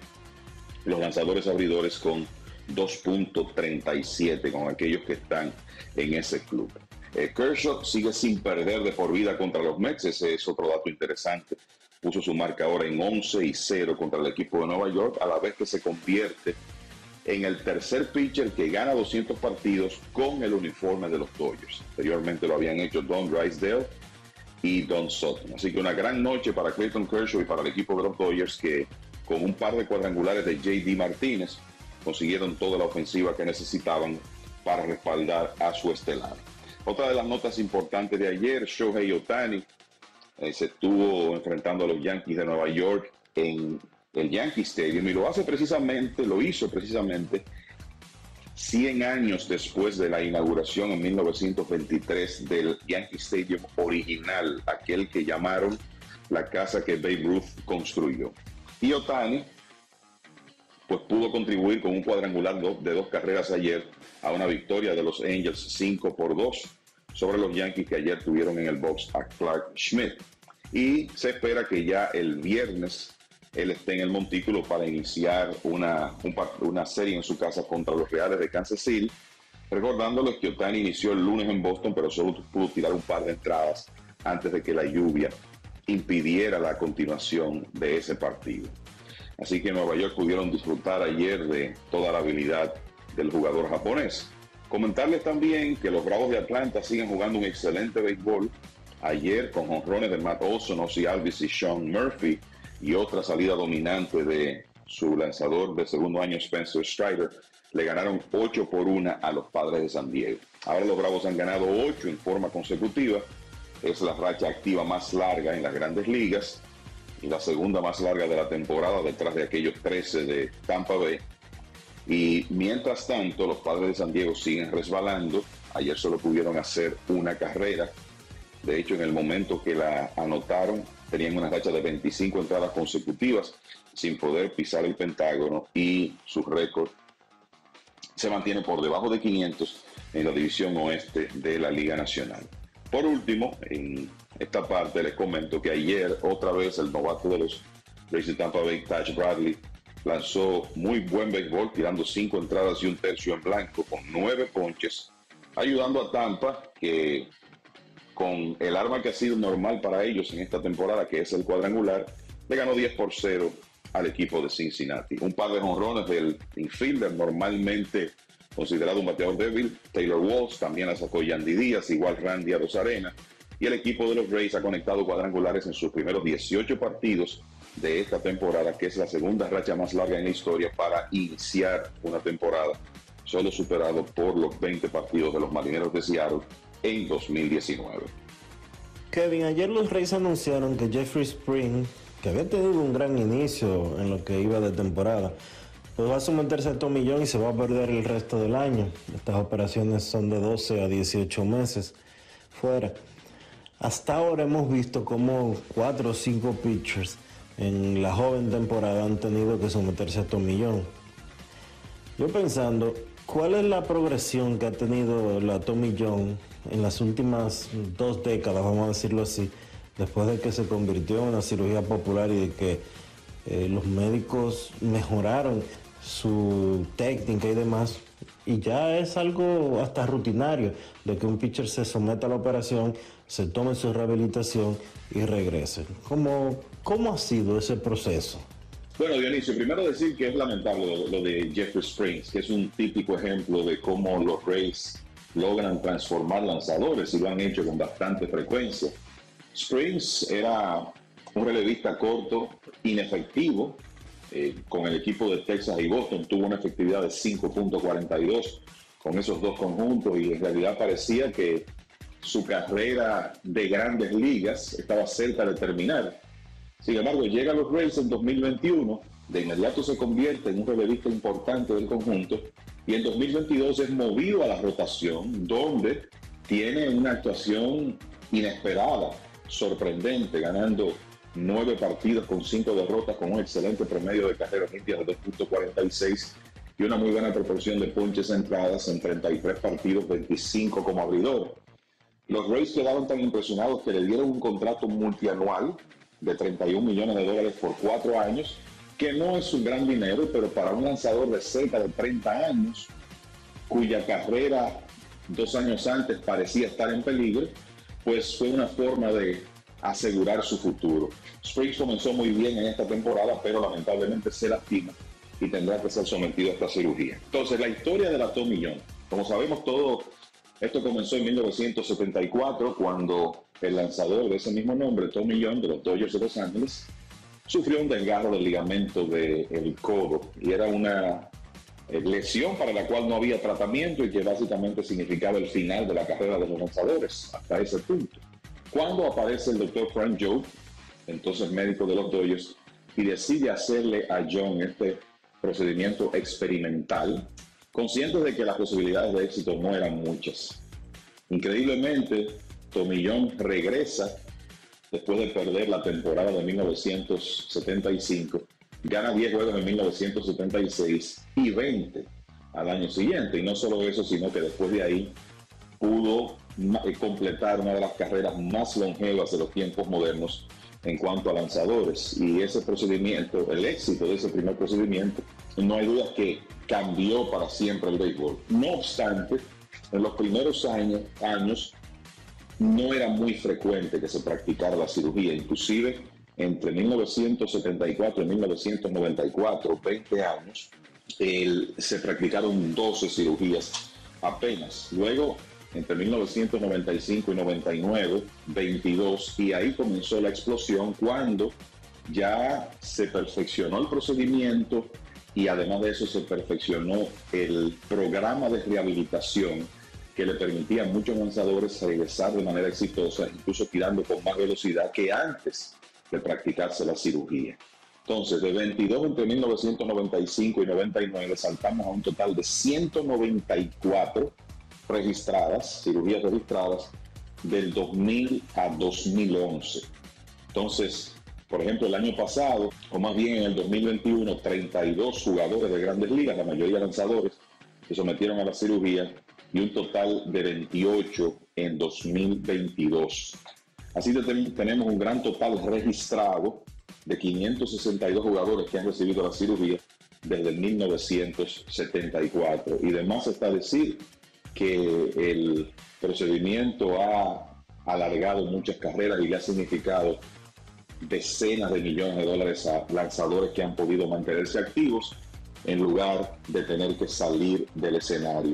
los lanzadores abridores, con dos punto treinta y siete, con aquellos que están en ese club. Eh, Kershaw sigue sin perder de por vida contra los Mets. Ese es otro dato interesante. Puso su marca ahora en once y cero contra el equipo de Nueva York, a la vez que se convierte en el tercer pitcher que gana doscientos partidos con el uniforme de los Dodgers. Anteriormente lo habían hecho Don Drysdale y Don Sutton. Así que una gran noche para Clayton Kershaw y para el equipo de los Dodgers, que con un par de cuadrangulares de J D Martínez consiguieron toda la ofensiva que necesitaban para respaldar a su estelar. Otra de las notas importantes de ayer, Shohei Ohtani eh, se estuvo enfrentando a los Yankees de Nueva York en el Yankee Stadium, y lo hace precisamente, lo hizo precisamente cien años después de la inauguración en mil novecientos veintitrés del Yankee Stadium original, aquel que llamaron la casa que Babe Ruth construyó. Y Ohtani pues pudo contribuir con un cuadrangular de dos carreras ayer a una victoria de los Angels cinco por dos sobre los Yankees, que ayer tuvieron en el box a Clark Schmidt. Y se espera que ya el viernes él esté en el montículo para iniciar una, un, una serie en su casa contra los Reales de Kansas City. Recordándoles que Ohtani inició el lunes en Boston, pero solo pudo tirar un par de entradas antes de que la lluvia impidiera la continuación de ese partido. Así que en Nueva York pudieron disfrutar ayer de toda la habilidad del jugador japonés. Comentarles también que los Bravos de Atlanta siguen jugando un excelente béisbol. Ayer, con jonrones de Matt Olson, Ozzie Albies y Sean Murphy, y otra salida dominante de su lanzador de segundo año Spencer Strider, le ganaron ocho por una a los Padres de San Diego. Ahora los Bravos han ganado ocho en forma consecutiva. Es la racha activa más larga en las Grandes Ligas y la segunda más larga de la temporada, detrás de aquellos trece de Tampa Bay. Y mientras tanto, los Padres de San Diego siguen resbalando. Ayer solo pudieron hacer una carrera. De hecho, en el momento que la anotaron, tenían una racha de veinticinco entradas consecutivas sin poder pisar el Pentágono, y su récord se mantiene por debajo de quinientos en la división oeste de la Liga Nacional. Por último, en esta parte les comento que ayer otra vez el novato de los Rays de Tampa Bay, Taj Bradley, lanzó muy buen béisbol, tirando cinco entradas y un tercio en blanco con nueve ponches, ayudando a Tampa, que con el arma que ha sido normal para ellos en esta temporada, que es el cuadrangular, le ganó diez por cero al equipo de Cincinnati. Un par de jonrones del infielder, normalmente considerado un bateador débil, Taylor Walsh, también la sacó Yandy Díaz, igual Randy Arozarena, y el equipo de los Rays ha conectado cuadrangulares en sus primeros dieciocho partidos de esta temporada, que es la segunda racha más larga en la historia para iniciar una temporada, solo superado por los veinte partidos de los Marineros de Seattle en dos mil diecinueve. Kevin, ayer los Rays anunciaron que Jeffrey Springs, que había tenido un gran inicio en lo que iba de temporada, pues va a someterse a Tommy John y se va a perder el resto del año. Estas operaciones son de doce a dieciocho meses fuera. Hasta ahora hemos visto como cuatro o cinco pitchers en la joven temporada han tenido que someterse a Tommy John. Yo pensando, ¿cuál es la progresión que ha tenido la Tommy John en las últimas dos décadas, vamos a decirlo así, después de que se convirtió en una cirugía popular y de que eh, los médicos mejoraron su técnica y demás, y ya es algo hasta rutinario de que un pitcher se someta a la operación, se tome su rehabilitación y regrese? ¿Cómo, cómo ha sido ese proceso? Bueno, Dionisio, primero decir que es lamentable lo, lo de Jeffrey Springs, que es un típico ejemplo de cómo los Rays logran transformar lanzadores, y lo han hecho con bastante frecuencia. Springs era un relevista corto, inefectivo, eh, con el equipo de Texas y Boston tuvo una efectividad de cinco punto cuarenta y dos con esos dos conjuntos, y en realidad parecía que su carrera de grandes ligas estaba cerca de terminar. Sin embargo, llega a los Rays en dos mil veintiuno, de inmediato se convierte en un relevista importante del conjunto, y en dos mil veintidós es movido a la rotación, donde tiene una actuación inesperada, sorprendente, ganando nueve partidos con cinco derrotas, con un excelente promedio de carreras limpias de dos punto cuarenta y seis y una muy buena proporción de ponches entradas en treinta y tres partidos, veinticinco como abridor. Los Rays quedaron tan impresionados que le dieron un contrato multianual de treinta y un millones de dólares por cuatro años, que no es un gran dinero, pero para un lanzador de cerca de treinta años, cuya carrera dos años antes parecía estar en peligro, pues fue una forma de asegurar su futuro. Springs comenzó muy bien en esta temporada, pero lamentablemente se lastima y tendrá que ser sometido a esta cirugía. Entonces, la historia de la Tommy John, como sabemos todo, esto comenzó en mil novecientos setenta y cuatro, cuando el lanzador de ese mismo nombre, Tommy John, de los Dodgers de Los Ángeles, sufrió un desgarro del ligamento del codo, y era una lesión para la cual no había tratamiento y que básicamente significaba el final de la carrera de los lanzadores hasta ese punto. Cuando aparece el doctor Frank Jobe, entonces médico de los Dodgers, y decide hacerle a John este procedimiento experimental, conscientes de que las posibilidades de éxito no eran muchas. Increíblemente, Tommy John regresa después de perder la temporada de mil novecientos setenta y cinco, gana diez juegos en mil novecientos setenta y seis y veinte al año siguiente. Y no solo eso, sino que después de ahí pudo completar una de las carreras más longevas de los tiempos modernos en cuanto a lanzadores. Y ese procedimiento, el éxito de ese primer procedimiento, no hay duda que cambió para siempre el béisbol. No obstante, en los primeros años, años no era muy frecuente que se practicara la cirugía. Inclusive entre mil novecientos setenta y cuatro y mil novecientos noventa y cuatro, veinte años, el, se practicaron doce cirugías apenas. Luego, entre mil novecientos noventa y cinco y noventa y nueve, veintidós, y ahí comenzó la explosión cuando ya se perfeccionó el procedimiento y además de eso se perfeccionó el programa de rehabilitación que le permitía a muchos lanzadores regresar de manera exitosa, incluso tirando con más velocidad que antes de practicarse la cirugía. Entonces, de veintidós entre mil novecientos noventa y cinco y noventa y nueve saltamos a un total de ciento noventa y cuatro registradas, cirugías registradas, del dos mil a dos mil once. Entonces, por ejemplo, el año pasado, o más bien en el dos mil veintiuno, treinta y dos jugadores de Grandes Ligas, la mayoría lanzadores, se sometieron a la cirugía y un total de veintiocho en dos mil veintidós. Así que tenemos un gran total registrado de quinientos sesenta y dos jugadores que han recibido la cirugía desde el mil novecientos setenta y cuatro. Y además está decir que el procedimiento ha alargado muchas carreras y le ha significado decenas de millones de dólares a lanzadores que han podido mantenerse activos en lugar de tener que salir del escenario.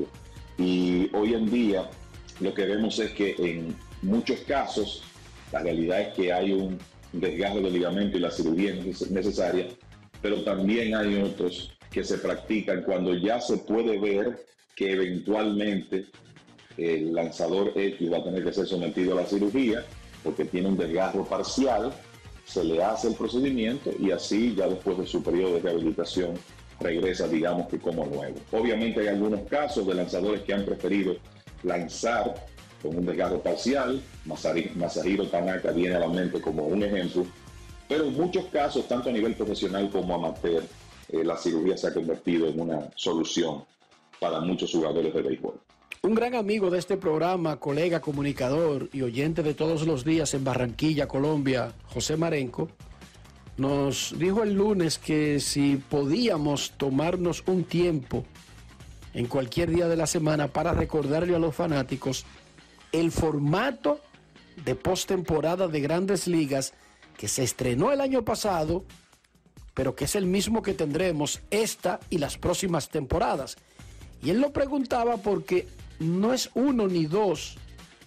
Y hoy en día lo que vemos es que en muchos casos la realidad es que hay un desgarro del ligamento y la cirugía es necesaria, pero también hay otros que se practican cuando ya se puede ver que eventualmente el lanzador X va a tener que ser sometido a la cirugía porque tiene un desgarro parcial, se le hace el procedimiento y así ya después de su periodo de rehabilitación regresa, digamos que como nuevo. Obviamente hay algunos casos de lanzadores que han preferido lanzar con un desgarro parcial. Masahiro Tanaka viene a la mente como un ejemplo, pero en muchos casos, tanto a nivel profesional como amateur, eh, la cirugía se ha convertido en una solución para muchos jugadores de béisbol. Un gran amigo de este programa, colega, comunicador y oyente de todos los días en Barranquilla, Colombia, José Marenco, nos dijo el lunes que si podíamos tomarnos un tiempo en cualquier día de la semana para recordarle a los fanáticos el formato de postemporada de Grandes Ligas que se estrenó el año pasado, pero que es el mismo que tendremos esta y las próximas temporadas. Y él lo preguntaba porque no es uno ni dos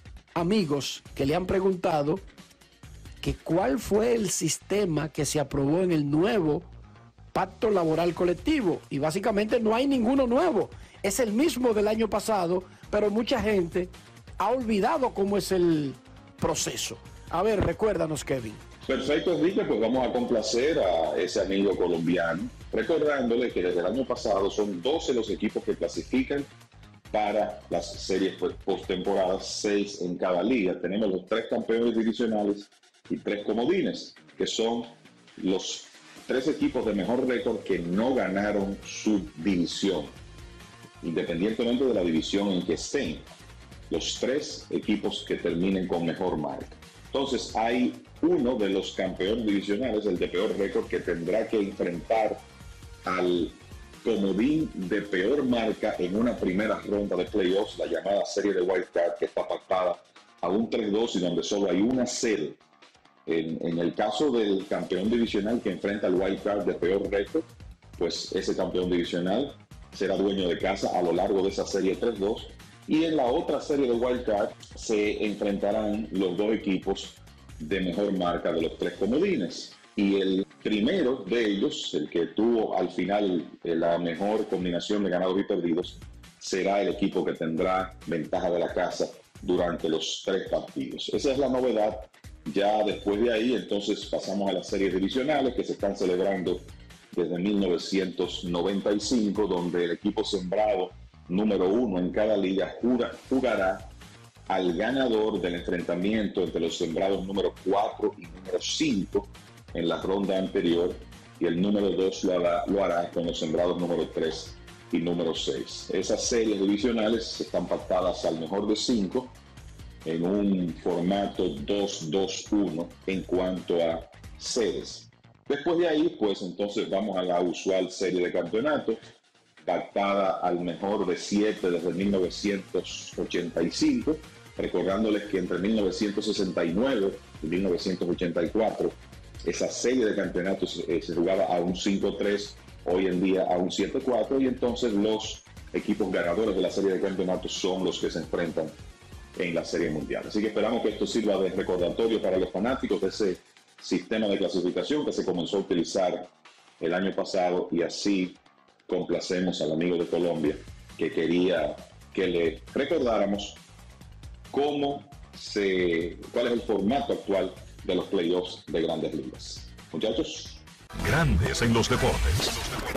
amigos que le han preguntado que cuál fue el sistema que se aprobó en el nuevo pacto laboral colectivo. Y básicamente no hay ninguno nuevo. Es el mismo del año pasado, pero mucha gente ha olvidado cómo es el proceso. A ver, recuérdanos, Kevin. Perfecto, Enrique, pues vamos a complacer a ese amigo colombiano, recordándole que desde el año pasado son doce los equipos que clasifican para las series postemporadas, seis en cada liga. Tenemos los tres campeones divisionales y tres comodines, que son los tres equipos de mejor récord que no ganaron su división, independientemente de la división en que estén. Los tres equipos que terminen con mejor marca. Entonces hay uno de los campeones divisionales, el de peor récord, que tendrá que enfrentar al comodín de peor marca en una primera ronda de playoffs, la llamada serie de Wild Card, que está pactada a un tres dos y donde solo hay una serie. En, en el caso del campeón divisional que enfrenta al Wild Card de peor récord, pues ese campeón divisional será dueño de casa a lo largo de esa serie tres dos. Y en la otra serie de Wild Card se enfrentarán los dos equipos de mejor marca de los tres comodines. Y el primero de ellos, el que tuvo al final la mejor combinación de ganados y perdidos, será el equipo que tendrá ventaja de la casa durante los tres partidos. Esa es la novedad. Ya después de ahí, entonces pasamos a las series divisionales que se están celebrando desde mil novecientos noventa y cinco, donde el equipo sembrado número uno en cada liga jugará al ganador del enfrentamiento entre los sembrados número cuatro y número cinco en la ronda anterior, y el número dos lo hará, lo hará con los sembrados número tres y número seis. Esas series divisionales están pactadas al mejor de cinco en un formato dos dos uno en cuanto a sedes. Después de ahí, pues entonces vamos a la usual serie de campeonato, pactada al mejor de siete desde mil novecientos ochenta y cinco, recordándoles que entre mil novecientos sesenta y nueve y mil novecientos ochenta y cuatro esa serie de campeonatos eh, se jugaba a un cinco tres, hoy en día a un siete cuatro, y entonces los equipos ganadores de la serie de campeonatos son los que se enfrentan en la Serie Mundial. Así que esperamos que esto sirva de recordatorio para los fanáticos de ese sistema de clasificación que se comenzó a utilizar el año pasado, y así complacemos al amigo de Colombia que quería que le recordáramos cómo se, cuál es el formato actual de los playoffs de Grandes Ligas. Muchachos. Grandes en los deportes.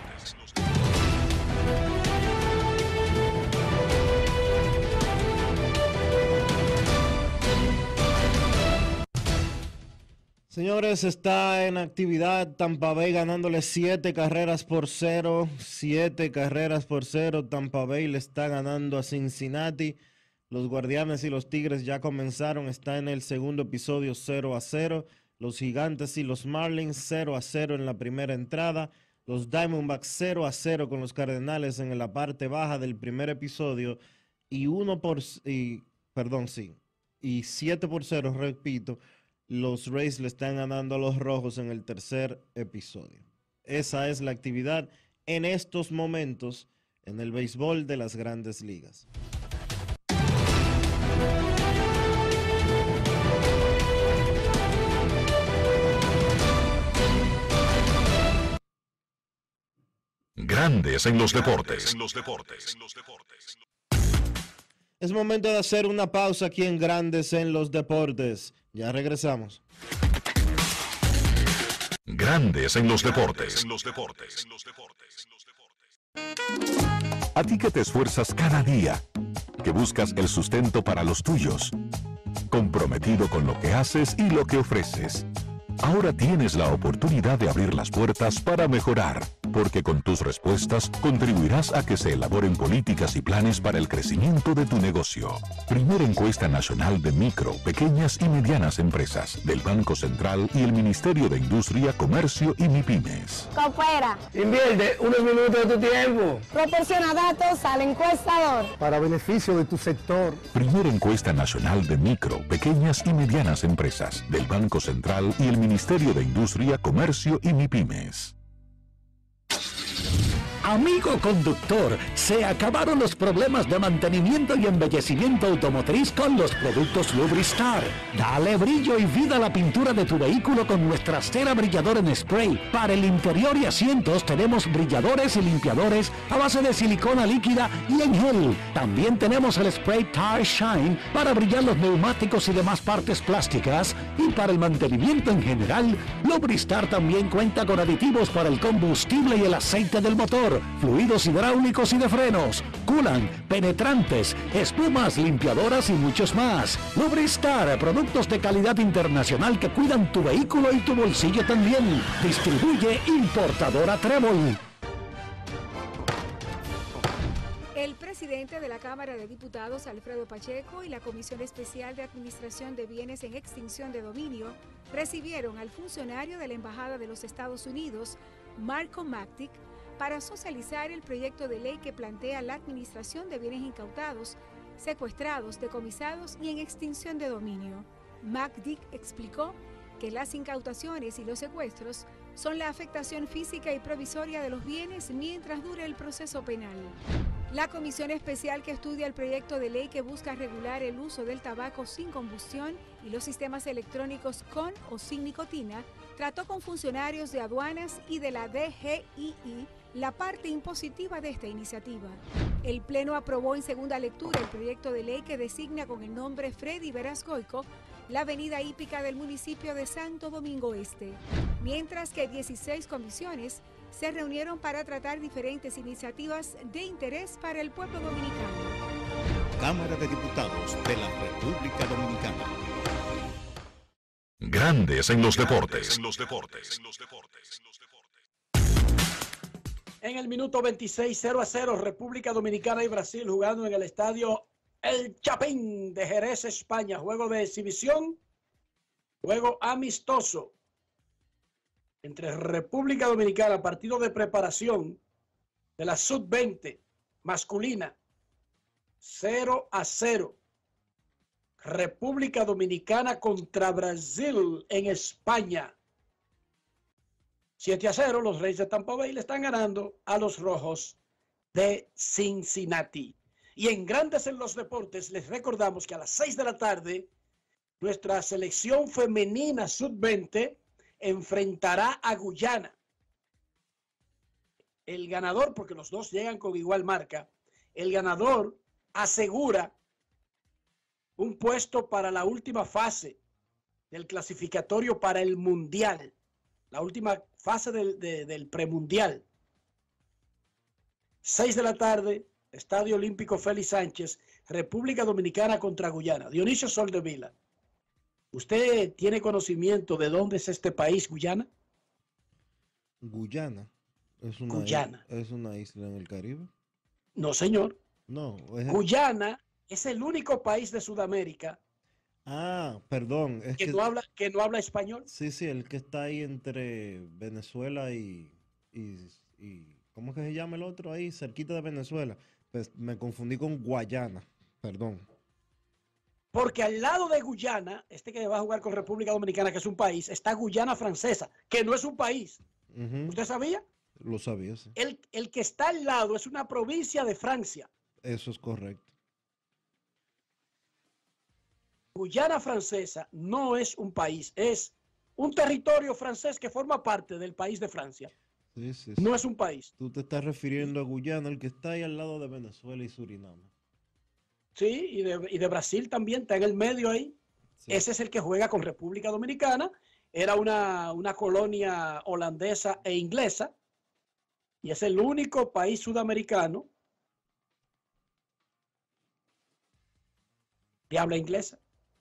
Señores, está en actividad Tampa Bay ganándole siete carreras por cero. Siete carreras por cero. Tampa Bay le está ganando a Cincinnati. Los Guardianes y los Tigres ya comenzaron. Está en el segundo episodio cero a cero. Los Gigantes y los Marlins cero a cero en la primera entrada. Los Diamondbacks cero a cero con los Cardenales en la parte baja del primer episodio. Y uno por... Y, perdón, sí. Y siete por cero, repito. Los Rays le están ganando a los Rojos en el tercer episodio. Esa es la actividad en estos momentos en el béisbol de las Grandes Ligas. Grandes en los deportes. Es momento de hacer una pausa aquí en Grandes en los Deportes. Ya regresamos. Grandes en los deportes. A ti que te esfuerzas cada día, que buscas el sustento para los tuyos, comprometido con lo que haces y lo que ofreces. Ahora tienes la oportunidad de abrir las puertas para mejorar, porque con tus respuestas contribuirás a que se elaboren políticas y planes para el crecimiento de tu negocio. Primera encuesta nacional de micro, pequeñas y medianas empresas del Banco Central y el Ministerio de Industria, Comercio y MIPYMES. Coopera. Invierte unos minutos de tu tiempo. Proporciona datos al encuestador. Para beneficio de tu sector. Primera encuesta nacional de micro, pequeñas y medianas empresas del Banco Central y el Ministerio de Industria, Comercio y MIPYMES. Amigo conductor, se acabaron los problemas de mantenimiento y embellecimiento automotriz con los productos Lubristar. Dale brillo y vida a la pintura de tu vehículo con nuestra cera brilladora en spray. Para el interior y asientos tenemos brilladores y limpiadores a base de silicona líquida y en gel. También tenemos el spray Tire Shine para brillar los neumáticos y demás partes plásticas. Y para el mantenimiento en general, Lubristar también cuenta con aditivos para el combustible y el aceite del motor, fluidos hidráulicos y de frenos, culan, penetrantes, espumas, limpiadoras y muchos más. Lubristar, productos de calidad internacional que cuidan tu vehículo y tu bolsillo también. Distribuye importadora Trébol. El presidente de la Cámara de Diputados, Alfredo Pacheco, y la Comisión Especial de Administración de Bienes en Extinción de Dominio recibieron al funcionario de la Embajada de los Estados Unidos, Marco Mactic, para socializar el proyecto de ley que plantea la administración de bienes incautados, secuestrados, decomisados y en extinción de dominio. Macdick explicó que las incautaciones y los secuestros son la afectación física y provisoria de los bienes mientras dure el proceso penal. La comisión especial que estudia el proyecto de ley que busca regular el uso del tabaco sin combustión y los sistemas electrónicos con o sin nicotina trató con funcionarios de aduanas y de la D G I I la parte impositiva de esta iniciativa. El Pleno aprobó en segunda lectura el proyecto de ley que designa con el nombre Freddy Verasgoico la avenida hípica del municipio de Santo Domingo Este, mientras que dieciséis comisiones se reunieron para tratar diferentes iniciativas de interés para el pueblo dominicano. Cámara de Diputados de la República Dominicana. Grandes en los deportes. En el minuto veintiséis, cero a cero, República Dominicana y Brasil jugando en el estadio El Chapín de Jerez, España. Juego de exhibición, juego amistoso entre República Dominicana, partido de preparación de la sub veinte masculina, cero a cero. República Dominicana contra Brasil en España. siete a cero, los Reyes de Tampa Bay le están ganando a los Rojos de Cincinnati. Y en Grandes en los Deportes les recordamos que a las seis de la tarde nuestra selección femenina sub veinte enfrentará a Guyana. El ganador, porque los dos llegan con igual marca, el ganador asegura un puesto para la última fase del clasificatorio para el Mundial, la última fase del, de, del premundial. Seis de la tarde, Estadio Olímpico Félix Sánchez, República Dominicana contra Guyana. Dionisio Soldevila, ¿usted tiene conocimiento de dónde es este país, Guyana? Guyana. Es una Guyana. Isla, ¿es una isla en el Caribe? No, señor. No. Es... Guyana es el único país de Sudamérica Ah, perdón. Es que, que no habla, que no habla español. Sí, sí, el que está ahí entre Venezuela y, y, y ¿cómo es que se llama el otro ahí? Cerquita de Venezuela. Pues me confundí con Guayana, perdón. Porque al lado de Guyana, este que va a jugar con República Dominicana, que es un país, está Guyana Francesa, que no es un país. Uh-huh. ¿Usted sabía? Lo sabía, sí. El, el que está al lado es una provincia de Francia. Eso es correcto. Guyana Francesa no es un país, es un territorio francés que forma parte del país de Francia. Sí, sí, sí. No es un país. Tú te estás refiriendo a Guyana, el que está ahí al lado de Venezuela y Surinam. Sí, y de, y de Brasil también, está en el medio ahí. Sí. Ese es el que juega con República Dominicana. Era una, una colonia holandesa e inglesa. Y es el único país sudamericano que habla inglesa.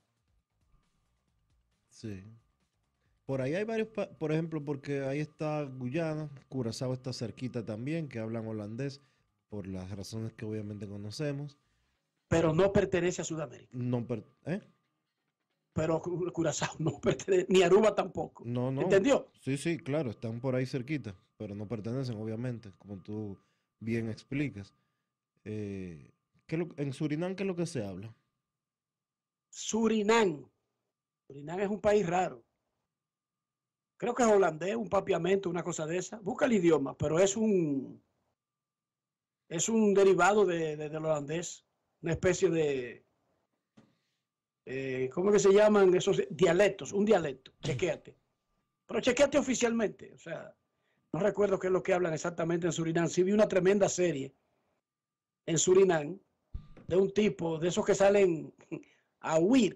Sí. Por ahí hay varios, por ejemplo, porque ahí está Guyana, Curazao está cerquita también, que hablan holandés, por las razones que obviamente conocemos. Pero no pertenece a Sudamérica. No, per ¿eh? Pero Curazao no pertenece, ni Aruba tampoco. No, no. ¿Entendió? Sí, sí, claro, están por ahí cerquita, pero no pertenecen, obviamente, como tú bien explicas. Eh, ¿qué lo, en Surinam, ¿qué es lo que se habla? Surinam. Surinam es un país raro. Creo que es holandés, un papiamento, una cosa de esa. Busca el idioma, pero es un es un derivado de, de, del holandés, una especie de eh, ¿cómo que se llaman esos dialectos? Un dialecto, chequéate. Pero chequéate oficialmente, o sea, no recuerdo qué es lo que hablan exactamente en Surinam. Sí vi una tremenda serie en Surinam de un tipo, de esos que salen a huir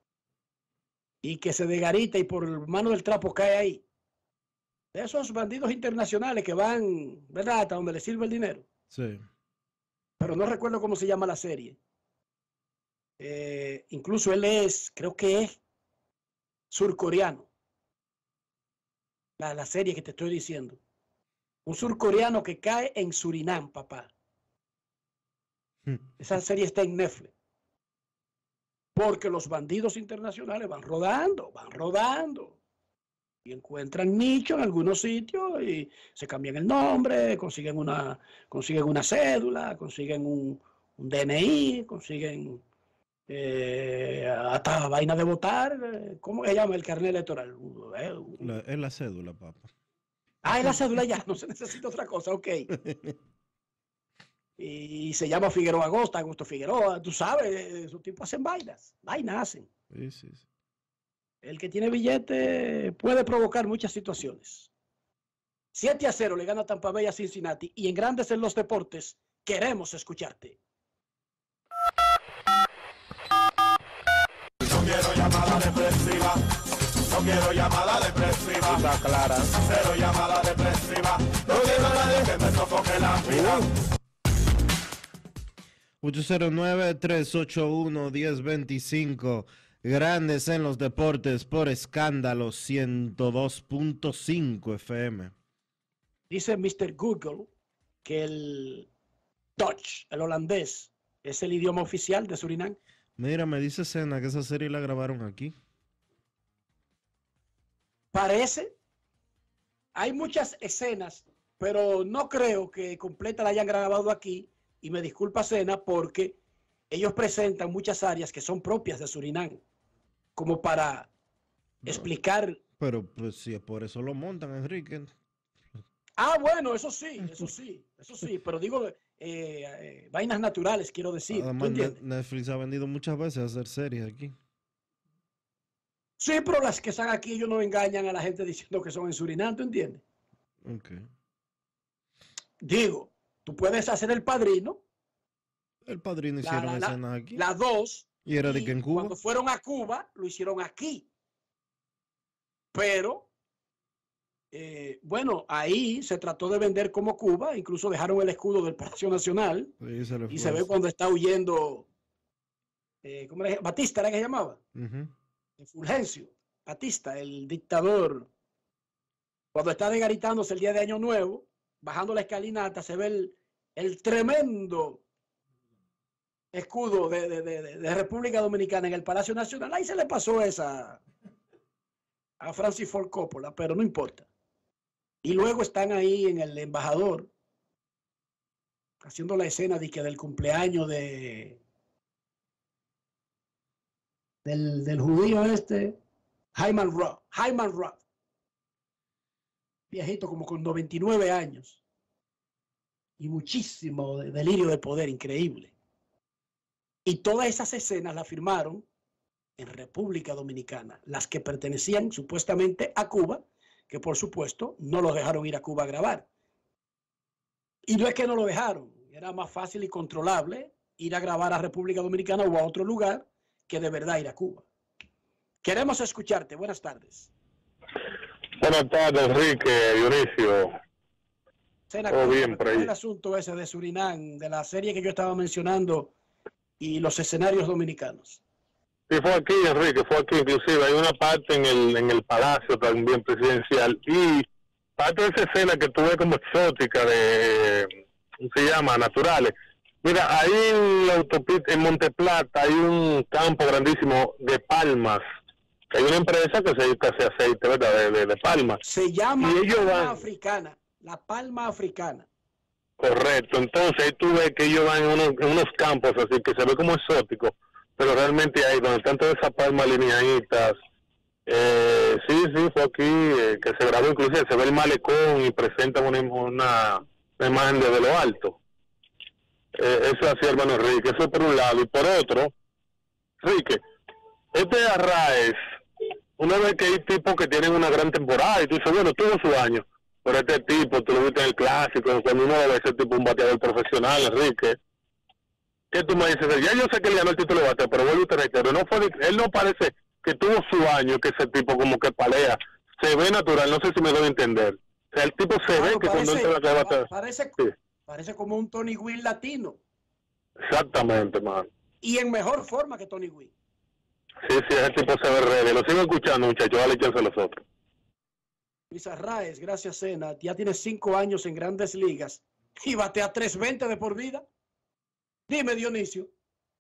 y que se desgarita y por mano del trapo cae ahí. De esos bandidos internacionales que van, ¿verdad?, hasta donde les sirve el dinero. Sí. Pero no recuerdo cómo se llama la serie. Eh, incluso él es, creo que es surcoreano. La, la serie que te estoy diciendo. Un surcoreano que cae en Surinam, papá. Esa serie está en Netflix. Porque los bandidos internacionales van rodando, van rodando. Y encuentran nicho en algunos sitios y se cambian el nombre, consiguen una, consiguen una cédula, consiguen un, un D N I, consiguen eh, hasta vaina de votar. ¿Cómo se llama el carnet electoral? La, es la cédula, papá. Ah, es la cédula ya, no se necesita otra cosa, ok. Y se llama Figueroa Agosta, Augusto Figueroa, tú sabes, esos tipos hacen vainas, vainas hacen. Sí, sí, sí. El que tiene billete puede provocar muchas situaciones. siete a cero le gana Tampa Bay a Cincinnati y en Grandes en los Deportes queremos escucharte. No quiero llamada depresiva, no quiero llamada depresiva. Está clara. Cero llamada depresiva, no quiero a nadie que me sofoque la vida. ocho cero nueve, tres ocho uno, uno cero dos cinco. Grandes en los Deportes por Escándalo ciento dos punto cinco F M. Dice mister Google que el Dutch, el holandés, es el idioma oficial de Surinam. Mira, me dice Sena que esa serie la grabaron aquí. Parece. Hay muchas escenas, pero no creo que completa la hayan grabado aquí. Y me disculpa Sena porque ellos presentan muchas áreas que son propias de Surinam, como para no, explicar. Pero pues si es por eso lo montan, Enrique. Ah, bueno, eso sí, eso sí, eso sí, pero digo, eh, eh, vainas naturales, quiero decir. Además, Netflix ha vendido muchas veces a hacer series aquí. Sí, pero las que están aquí, ellos no engañan a la gente diciendo que son en Surinam, ¿tú entiendes? Okay. Digo, tú puedes hacer el padrino. El padrino la, hicieron la, escenas la, aquí. Las dos. Y era de que en Cuba. Cuando fueron a Cuba, lo hicieron aquí. Pero, eh, bueno, ahí se trató de vender como Cuba. Incluso dejaron el escudo del Palacio Nacional. Sí, se y se ve cuando está huyendo. Eh, ¿Cómo era? Batista era que se llamaba. Uh-huh. Fulgencio Batista, el dictador. Cuando está desgaritándose el día de Año Nuevo, bajando la escalinata, se ve el, el tremendo escudo de, de, de, de República Dominicana en el Palacio Nacional. Ahí se le pasó esa a Francis Ford Coppola, pero no importa. Y luego están ahí en el embajador haciendo la escena de que del cumpleaños de del, del judío este, Hyman Roth, Hyman Roth, viejito como con noventa y nueve años y muchísimo de delirio de poder, increíble. Y todas esas escenas las firmaron en República Dominicana, las que pertenecían supuestamente a Cuba, que por supuesto no los dejaron ir a Cuba a grabar. Y no es que no lo dejaron, era más fácil y controlable ir a grabar a República Dominicana o a otro lugar que de verdad ir a Cuba. Queremos escucharte. Buenas tardes. Buenas tardes, Enrique, Dionisio. Sena, Todo bien por ahí. El asunto ese de Surinam, de la serie que yo estaba mencionando y los escenarios dominicanos. Sí, fue aquí, Enrique, fue aquí. Inclusive hay una parte en el en el Palacio también presidencial y parte de esa escena que tuve como exótica de, ¿cómo se llama? Naturales. Mira, ahí en la autopista, en Monteplata, hay un campo grandísimo de palmas. Hay una empresa que se dedica a hacer aceite, ¿verdad? De, de, de palmas. Se llama y ellos palma van, africana, la palma africana. Correcto, entonces ahí tú ves que ellos van en unos, en unos campos así que se ve como exótico, pero realmente ahí donde están todas esas palmas lineaditas. Eh, sí, sí, fue aquí eh, que se grabó, inclusive se ve el malecón y presenta una, una, una imagen desde lo alto. Eh, eso hacía hermano Enrique, eso por un lado. Y por otro, Enrique, este Arraez, uno ve que hay tipos que tienen una gran temporada y tú dices, bueno, tuvo su año, pero este tipo, tú lo viste en el clásico, cuando uno ve ese tipo un bateador profesional, Enrique, ¿qué tú me dices? Ya yo sé que él ganó el título de bateo, pero vuelvo a te reitero, no fue, él no parece que tuvo su año, que ese tipo como que palea, se ve natural, no sé si me doy a entender. O sea, el tipo se Claro, ve que parece, cuando entra a la batea. Parece, sí. parece como un Tony Gwynn latino. Exactamente, man. Y en mejor forma que Tony Gwynn. Sí, sí, ese tipo se ve ready. Lo sigo escuchando, muchachos, dale chance a los otros. Luis Arraez, gracias, Sena. Ya tiene cinco años en Grandes Ligas y batea tres veinte de por vida. Dime, Dionisio.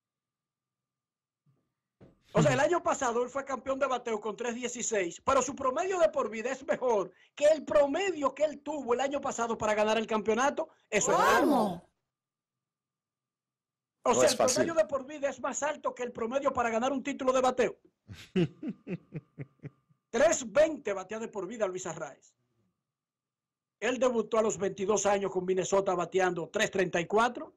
O sea, el año pasado él fue campeón de bateo con tres dieciséis, pero su promedio de por vida es mejor que el promedio que él tuvo el año pasado para ganar el campeonato. Eso es algo. O sea, el promedio de por vida es más alto que el promedio para ganar un título de bateo. tres veinte batea de por vida Luis Arraez. Él debutó a los veintidós años con Minnesota bateando tres treinta y cuatro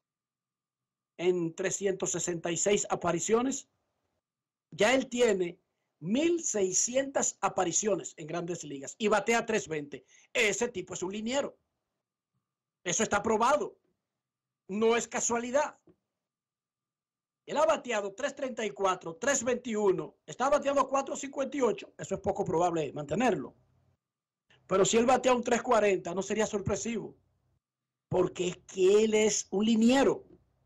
en trescientas sesenta y seis apariciones. Ya él tiene mil seiscientas apariciones en Grandes Ligas y batea tres veinte. Ese tipo es un liniero. Eso está probado. No es casualidad. Él ha bateado tres treinta y cuatro, tres veintiuno, está bateando cuatro cincuenta y ocho. Eso es poco probable mantenerlo. Pero si él batea un tres cuarenta, no sería sorpresivo. Porque es que él es un liniero.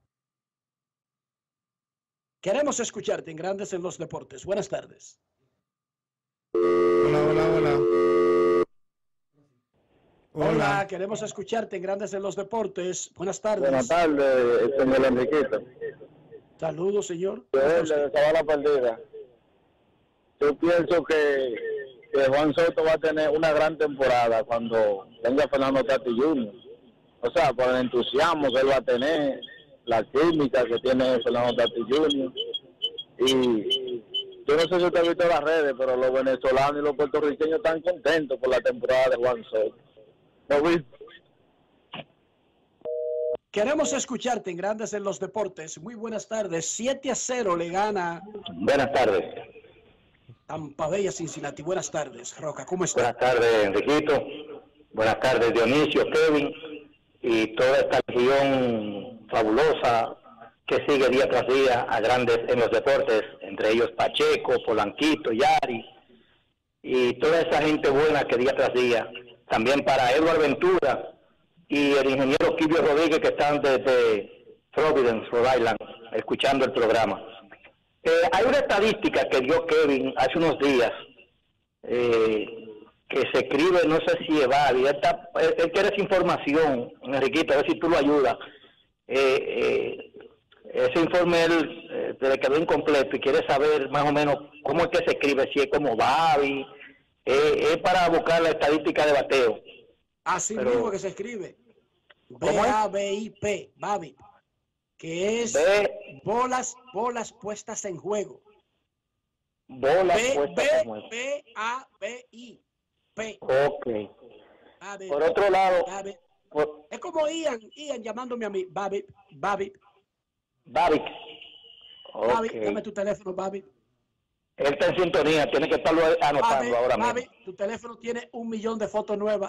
Queremos escucharte en Grandes en los Deportes. Buenas tardes. Hola, hola, hola. Hola, Hola. queremos escucharte en Grandes en los Deportes. Buenas tardes. Buenas tardes, señor Enriquito. Saludos, señor. Yo le deseaba la perdida. Yo pienso que, que Juan Soto va a tener una gran temporada cuando venga Fernando Tatis junior O sea, por el entusiasmo que él va a tener, la química que tiene Fernando Tatis junior Y yo no sé si usted ha visto las redes, pero los venezolanos y los puertorriqueños están contentos por la temporada de Juan Soto. ¿Lo viste? Queremos escucharte en Grandes en los Deportes. Muy buenas tardes. siete a cero le gana. Buenas tardes. Tampa Bay a Cincinnati. Buenas tardes, Roca, ¿cómo está? Buenas tardes, Enriquito. Buenas tardes, Dionisio, Kevin y toda esta región fabulosa que sigue día tras día a grandes en los deportes, entre ellos Pacheco, Polanquito, Yari y toda esa gente buena que día tras día. También para Edward Ventura y el ingeniero Quibio Rodríguez, que están desde Providence, Rhode Island, escuchando el programa. Eh, hay una estadística que dio Kevin hace unos días, eh, que se escribe, no sé si es válida, él, está, él, él quiere esa información, Enriquito, a ver si tú lo ayudas. Eh, eh, ese informe él eh, le quedó incompleto y quiere saber más o menos cómo es que se escribe, si es como Babi, eh, es para buscar la estadística de bateo. Así Pero, mismo que se escribe. B A B I P, Babi, que es B, bolas, bolas puestas en juego. Bolas B, puestas B, en juego. B A B I P. Ok. Babi, Por otro lado, Babi. por, Es como Ian, Ian llamándome a mí, Babi, Babi. Babi. Babi, Okay. dame tu teléfono, Babi. Él está en sintonía, tiene que estarlo anotando Babi, ahora Babi, mismo. tu teléfono tiene un millón de fotos nuevas.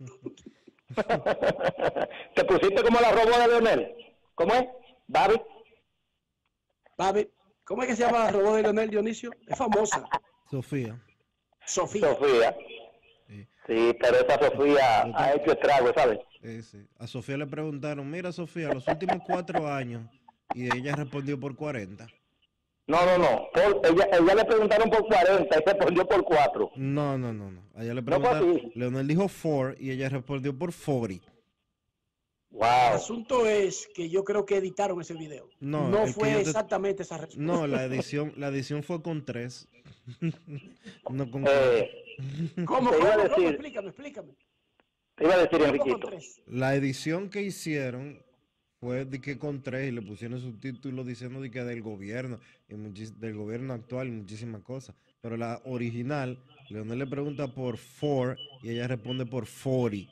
¿Te pusiste como la robó de Leonel? ¿Cómo es? Babi. Babi, ¿cómo es que se llama la robot de Leonel, Dionisio? Es famosa. Sofía. Sofía. Sofía. Sí. Sí, pero esa Sofía ha hecho estrago, ¿sabes? Eh, sí. A Sofía le preguntaron, mira Sofía, los últimos cuatro años, y ella respondió por cuarenta. No, no, no. Por, ella, ella le preguntaron por cuarenta y respondió por cuatro. No, no, no, no. A ella le No fue preguntaron, así. Leonel dijo four y ella respondió por cuarenta. Wow. El asunto es que yo creo que editaron ese video. No, No, el que fue yo te- exactamente esa respuesta. No, la edición, la edición fue con tres. No con Eh, ¿Cómo? te ¿Cómo? iba a ¿Cómo? decir- Explícame, explícame. Te iba a decir, ¿Cómo con Enriquito. tres? La edición que hicieron fue de que con tres y le pusieron subtítulos diciendo de que del gobierno y muchis- del gobierno actual y muchísimas cosas. Pero la original, Leonel le pregunta por four y ella responde por cuarenta.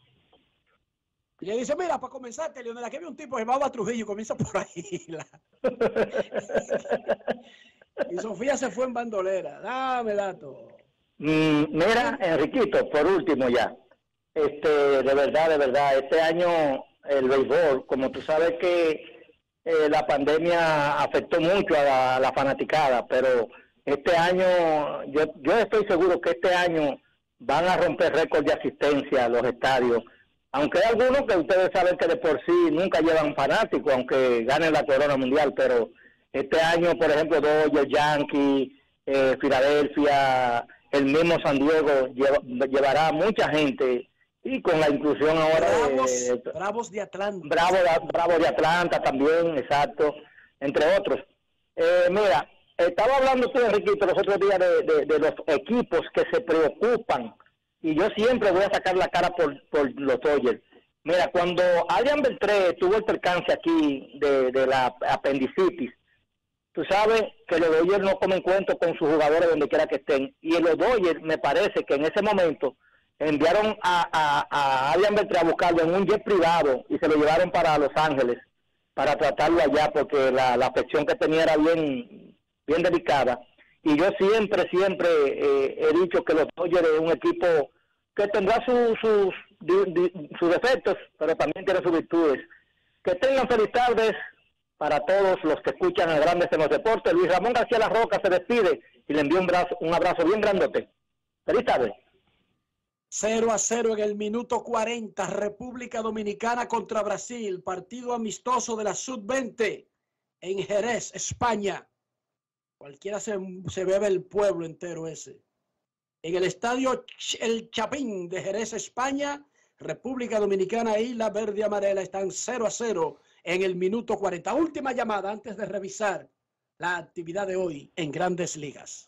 Y le dice, mira, para comenzarte, Leonel, aquí había un tipo que llamaba Trujillo y comienza por ahí. La- y Sofía se fue en bandolera. Dame dato. Mm, mira, Enriquito, por último ya. Este, de verdad, de verdad, este año el béisbol, como tú sabes que eh, la pandemia afectó mucho a la, a la fanaticada, pero este año, yo, yo estoy seguro que este año van a romper récord de asistencia a los estadios, aunque hay algunos que ustedes saben que de por sí nunca llevan fanáticos, aunque ganen la corona mundial, pero este año, por ejemplo, Dodgers, Yankees, eh, Filadelfia, el mismo San Diego lleva, llevará mucha gente, y con la inclusión ahora Bravos, de, Bravos de Atlanta. Bravo, Bravo de Atlanta también, exacto, entre otros. Eh, mira, estaba hablando tú, Enriquito, los otros días de, de, de los equipos que se preocupan, y yo siempre voy a sacar la cara por, por los Dodgers. Mira, cuando Adrián Beltré tuvo el percance aquí de, de la apendicitis, tú sabes que los Dodgers no comen cuento con sus jugadores donde quiera que estén, y los Dodgers me parece que en ese momento enviaron a, a, a Adrián Beltré a buscarlo en un jet privado y se lo llevaron para Los Ángeles para tratarlo allá porque la, la afección que tenía era bien, bien delicada. Y yo siempre, siempre eh, he dicho que los Dodgers es un equipo que tendrá su, sus, di, di, sus defectos, pero también tiene sus virtudes. Que tengan feliz tardes para todos los que escuchan a Grandes en los Deportes. Luis Ramón García La Roca se despide y le envía un, brazo, un abrazo bien grandote. Feliz tarde. cero a cero en el minuto cuarenta, República Dominicana contra Brasil, partido amistoso de la sub veinte en Jerez, España. Cualquiera se, se bebe el pueblo entero ese. En el estadio Ch- El Chapín de Jerez, España, República Dominicana y la Verde Amarela están cero a cero en el minuto cuarenta. Última llamada antes de revisar la actividad de hoy en Grandes Ligas.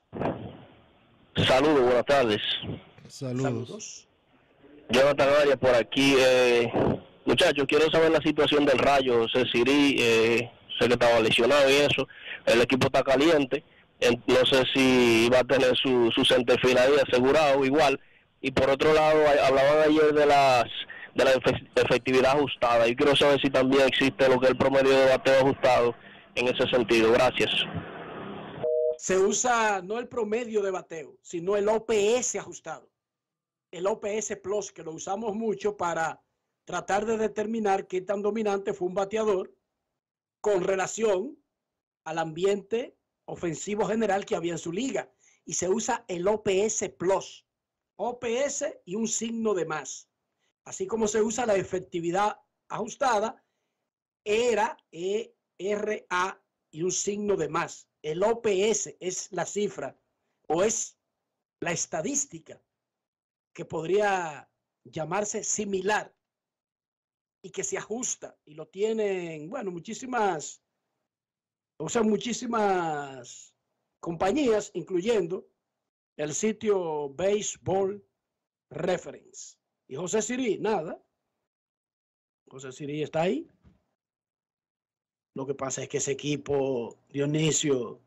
Saludos, buenas tardes. Saludos. Saludos. Jonathan Arias por aquí. Eh, muchachos, quiero saber la situación del Rayo, José Sirí, eh, sé que estaba lesionado y eso. El equipo está caliente. En- no sé si va a tener su, su centerfield ahí asegurado igual. Y por otro lado, a- hablaban ayer de las de la efe- efectividad ajustada. Yo quiero saber si también existe lo que es el promedio de bateo ajustado en ese sentido. Gracias. se usa no el promedio de bateo, sino el O P S ajustado. El O P S Plus, que lo usamos mucho para tratar de determinar qué tan dominante fue un bateador con relación al ambiente ofensivo general que había en su liga. Y se usa el O P S Plus. O P S y un signo de más. Así como se usa la efectividad ajustada, era E R A y un signo de más. El O P S es la cifra o es la estadística que podría llamarse similar y que se ajusta y lo tienen, bueno, muchísimas, o sea, muchísimas compañías, incluyendo el sitio Baseball Reference. Y José Siri, nada. José Siri está ahí. Lo que pasa es que ese equipo, Dionisio,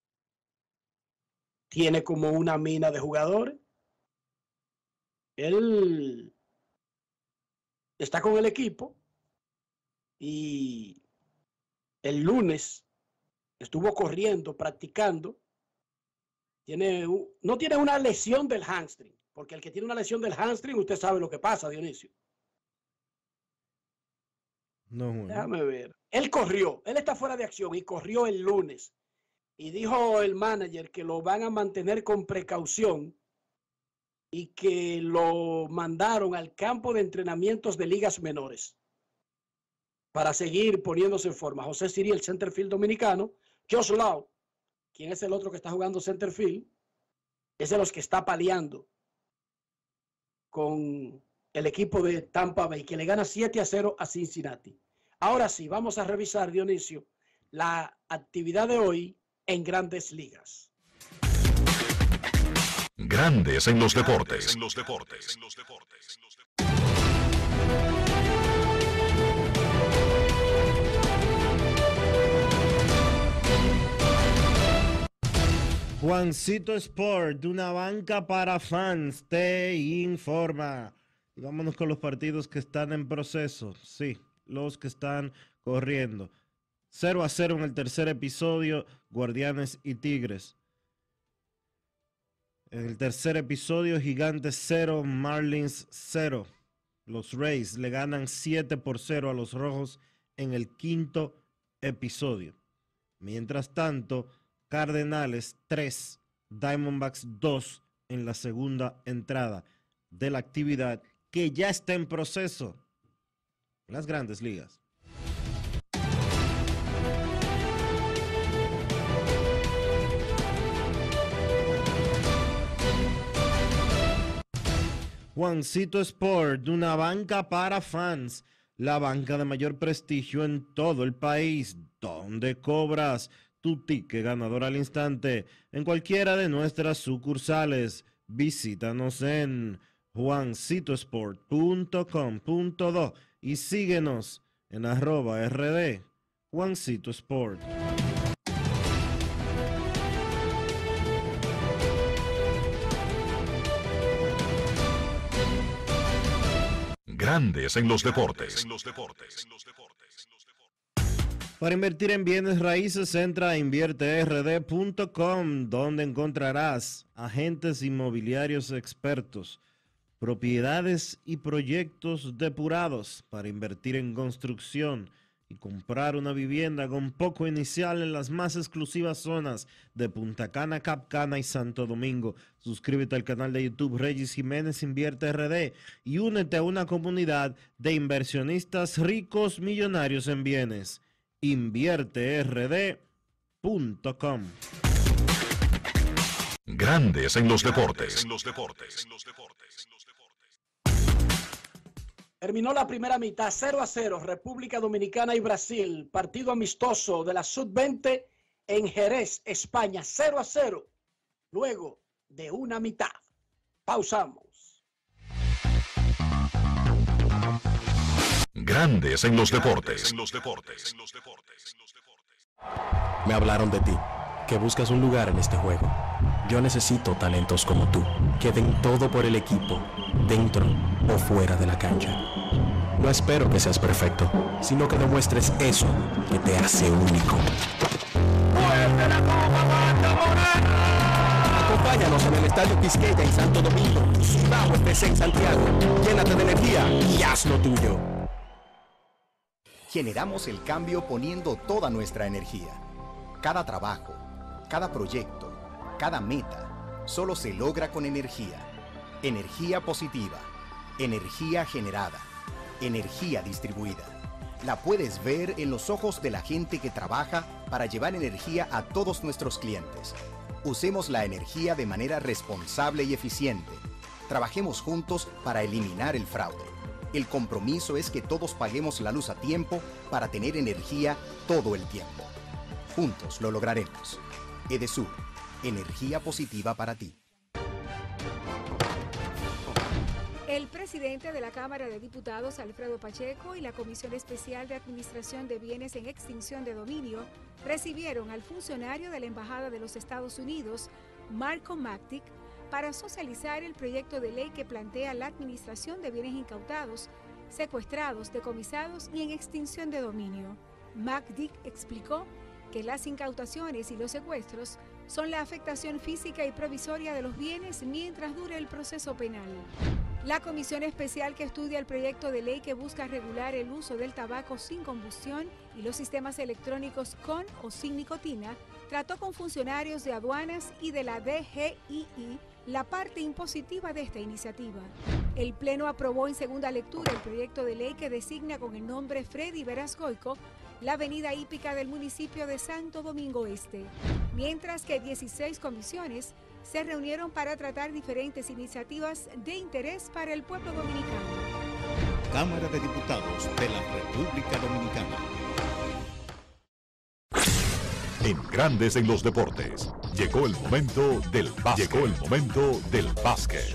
tiene como una mina de jugadores. Él está con el equipo y el lunes estuvo corriendo, practicando. Tiene un, no tiene una lesión del hamstring, porque el que tiene una lesión del hamstring, usted sabe lo que pasa, Dionisio. No, bueno. Déjame ver. Él corrió, él está fuera de acción y corrió el lunes. Y dijo el manager que lo van a mantener con precaución y que lo mandaron al campo de entrenamientos de ligas menores para seguir poniéndose en forma. José Siri, el centerfield dominicano. Josh Lau, quien es el otro que está jugando centerfield, es de los que está paliando con el equipo de Tampa Bay, que le gana siete a cero a Cincinnati. Ahora sí, vamos a revisar, Dionisio, la actividad de hoy en Grandes Ligas. Grandes en los deportes. En los deportes. Juancito Sport, de una banca para fans, te informa. Y vámonos con los partidos que están en proceso. Sí, los que están corriendo. cero a cero en el tercer episodio, Guardianes y Tigres. En el tercer episodio, Gigantes cero, Marlins cero. Los Rays le ganan siete por cero a los Rojos en el quinto episodio. Mientras tanto, Cardenales tres, Diamondbacks dos en la segunda entrada de la actividad que ya está en proceso en las Grandes Ligas. Juancito Sport, una banca para fans, la banca de mayor prestigio en todo el país, donde cobras tu ticket ganador al instante en cualquiera de nuestras sucursales. Visítanos en juancito sport punto com punto do y síguenos en arroba rd Juancito Sport. Grandes en los deportes. Para invertir en bienes raíces, entra a invierte r d punto com, donde encontrarás agentes inmobiliarios expertos, propiedades y proyectos depurados para invertir en construcción y comprar una vivienda con poco inicial en las más exclusivas zonas de Punta Cana, Cap Cana y Santo Domingo. Suscríbete al canal de YouTube Regis Jiménez Invierte R D y únete a una comunidad de inversionistas ricos millonarios en bienes. invierte r d punto com. Grandes en los deportes. Terminó la primera mitad cero a cero, República Dominicana y Brasil. Partido amistoso de la sub veinte en Jerez, España, cero a cero. Luego de una mitad. Pausamos. Grandes en los deportes. Me hablaron de ti, que buscas un lugar en este juego. Yo necesito talentos como tú, que den todo por el equipo, dentro o fuera de la cancha. No espero que seas perfecto, sino que demuestres eso que te hace único. ¡Fuerte la copa, Marta Moreno! Acompáñanos en el Estadio Quisqueya en Santo Domingo, Cibao F C en Santiago. Llénate de energía y haz lo tuyo. Generamos el cambio poniendo toda nuestra energía. Cada trabajo, cada proyecto, cada meta, solo se logra con energía. Energía positiva, energía generada, energía distribuida. La puedes ver en los ojos de la gente que trabaja para llevar energía a todos nuestros clientes. Usemos la energía de manera responsable y eficiente. Trabajemos juntos para eliminar el fraude. El compromiso es que todos paguemos la luz a tiempo para tener energía todo el tiempo. Juntos lo lograremos. Edesur, energía positiva para ti. El presidente de la Cámara de Diputados, Alfredo Pacheco, y la Comisión Especial de Administración de Bienes en Extinción de Dominio recibieron al funcionario de la Embajada de los Estados Unidos, Marco Mactic, para socializar el proyecto de ley que plantea la administración de bienes incautados, secuestrados, decomisados y en extinción de dominio. Mactic explicó que las incautaciones y los secuestros son la afectación física y provisoria de los bienes mientras dure el proceso penal. La comisión especial que estudia el proyecto de ley que busca regular el uso del tabaco sin combustión y los sistemas electrónicos con o sin nicotina trató con funcionarios de aduanas y de la D G I I la parte impositiva de esta iniciativa. El Pleno aprobó en segunda lectura el proyecto de ley que designa con el nombre Freddy Veras Goico la avenida hípica del municipio de Santo Domingo Este, mientras que dieciséis comisiones se reunieron para tratar diferentes iniciativas de interés para el pueblo dominicano. Cámara de Diputados de la República Dominicana. En Grandes en los Deportes, llegó el momento del básquet. Llegó el momento del básquet.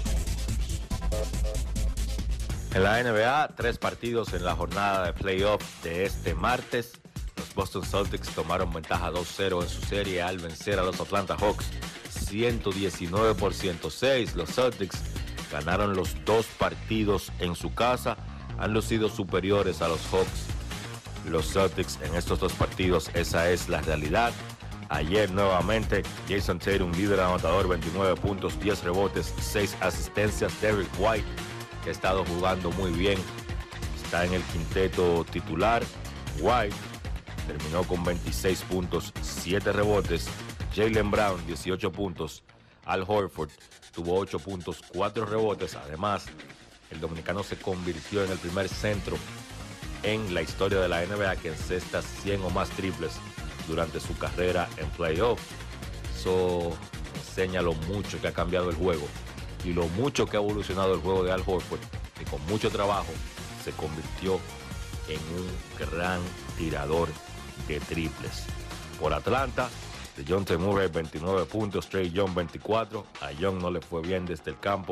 En la N B A, tres partidos en la jornada de playoff de este martes. Los Boston Celtics tomaron ventaja dos cero en su serie al vencer a los Atlanta Hawks ciento diecinueve por ciento seis. Los Celtics ganaron los dos partidos en su casa, han lucido superiores a los Hawks. Los Celtics en estos dos partidos, esa es la realidad. Ayer nuevamente Jason Tatum, líder anotador, veintinueve puntos, diez rebotes, seis asistencias. Derrick White, que ha estado jugando muy bien, está en el quinteto titular. White terminó con veintiséis puntos, siete rebotes. Jaylen Brown, dieciocho puntos. Al Horford tuvo ocho puntos, cuatro rebotes. Además, el dominicano se convirtió en el primer centro en la historia de la N B A que encesta cien o más triples durante su carrera en playoff. Eso enseña lo mucho que ha cambiado el juego y lo mucho que ha evolucionado el juego de Al Horford, que con mucho trabajo se convirtió en un gran tirador de triples. Por Atlanta, DeJounte Murray, veintinueve puntos, Trae Young, veinticuatro. A Young no le fue bien desde el campo.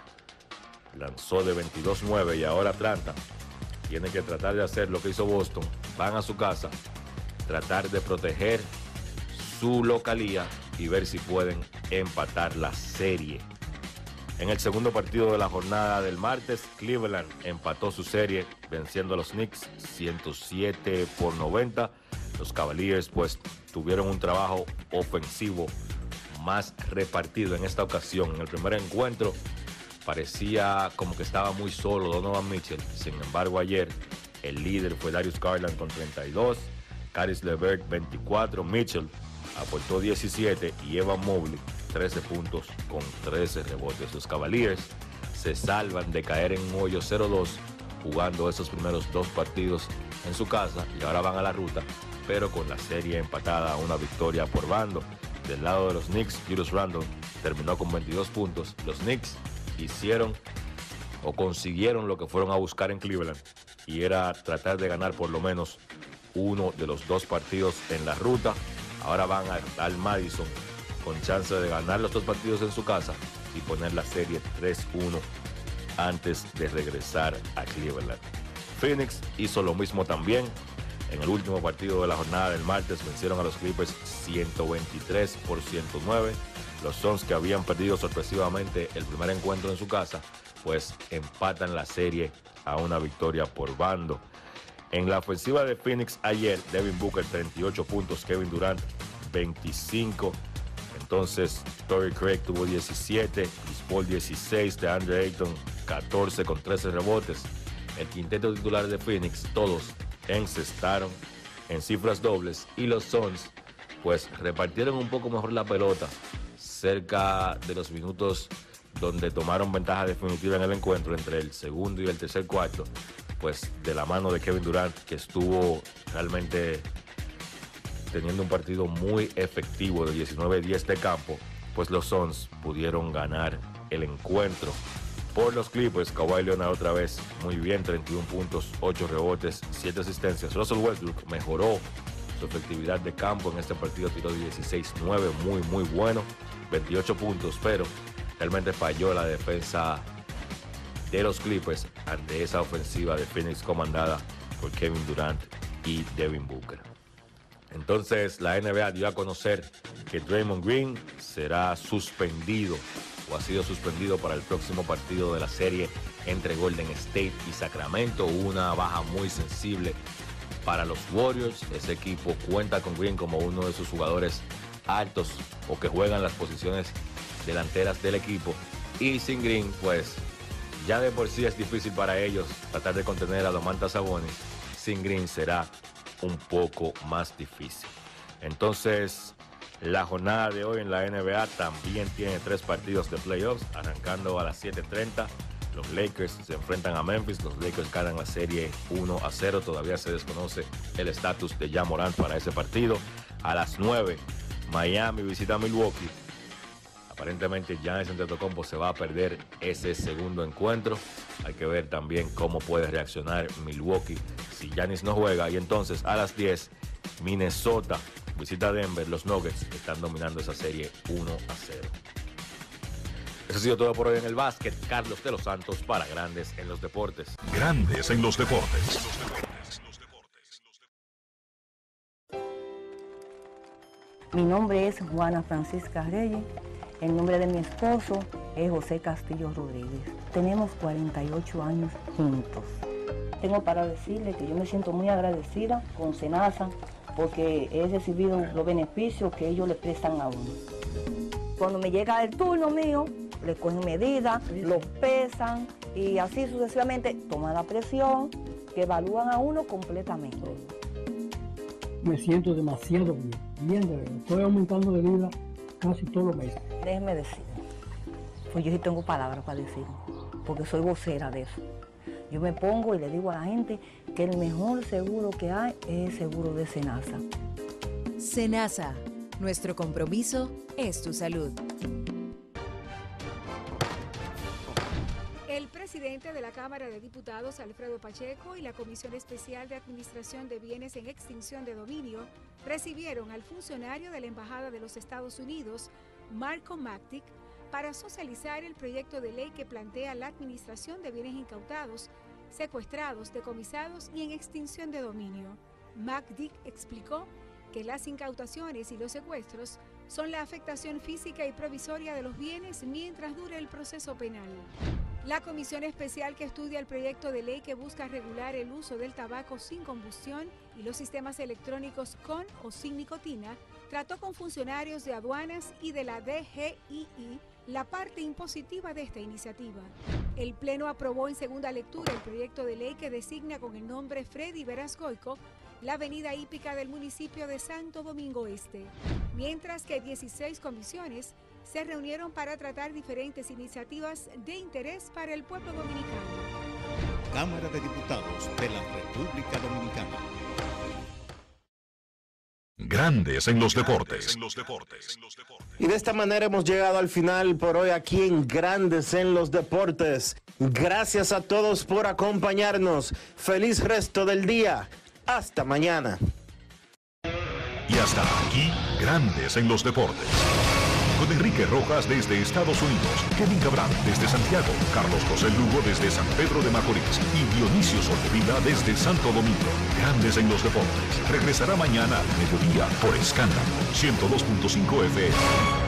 Lanzó de veintidós nueve y ahora Atlanta tiene que tratar de hacer lo que hizo Boston. Van a su casa, tratar de proteger su localía y ver si pueden empatar la serie. En el segundo partido de la jornada del martes, Cleveland empató su serie venciendo a los Knicks ciento siete por noventa. Los Cavaliers pues tuvieron un trabajo ofensivo más repartido en esta ocasión. En el primer encuentro parecía como que estaba muy solo Donovan Mitchell. Sin embargo, ayer el líder fue Darius Garland con treinta y dos, Caris LeVert veinticuatro, Mitchell aportó diecisiete y Evan Mobley trece puntos con trece rebotes. Los Cavaliers se salvan de caer en un hoyo cero dos jugando esos primeros dos partidos en su casa y ahora van a la ruta, pero con la serie empatada a una victoria por bando. Del lado de los Knicks, Julius Randle terminó con veintidós puntos. Los Knicks hicieron o consiguieron lo que fueron a buscar en Cleveland y era tratar de ganar por lo menos uno de los dos partidos en la ruta. Ahora van a, al Madison con chance de ganar los dos partidos en su casa y poner la serie tres uno antes de regresar a Cleveland. Phoenix hizo lo mismo también. En el último partido de la jornada del martes vencieron a los Clippers ciento veintitrés por ciento nueve. Los Suns, que habían perdido sorpresivamente el primer encuentro en su casa, pues empatan la serie a una victoria por bando. En la ofensiva de Phoenix ayer, Devin Booker treinta y ocho puntos, Kevin Durant veinticinco. Entonces, Torrey Craig tuvo diecisiete, Chris Paul dieciséis, DeAndre Ayton catorce con trece rebotes. El quinteto titular de Phoenix, todos encestaron en cifras dobles, y los Suns pues repartieron un poco mejor la pelota cerca de los minutos donde tomaron ventaja definitiva en el encuentro, entre el segundo y el tercer cuarto, pues de la mano de Kevin Durant, que estuvo realmente teniendo un partido muy efectivo de diecinueve diez de campo, pues los Suns pudieron ganar el encuentro. Por los Clippers, Kawhi Leonard otra vez muy bien, treinta y uno puntos, ocho rebotes, siete asistencias. Russell Westbrook mejoró su efectividad de campo en este partido, tiró dieciséis nueve, muy muy bueno, veintiocho puntos, pero realmente falló la defensa de los Clippers ante esa ofensiva de Phoenix comandada por Kevin Durant y Devin Booker. Entonces la N B A dio a conocer que Draymond Green será suspendido o ha sido suspendido para el próximo partido de la serie entre Golden State y Sacramento. Una baja muy sensible para los Warriors. Ese equipo cuenta con Green como uno de sus jugadores altos o que juegan las posiciones delanteras del equipo, y sin Green pues ya de por sí es difícil para ellos tratar de contener a Domantas Sabonis. Sin Green será un poco más difícil. Entonces la jornada de hoy en la N B A también tiene tres partidos de playoffs, arrancando a las siete treinta. Los Lakers se enfrentan a Memphis. Los Lakers ganan la serie uno a cero. Todavía se desconoce el estatus de Ja Morant para ese partido. A las nueve, Miami visita a Milwaukee. Aparentemente Giannis Antetokounmpo se va a perder ese segundo encuentro. Hay que ver también cómo puede reaccionar Milwaukee si Giannis no juega. Y entonces a las diez, Minnesota visita a Denver. Los Nuggets están dominando esa serie uno a cero. Eso ha sido todo por hoy en el básquet. Carlos de los Santos para Grandes en los Deportes. Grandes en los Deportes. Mi nombre es Juana Francisca Reyes. El nombre de mi esposo es José Castillo Rodríguez. Tenemos cuarenta y ocho años juntos. Tengo para decirle que yo me siento muy agradecida con Senasa porque he recibido los beneficios que ellos le prestan a uno. Cuando me llega el turno mío, le cogen medidas, los pesan y así sucesivamente toman la presión, que evalúan a uno completamente. Me siento demasiado bien, bien de verdad. Estoy aumentando de vida casi todos los meses. Déjeme decir, pues yo sí tengo palabras para decir, porque soy vocera de eso. Yo me pongo y le digo a la gente que el mejor seguro que hay es el seguro de Senasa. Senasa, nuestro compromiso es tu salud. El presidente de la Cámara de Diputados, Alfredo Pacheco, y la Comisión Especial de Administración de Bienes en Extinción de Dominio recibieron al funcionario de la Embajada de los Estados Unidos, Marco Mactic, para socializar el proyecto de ley que plantea la administración de bienes incautados, secuestrados, decomisados y en extinción de dominio. Mactic explicó que las incautaciones y los secuestros son la afectación física y provisoria de los bienes mientras dure el proceso penal. La comisión especial que estudia el proyecto de ley que busca regular el uso del tabaco sin combustión y los sistemas electrónicos con o sin nicotina trató con funcionarios de aduanas y de la D G I I la parte impositiva de esta iniciativa. El Pleno aprobó en segunda lectura el proyecto de ley que designa con el nombre Freddy Veras Goico la avenida hípica del municipio de Santo Domingo Este, mientras que dieciséis comisiones se reunieron para tratar diferentes iniciativas de interés para el pueblo dominicano. Cámara de Diputados de la República Dominicana. Grandes en los deportes. Y de esta manera hemos llegado al final por hoy aquí en Grandes en los Deportes. Gracias a todos por acompañarnos. Feliz resto del día. Hasta mañana. Y hasta aquí, Grandes en los Deportes. Con Enrique Rojas desde Estados Unidos, Kevin Cabral desde Santiago, Carlos José Lugo desde San Pedro de Macorís y Dionisio Solterida desde Santo Domingo. Grandes en los Deportes. Regresará mañana al mediodía por Escándalo ciento dos punto cinco F M.